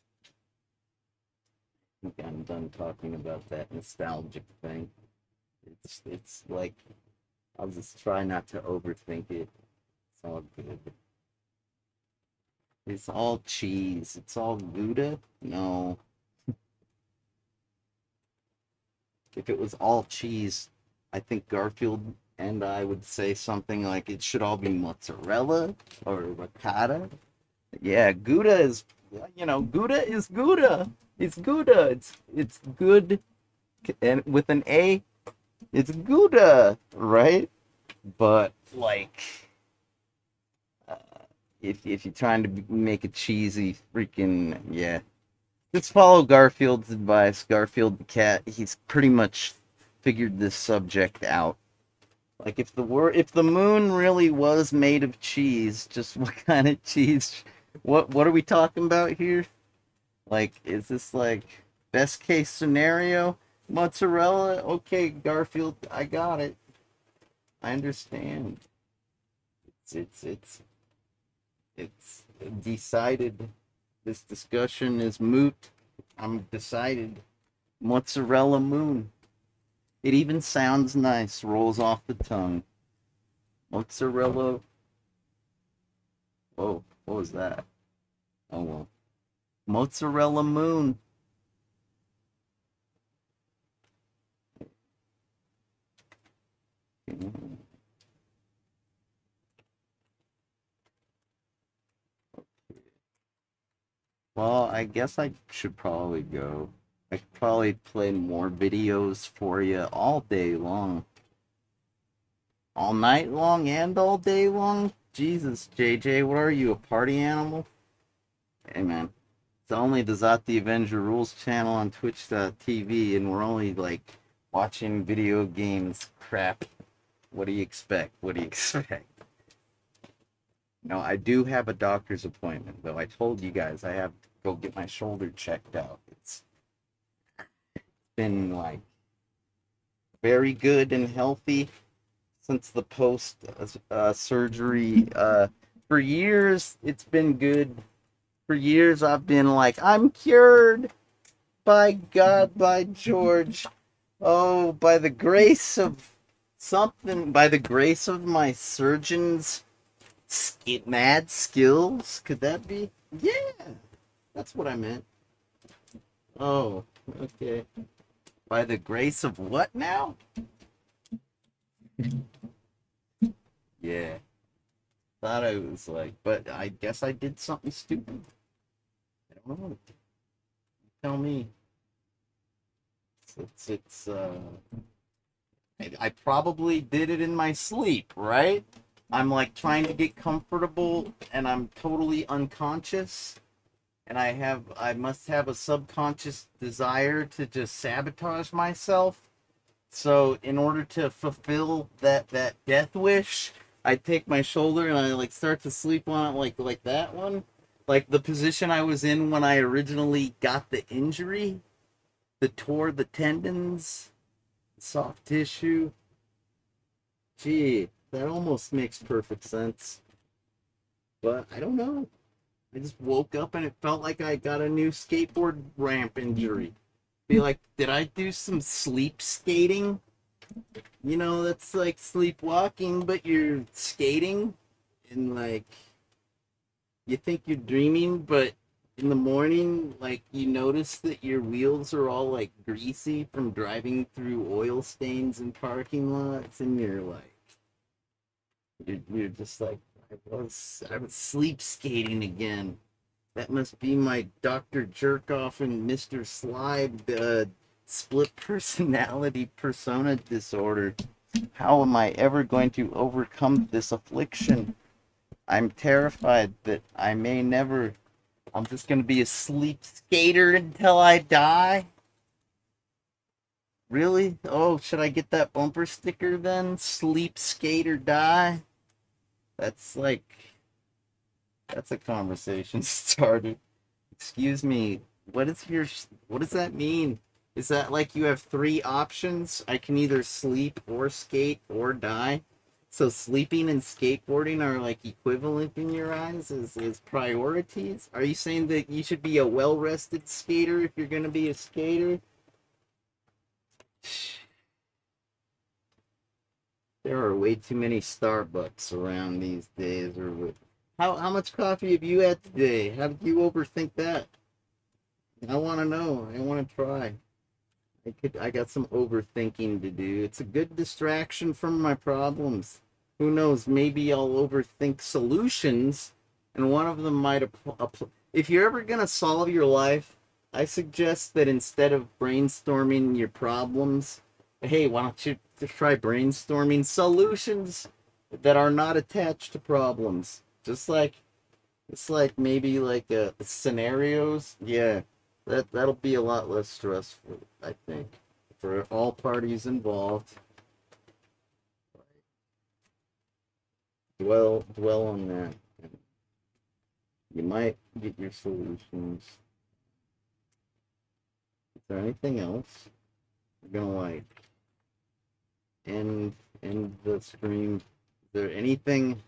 think I'm done talking about that nostalgic thing. It's like, I'll just try not to overthink it. It's all good. It's all cheese. It's all Gouda? No. If it was all cheese, I think Garfield and I would say something like it should all be mozzarella or ricotta. Yeah, Gouda is, you know, Gouda is Gouda. It's Gouda. It's good, and with an A, it's Gouda, right? But like, if you're trying to make a cheesy freaking, yeah. Let's follow Garfield's advice. Garfield the cat, he's pretty much figured this subject out. Like, if the moon really was made of cheese, just what kind of cheese? What are we talking about here? Like, is this like best case scenario? Mozzarella? Okay, Garfield, I got it. I understand. It's decided. This discussion is moot. I'm decided. Mozzarella moon. It even sounds nice. Rolls off the tongue. Mozzarella. Whoa, what was that? Oh well. Mozzarella moon. Well, I guess I should probably go. I could probably play more videos for you all day long. All night long and all day long? Jesus, JJ, what are you, a party animal? Hey, man. It's only the Zot the Avenger Rules channel on Twitch.tv, and we're only, like, watching video games crap. What do you expect? What do you expect? No, I do have a doctor's appointment, though. I told you guys I have to go get my shoulder checked out. It's been, like, very good and healthy since the post-surgery. For years, it's been good. For years, I've been like, I'm cured. By God, by George. Oh, by the grace of something, by the grace of my surgeon's mad skills. Could that be? Yeah, that's what I meant. Oh, okay. By the grace of what now? Yeah. Thought I was like, but I guess I did something stupid. I don't know. Tell me. I probably did it in my sleep, right? I'm like trying to get comfortable and I'm totally unconscious. And I must have a subconscious desire to just sabotage myself. So in order to fulfill that death wish, I take my shoulder and I like start to sleep on it like that one. Like the position I was in when I originally got the injury. Tore the tendons, soft tissue. Gee, that almost makes perfect sense. But I don't know. I just woke up and it felt like I got a new skateboard ramp injury. Be like, did I do some sleep skating? You know, that's like sleepwalking, but you're skating. And like, you think you're dreaming, but in the morning, like, you notice that your wheels are all like greasy from driving through oil stains in parking lots, and you're like, you're just like, I was sleep skating again. That must be my Dr. Jerkoff and Mr. Slide split personality persona disorder. How am I ever going to overcome this affliction? I'm terrified that I may never. I'm just going to be a sleep skater until I die? Really? Oh, should I get that bumper sticker then? Sleep, skate, or die? That's like... That's a conversation starter. Excuse me, what does that mean? Is that like you have 3 options? I can either sleep or skate or die? So sleeping and skateboarding are like equivalent in your eyes as priorities? Are you saying that you should be a well-rested skater if you're going to be a skater? There are way too many Starbucks around these days. How much coffee have you had today? How did you overthink that? I want to know. I want to try. I got some overthinking to do. It's a good distraction from my problems. Who knows, maybe I'll overthink solutions, and one of them might apply. If you're ever going to solve your life, I suggest that instead of brainstorming your problems, hey, why don't you try brainstorming solutions that are not attached to problems? Just like, it's like maybe like scenarios. Yeah, that'll be a lot less stressful, I think, for all parties involved. Dwell on that. You might get your solutions. Is there anything else? We're gonna like end the stream. Is there anything?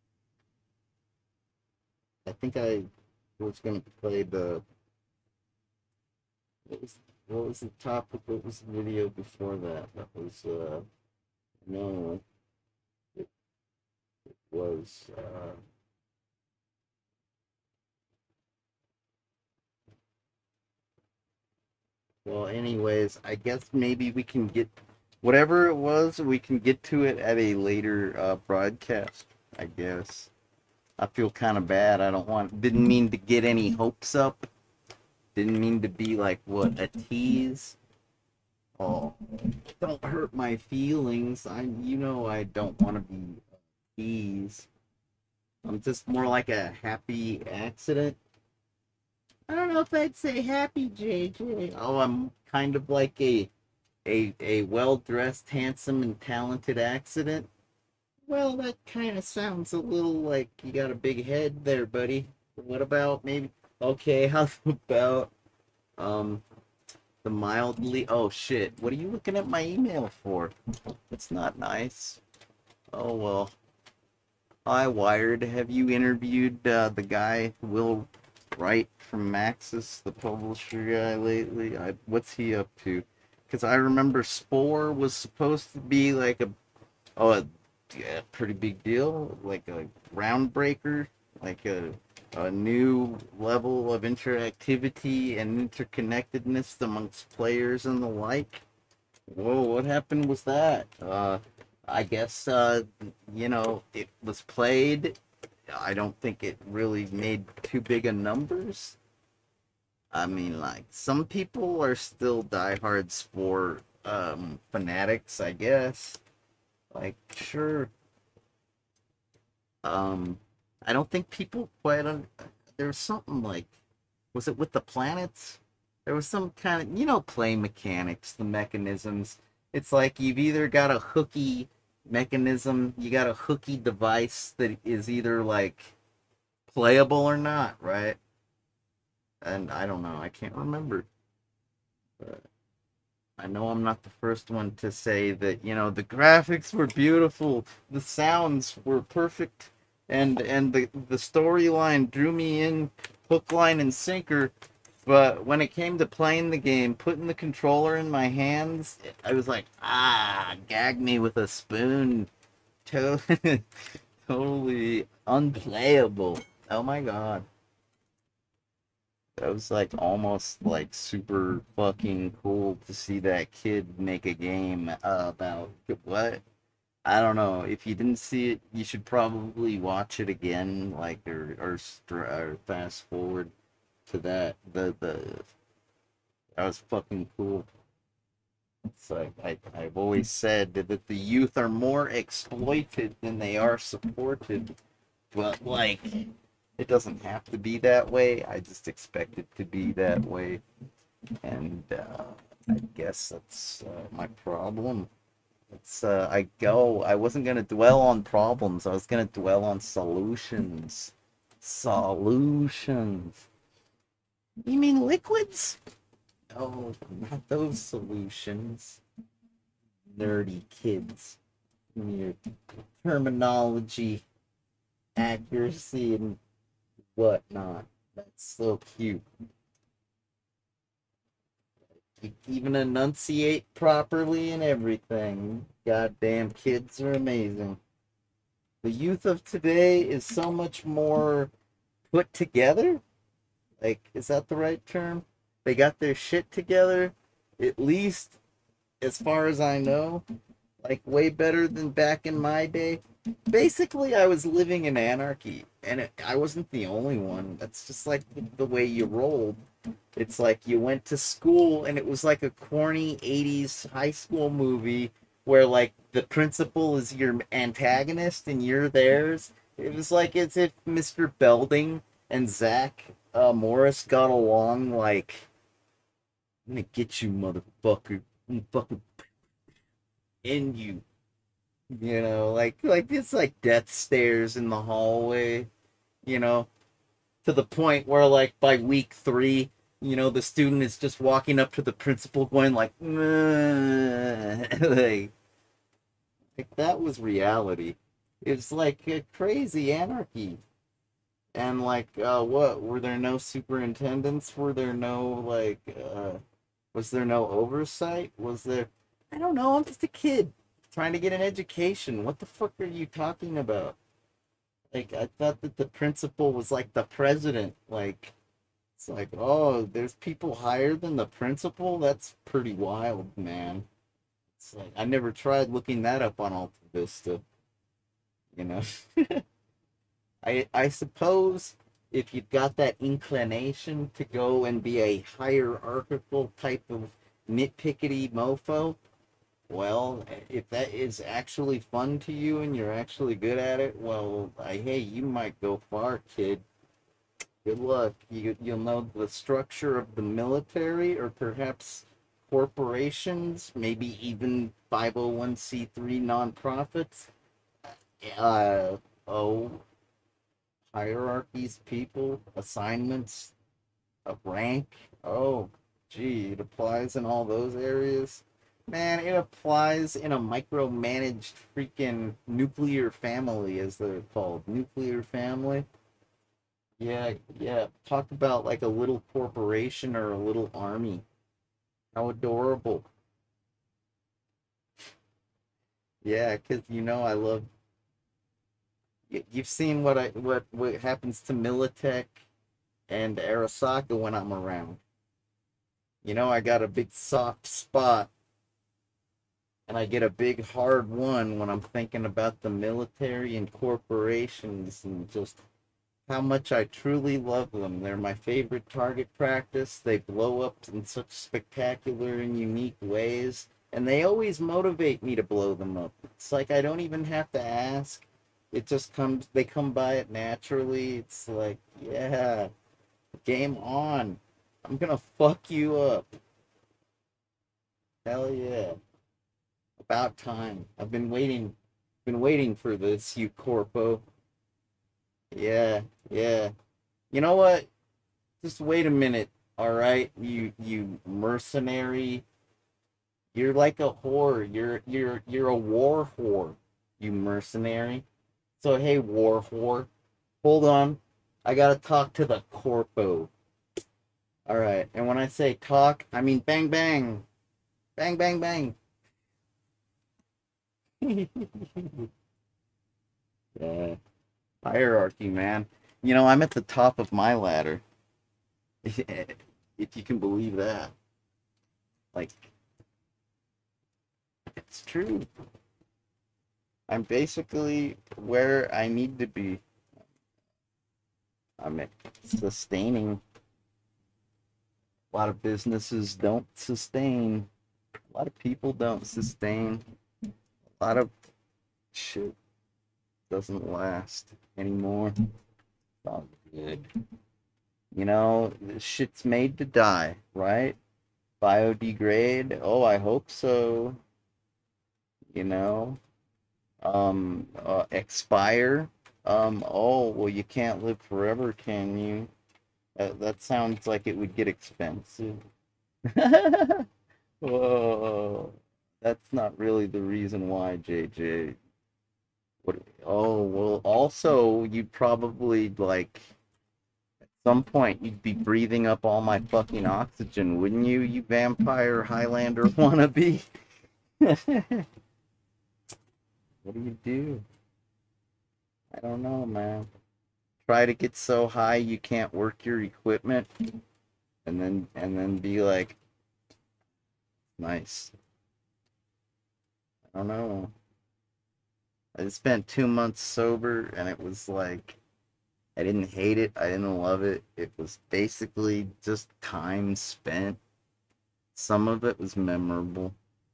I think I was gonna play the. What was the topic? What was the video before that? That was no. Was well, anyways, I guess maybe we can get whatever it was, we can get to it at a later broadcast, I guess. I feel kind of bad. Didn't mean to get any hopes up. Didn't mean to be like, what, a tease? Oh, don't hurt my feelings. I don't want to be I'm just more like a happy accident. I don't know if I'd say happy, JJ. Oh, I'm kind of like a well-dressed, handsome, and talented accident. Well, that kind of sounds a little like you got a big head there, buddy. What about maybe... Okay, how about, the mildly... Oh, shit. What are you looking at my email for? That's not nice. Oh, well. Hi, Wired. Have you interviewed the guy, Will Wright from Maxis, the publisher guy, lately? What's he up to? Because I remember Spore was supposed to be like a pretty big deal, like a groundbreaker, like a a new level of interactivity and interconnectedness amongst players and the like. Whoa, what happened with that? I guess, you know, it was played. I don't think it really made too big of numbers. I mean, like, some people are still diehard sport fanatics, I guess. Like, sure. I don't think people quite there was something like, was it with the planets? There was some kind of, you know, play mechanics, the mechanisms. It's like you've either got a hooky mechanism, you got a hooky device that is either like playable or not, right? And I don't know, I can't remember. But I know I'm not the first one to say that, you know, the graphics were beautiful, the sounds were perfect, and the storyline drew me in hook, line, and sinker. But when it came to playing the game, putting the controller in my hands, I was like, gag me with a spoon. Totally unplayable. Oh my god. That was like almost like super fucking cool to see that kid make a game about what? I don't know. If you didn't see it, you should probably watch it again, like or fast forward to that. That was fucking cool. It's like I've always said that the youth are more exploited than they are supported, but like it doesn't have to be that way. I just expect it to be that way, and I guess that's my problem. It's I wasn't gonna dwell on problems. I was gonna dwell on solutions. Solutions. You mean liquids? Oh, not those solutions. Nerdy kids. Your terminology, accuracy, and whatnot. That's so cute. You even enunciate properly and everything. Goddamn kids are amazing. The youth of today is so much more put together. Like, is that the right term? They got their shit together, at least as far as I know. Like, way better than back in my day. Basically, I was living in anarchy, and I wasn't the only one. That's just like the way you rolled. It's like you went to school, and it was like a corny 80s high school movie where, like, the principal is your antagonist and you're theirs. It was like as if Mr. Belding and Zach Morris got along like, I'm gonna get you, motherfucker. I'm fucking end you. You know, like it's like death stares in the hallway, you know, to the point where, like, by week 3, you know, the student is just walking up to the principal going like, like that was reality. It's like a crazy anarchy. And like, what, were there no superintendents? Were there no, like, was there no oversight? Was there, I don't know, I'm just a kid trying to get an education. What the fuck are you talking about? Like, I thought that the principal was like the president. Like, it's like, oh, there's people higher than the principal? That's pretty wild, man. It's like, I never tried looking that up on Alta Vista. You know? I suppose if you've got that inclination to go and be a hierarchical type of nitpickety mofo, well, if that is actually fun to you and you're actually good at it, well, hey, you might go far, kid. Good luck. You'll know the structure of the military, or perhaps corporations, maybe even 501c3 nonprofits. Hierarchies, people, assignments, a rank. Oh, gee, it applies in all those areas. Man, it applies in a micromanaged freaking nuclear family, as they're called. Nuclear family. Yeah. Talk about like a little corporation or a little army. How adorable. Yeah, because, you know, I love You've seen what happens to Militech and Arasaka when I'm around. You know, I got a big soft spot, and I get a big hard one when I'm thinking about the military and corporations and just how much I truly love them. They're my favorite target practice. They blow up in such spectacular and unique ways, and they always motivate me to blow them up. It's like I don't even have to ask. It just comes, they come by it naturally. It's like, yeah, game on. I'm gonna fuck you up. Hell yeah. About time. I've been waiting for this, you corpo. Yeah, yeah. You know what? Just wait a minute, alright? You mercenary. You're like a whore. You're a war whore, you mercenary. So hey, war whore, hold on. I gotta talk to the corpo. Alright, and when I say talk, I mean bang bang. Bang bang bang. Yeah. Hierarchy, man. You know, I'm at the top of my ladder. If you can believe that. Like, it's true. I'm basically where I need to be. I'm sustaining. A lot of businesses don't sustain. A lot of people don't sustain. A lot of shit doesn't last anymore. It's all good. You know, this shit's made to die, right? Biodegrade? Oh, I hope so. You know? Expire? Oh, well, you can't live forever, can you? That sounds like it would get expensive. Whoa. That's not really the reason why, JJ. What? Oh, well, also, you'd probably, like, at some point, you'd be breathing up all my fucking oxygen, wouldn't you, you vampire Highlander wannabe? What do you do? I don't know, man. Try to get so high you can't work your equipment, and then be like, nice. I don't know. I spent 2 months sober, and it was like, I didn't hate it, I didn't love it. It was basically just time spent. Some of it was memorable.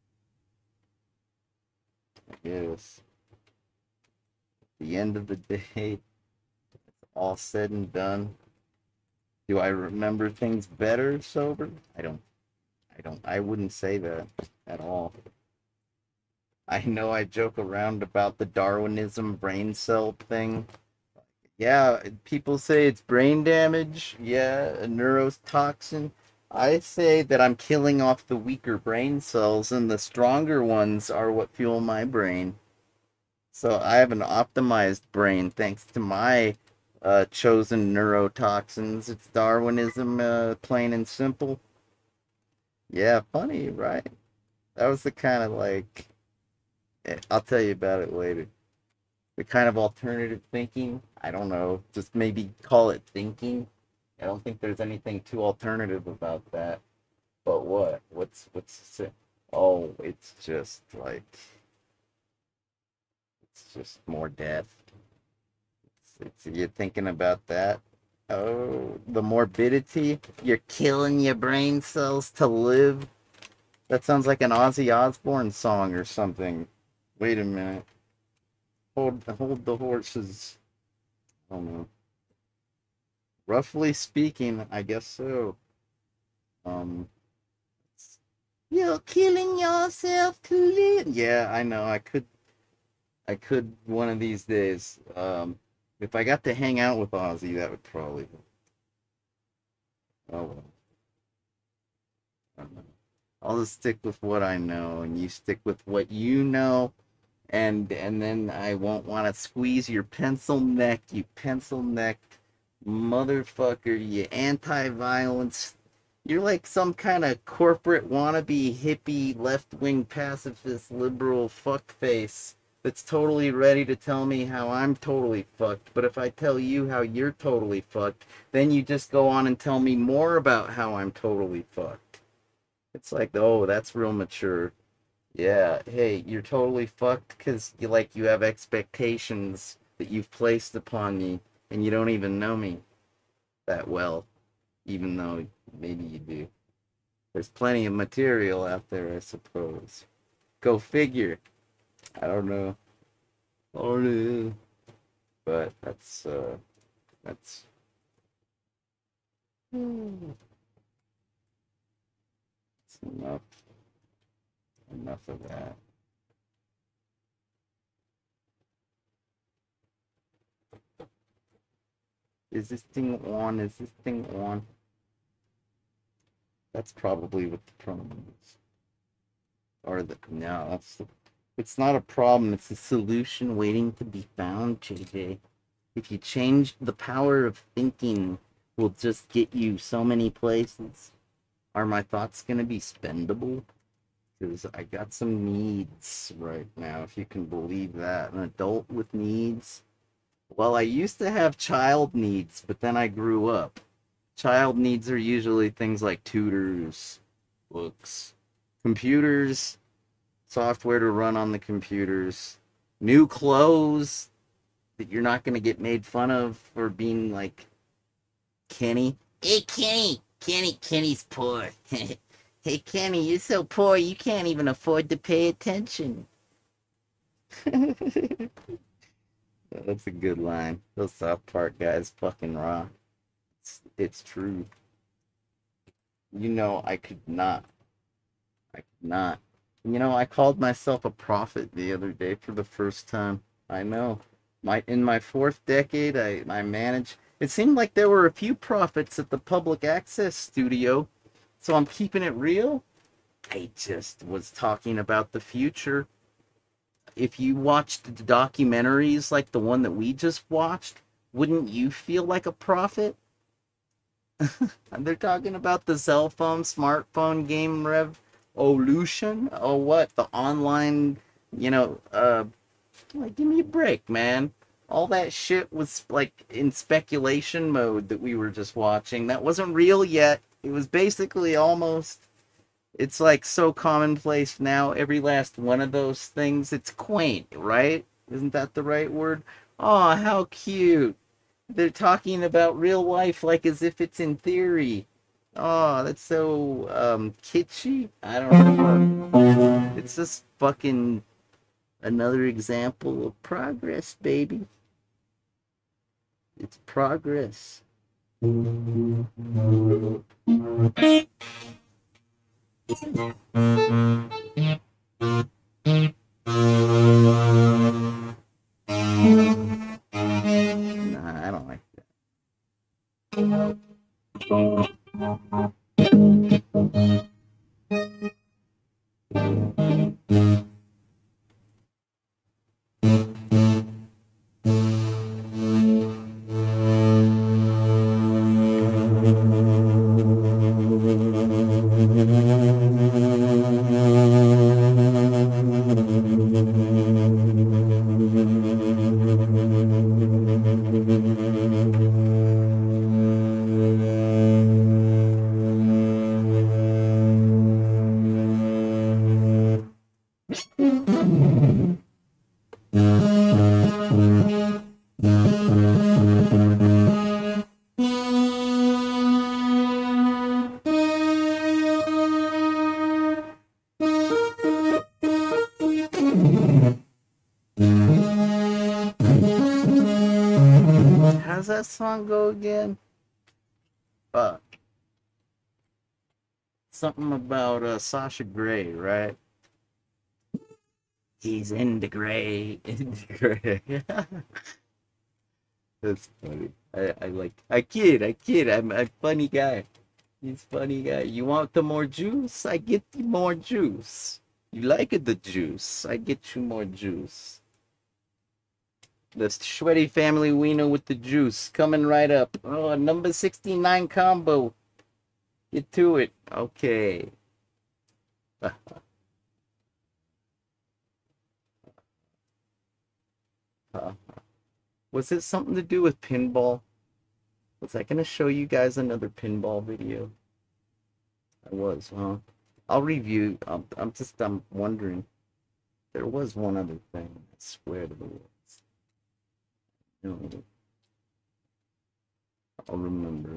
I guess. At the end of the day, it's all said and done. Do I remember things better sober? I wouldn't say that at all. I know I joke around about the Darwinism brain cell thing. Yeah, people say it's brain damage. Yeah, a neurotoxin. I say that I'm killing off the weaker brain cells, and the stronger ones are what fuel my brain. So I have an optimized brain thanks to my chosen neurotoxins. It's Darwinism, plain and simple. Yeah, funny, right? That was the kind of, like, I'll tell you about it later. The kind of alternative thinking, I don't know, just maybe call it thinking. I don't think there's anything too alternative about that. But what? What's oh, it's just like, it's just more death. You're thinking about that. Oh, the morbidity. You're killing your brain cells to live. That sounds like an Ozzy Osbourne song or something. Wait a minute. Hold the horses. I don't know. Roughly speaking, I guess so. You're killing yourself to live. Yeah, I know. I could one of these days. If I got to hang out with Ozzy, that would probably. Oh well. I don't know. I'll just stick with what I know, and you stick with what you know, and then I won't want to squeeze your pencil neck, you pencil-necked motherfucker, you anti-violence. You're like some kind of corporate wannabe hippie left-wing pacifist liberal fuckface that's totally ready to tell me how I'm totally fucked. But if I tell you how you're totally fucked, then you just go on and tell me more about how I'm totally fucked. It's like, oh, that's real mature. Yeah, hey, you're totally fucked because you have expectations that you've placed upon me, and you don't even know me that well, even though maybe you do. There's plenty of material out there, I suppose. Go figure. I don't know. Oh, yeah. But that's enough. Enough of that. Is this thing on? Is this thing on? That's probably what the problem is. Or no, it's not a problem, it's a solution waiting to be found, JJ. If you change, the power of thinking will just get you so many places. Are my thoughts gonna be spendable? Because I got some needs right now, if you can believe that. An adult with needs. Well, I used to have child needs, but then I grew up. Child needs are usually things like tutors, books, computers, software to run on the computers, new clothes that you're not going to get made fun of for being like Kenny. Hey, Kenny's poor. Hey, Kenny, you're so poor you can't even afford to pay attention. That's a good line. Those South Park guys fucking rock. It's true. You know, I could not. You know, I called myself a prophet the other day for the first time. I know. In my 4th decade, I managed. It seemed like there were a few prophets at the public access studio, so I'm keeping it real. I just was talking about the future. If you watched the documentaries like the one that we just watched, wouldn't you feel like a prophet? They're talking about the cell phone, smartphone game revolution. Oh, what? The online, like, give me a break, man. All that shit was, like, in speculation mode that we were just watching. That wasn't real yet. It was basically almost... It's, like, so commonplace now. Every last one of those things. It's quaint, right? Isn't that the right word? Aw, how cute. They're talking about real life like as if it's in theory. Oh, that's so kitschy. I don't know. It's just fucking another example of progress, baby. It's progress. Nah, I don't like that. How's that song go again? Fuck. Something about Sasha Grey, right? He's into gray. Into gray. That's funny. I kid. I'm a funny guy. He's a funny guy. You want the more juice? I get you more juice. You like it, the juice? I get you more juice. The Shreddy family wiener with the juice coming right up. Oh, number 69 combo. Get to it. Okay. Was it something to do with pinball? Was I going to show you guys another pinball video? I was, huh? I'll review. I'm wondering. There was one other thing. I swear to the Lord. No. I'll remember.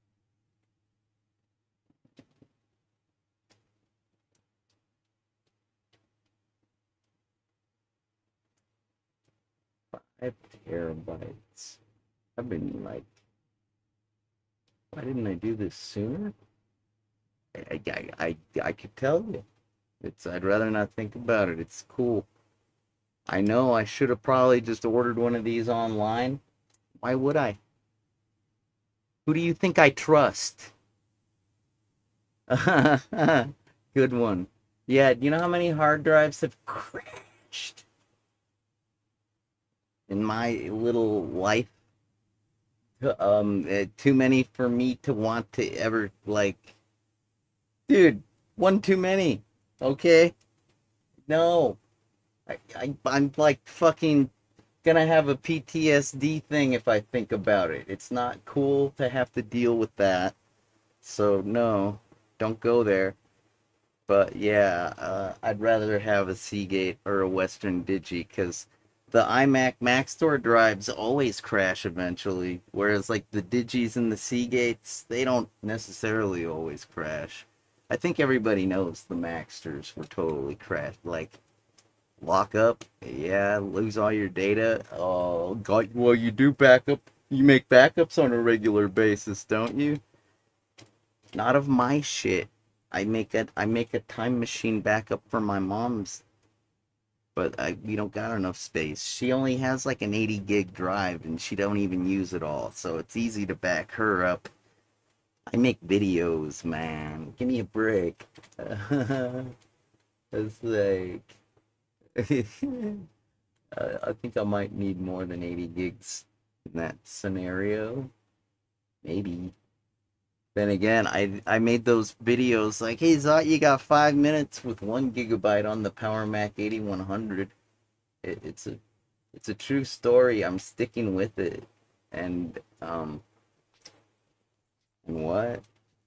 5 terabytes. I've been like, why didn't I do this sooner? I could tell you. I'd rather not think about it. It's cool. I know I should have probably just ordered one of these online. Why would I? Who do you think I trust? Good one. Yeah, do you know how many hard drives have crashed in my little life? Too many for me to want to ever, like... Dude, one too many, okay? No. I'm like fucking gonna have a PTSD thing if I think about it. It's not cool to have to deal with that. So, no, don't go there. But, yeah, I'd rather have a Seagate or a Western Digi, because the iMac Maxtor drives always crash eventually, whereas, like, the Digis and the Seagates, they don't necessarily always crash. I think everybody knows the Maxters were totally crashed. Like, lock up, yeah, lose all your data. Oh, God, well, you do backup. You make backups on a regular basis, don't you? Not of my shit. I make a time machine backup for my mom's, but we don't got enough space. She only has like an 80 gig drive, and she don't even use it all, so it's easy to back her up. I make videos, man. Give me a break. It's like... I think I might need more than 80 gigs in that scenario. Maybe. Then again, I made those videos like, hey, Zot, you got 5 minutes with 1 gigabyte on the Power Mac 8100. It's a true story. I'm sticking with it. And, what?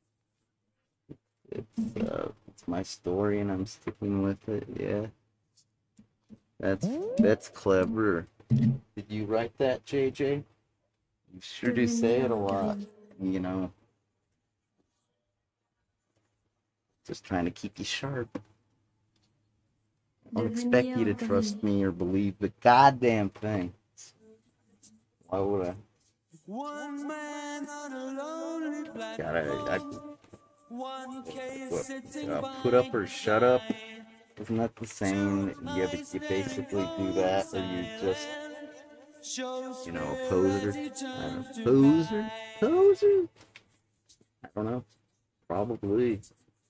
It's my story and I'm sticking with it, yeah. That's clever. Did you write that, JJ? You sure do say it a lot, you know. Just trying to keep you sharp. I don't expect you to trust me or believe the goddamn thing. Why would I? Put up or shut up? Isn't that the same? You basically do that, or you just, you know, a poser? Poser? I don't know. Probably.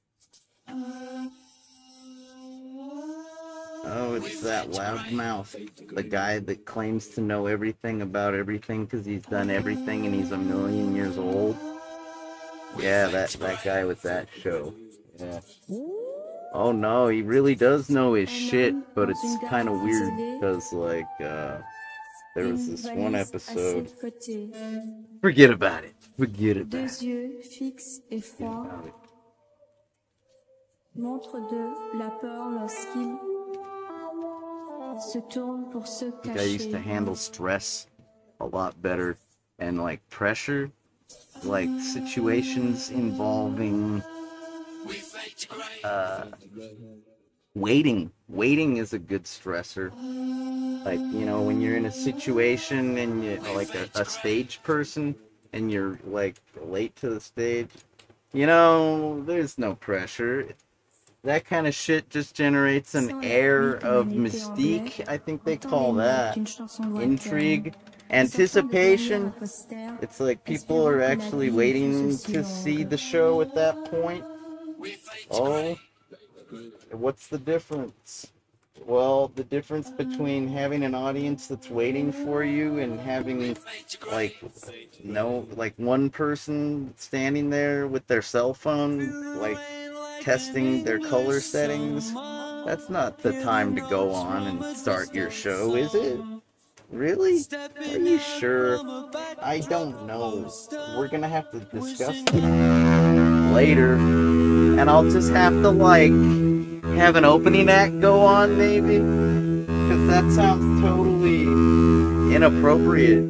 Oh, it's that loudmouth. The guy that claims to know everything about everything because he's done everything and he's 1,000,000 years old. Yeah, that guy with that show. Yeah. Oh no, he really does know his shit, but it's kind of weird because, like, there was this one episode. Forget about it. Forget about it. Montre de la peur lorsqu'il se tourne pour se cacher. I used to handle stress a lot better, and like pressure, like situations involving waiting. Waiting is a good stressor. Like, you know, when you're in a situation and you're like a stage person and you're like late to the stage, you know, there's no pressure. That kind of shit just generates an air of mystique, I think they call that. Intrigue. Anticipation. It's like people are actually waiting to see the show at that point. Oh, what's the difference? Well, the difference between having an audience that's waiting for you and having, like, one person standing there with their cell phone, like, testing their color settings, that's not the time to go on and start your show, is it? Really? Are you sure? I don't know. We're gonna have to discuss it later. And I'll just have to, like, have an opening act go on, maybe? Because that sounds totally inappropriate.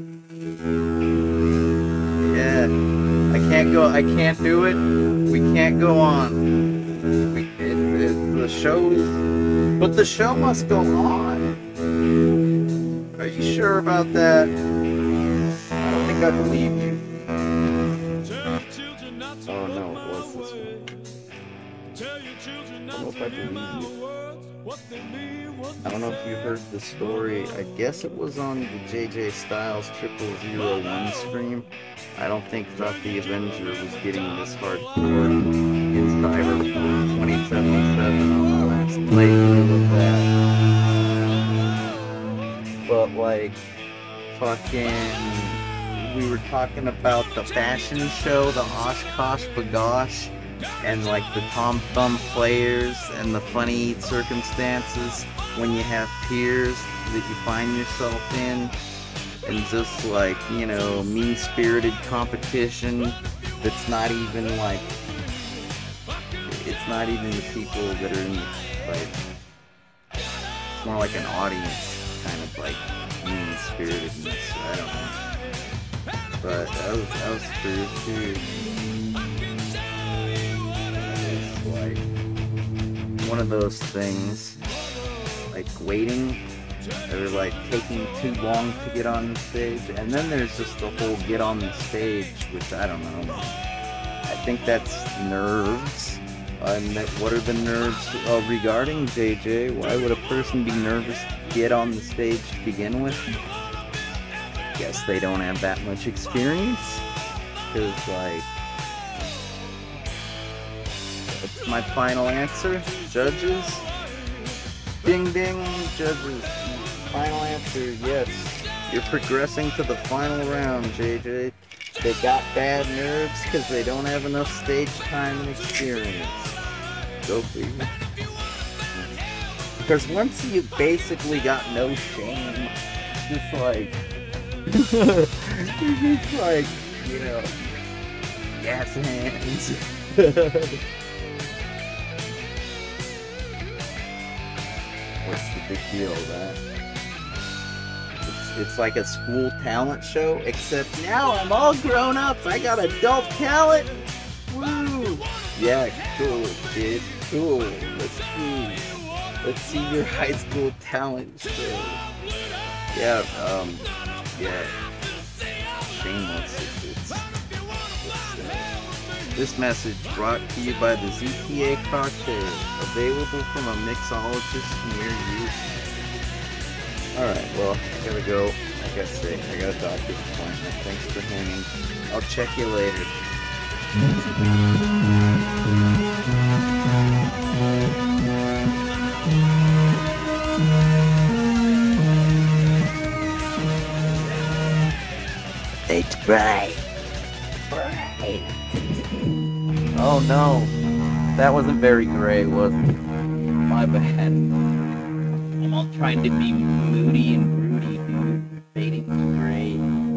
Yeah. I can't do it. We can't go on. The show's... But the show must go on. Are you sure about that? I don't think I believe you. Oh no, it was this one. I don't know if I believe you. I don't know if you heard the story. I guess it was on the JJ Styles 0001 stream. I don't think that the Avenger was getting this hardcore in Cyberpunk 2077 on the last playthrough of that. But like, fucking, we were talking about the fashion show, the Oshkosh Bagosh, and like the Tom Thumb players and the funny circumstances when you have peers that you find yourself in, and just like, you know, mean-spirited competition that's not even like, it's not even the people that are in the, like, it's more like an audience kind of like mean-spiritedness. I don't know, but that was true too. It's like one of those things, like waiting, or like taking too long to get on the stage, and then there's just the whole get on the stage, which I don't know. I think that's nerves. What are the nerves regarding JJ? Why would a person be nervous to get on the stage to begin with? Guess they don't have that much experience. Because, like, that's my final answer. Judges? Ding ding, judges. Final answer, yes. You're progressing to the final round, JJ. They got bad nerves because they don't have enough stage time and experience. Go figure. Because once you basically got no shame, just like, it's like, you know, gas hands. What's the big deal, right? It's like a school talent show, except now I'm all grown up. I got adult talent. Woo! Yeah, cool, kid. Cool. Let's see your high school talent show. Yeah, yeah. Shameless. This message brought to you by the ZPA Cocktail, available from a mixologist near you. Alright, well, I gotta go. I got a doctor's appointment. Thanks for hanging. I'll check you later. It's bright. Oh no, that wasn't very gray, was it? My bad. I'm all trying to be moody and broody, dude. Fading to gray.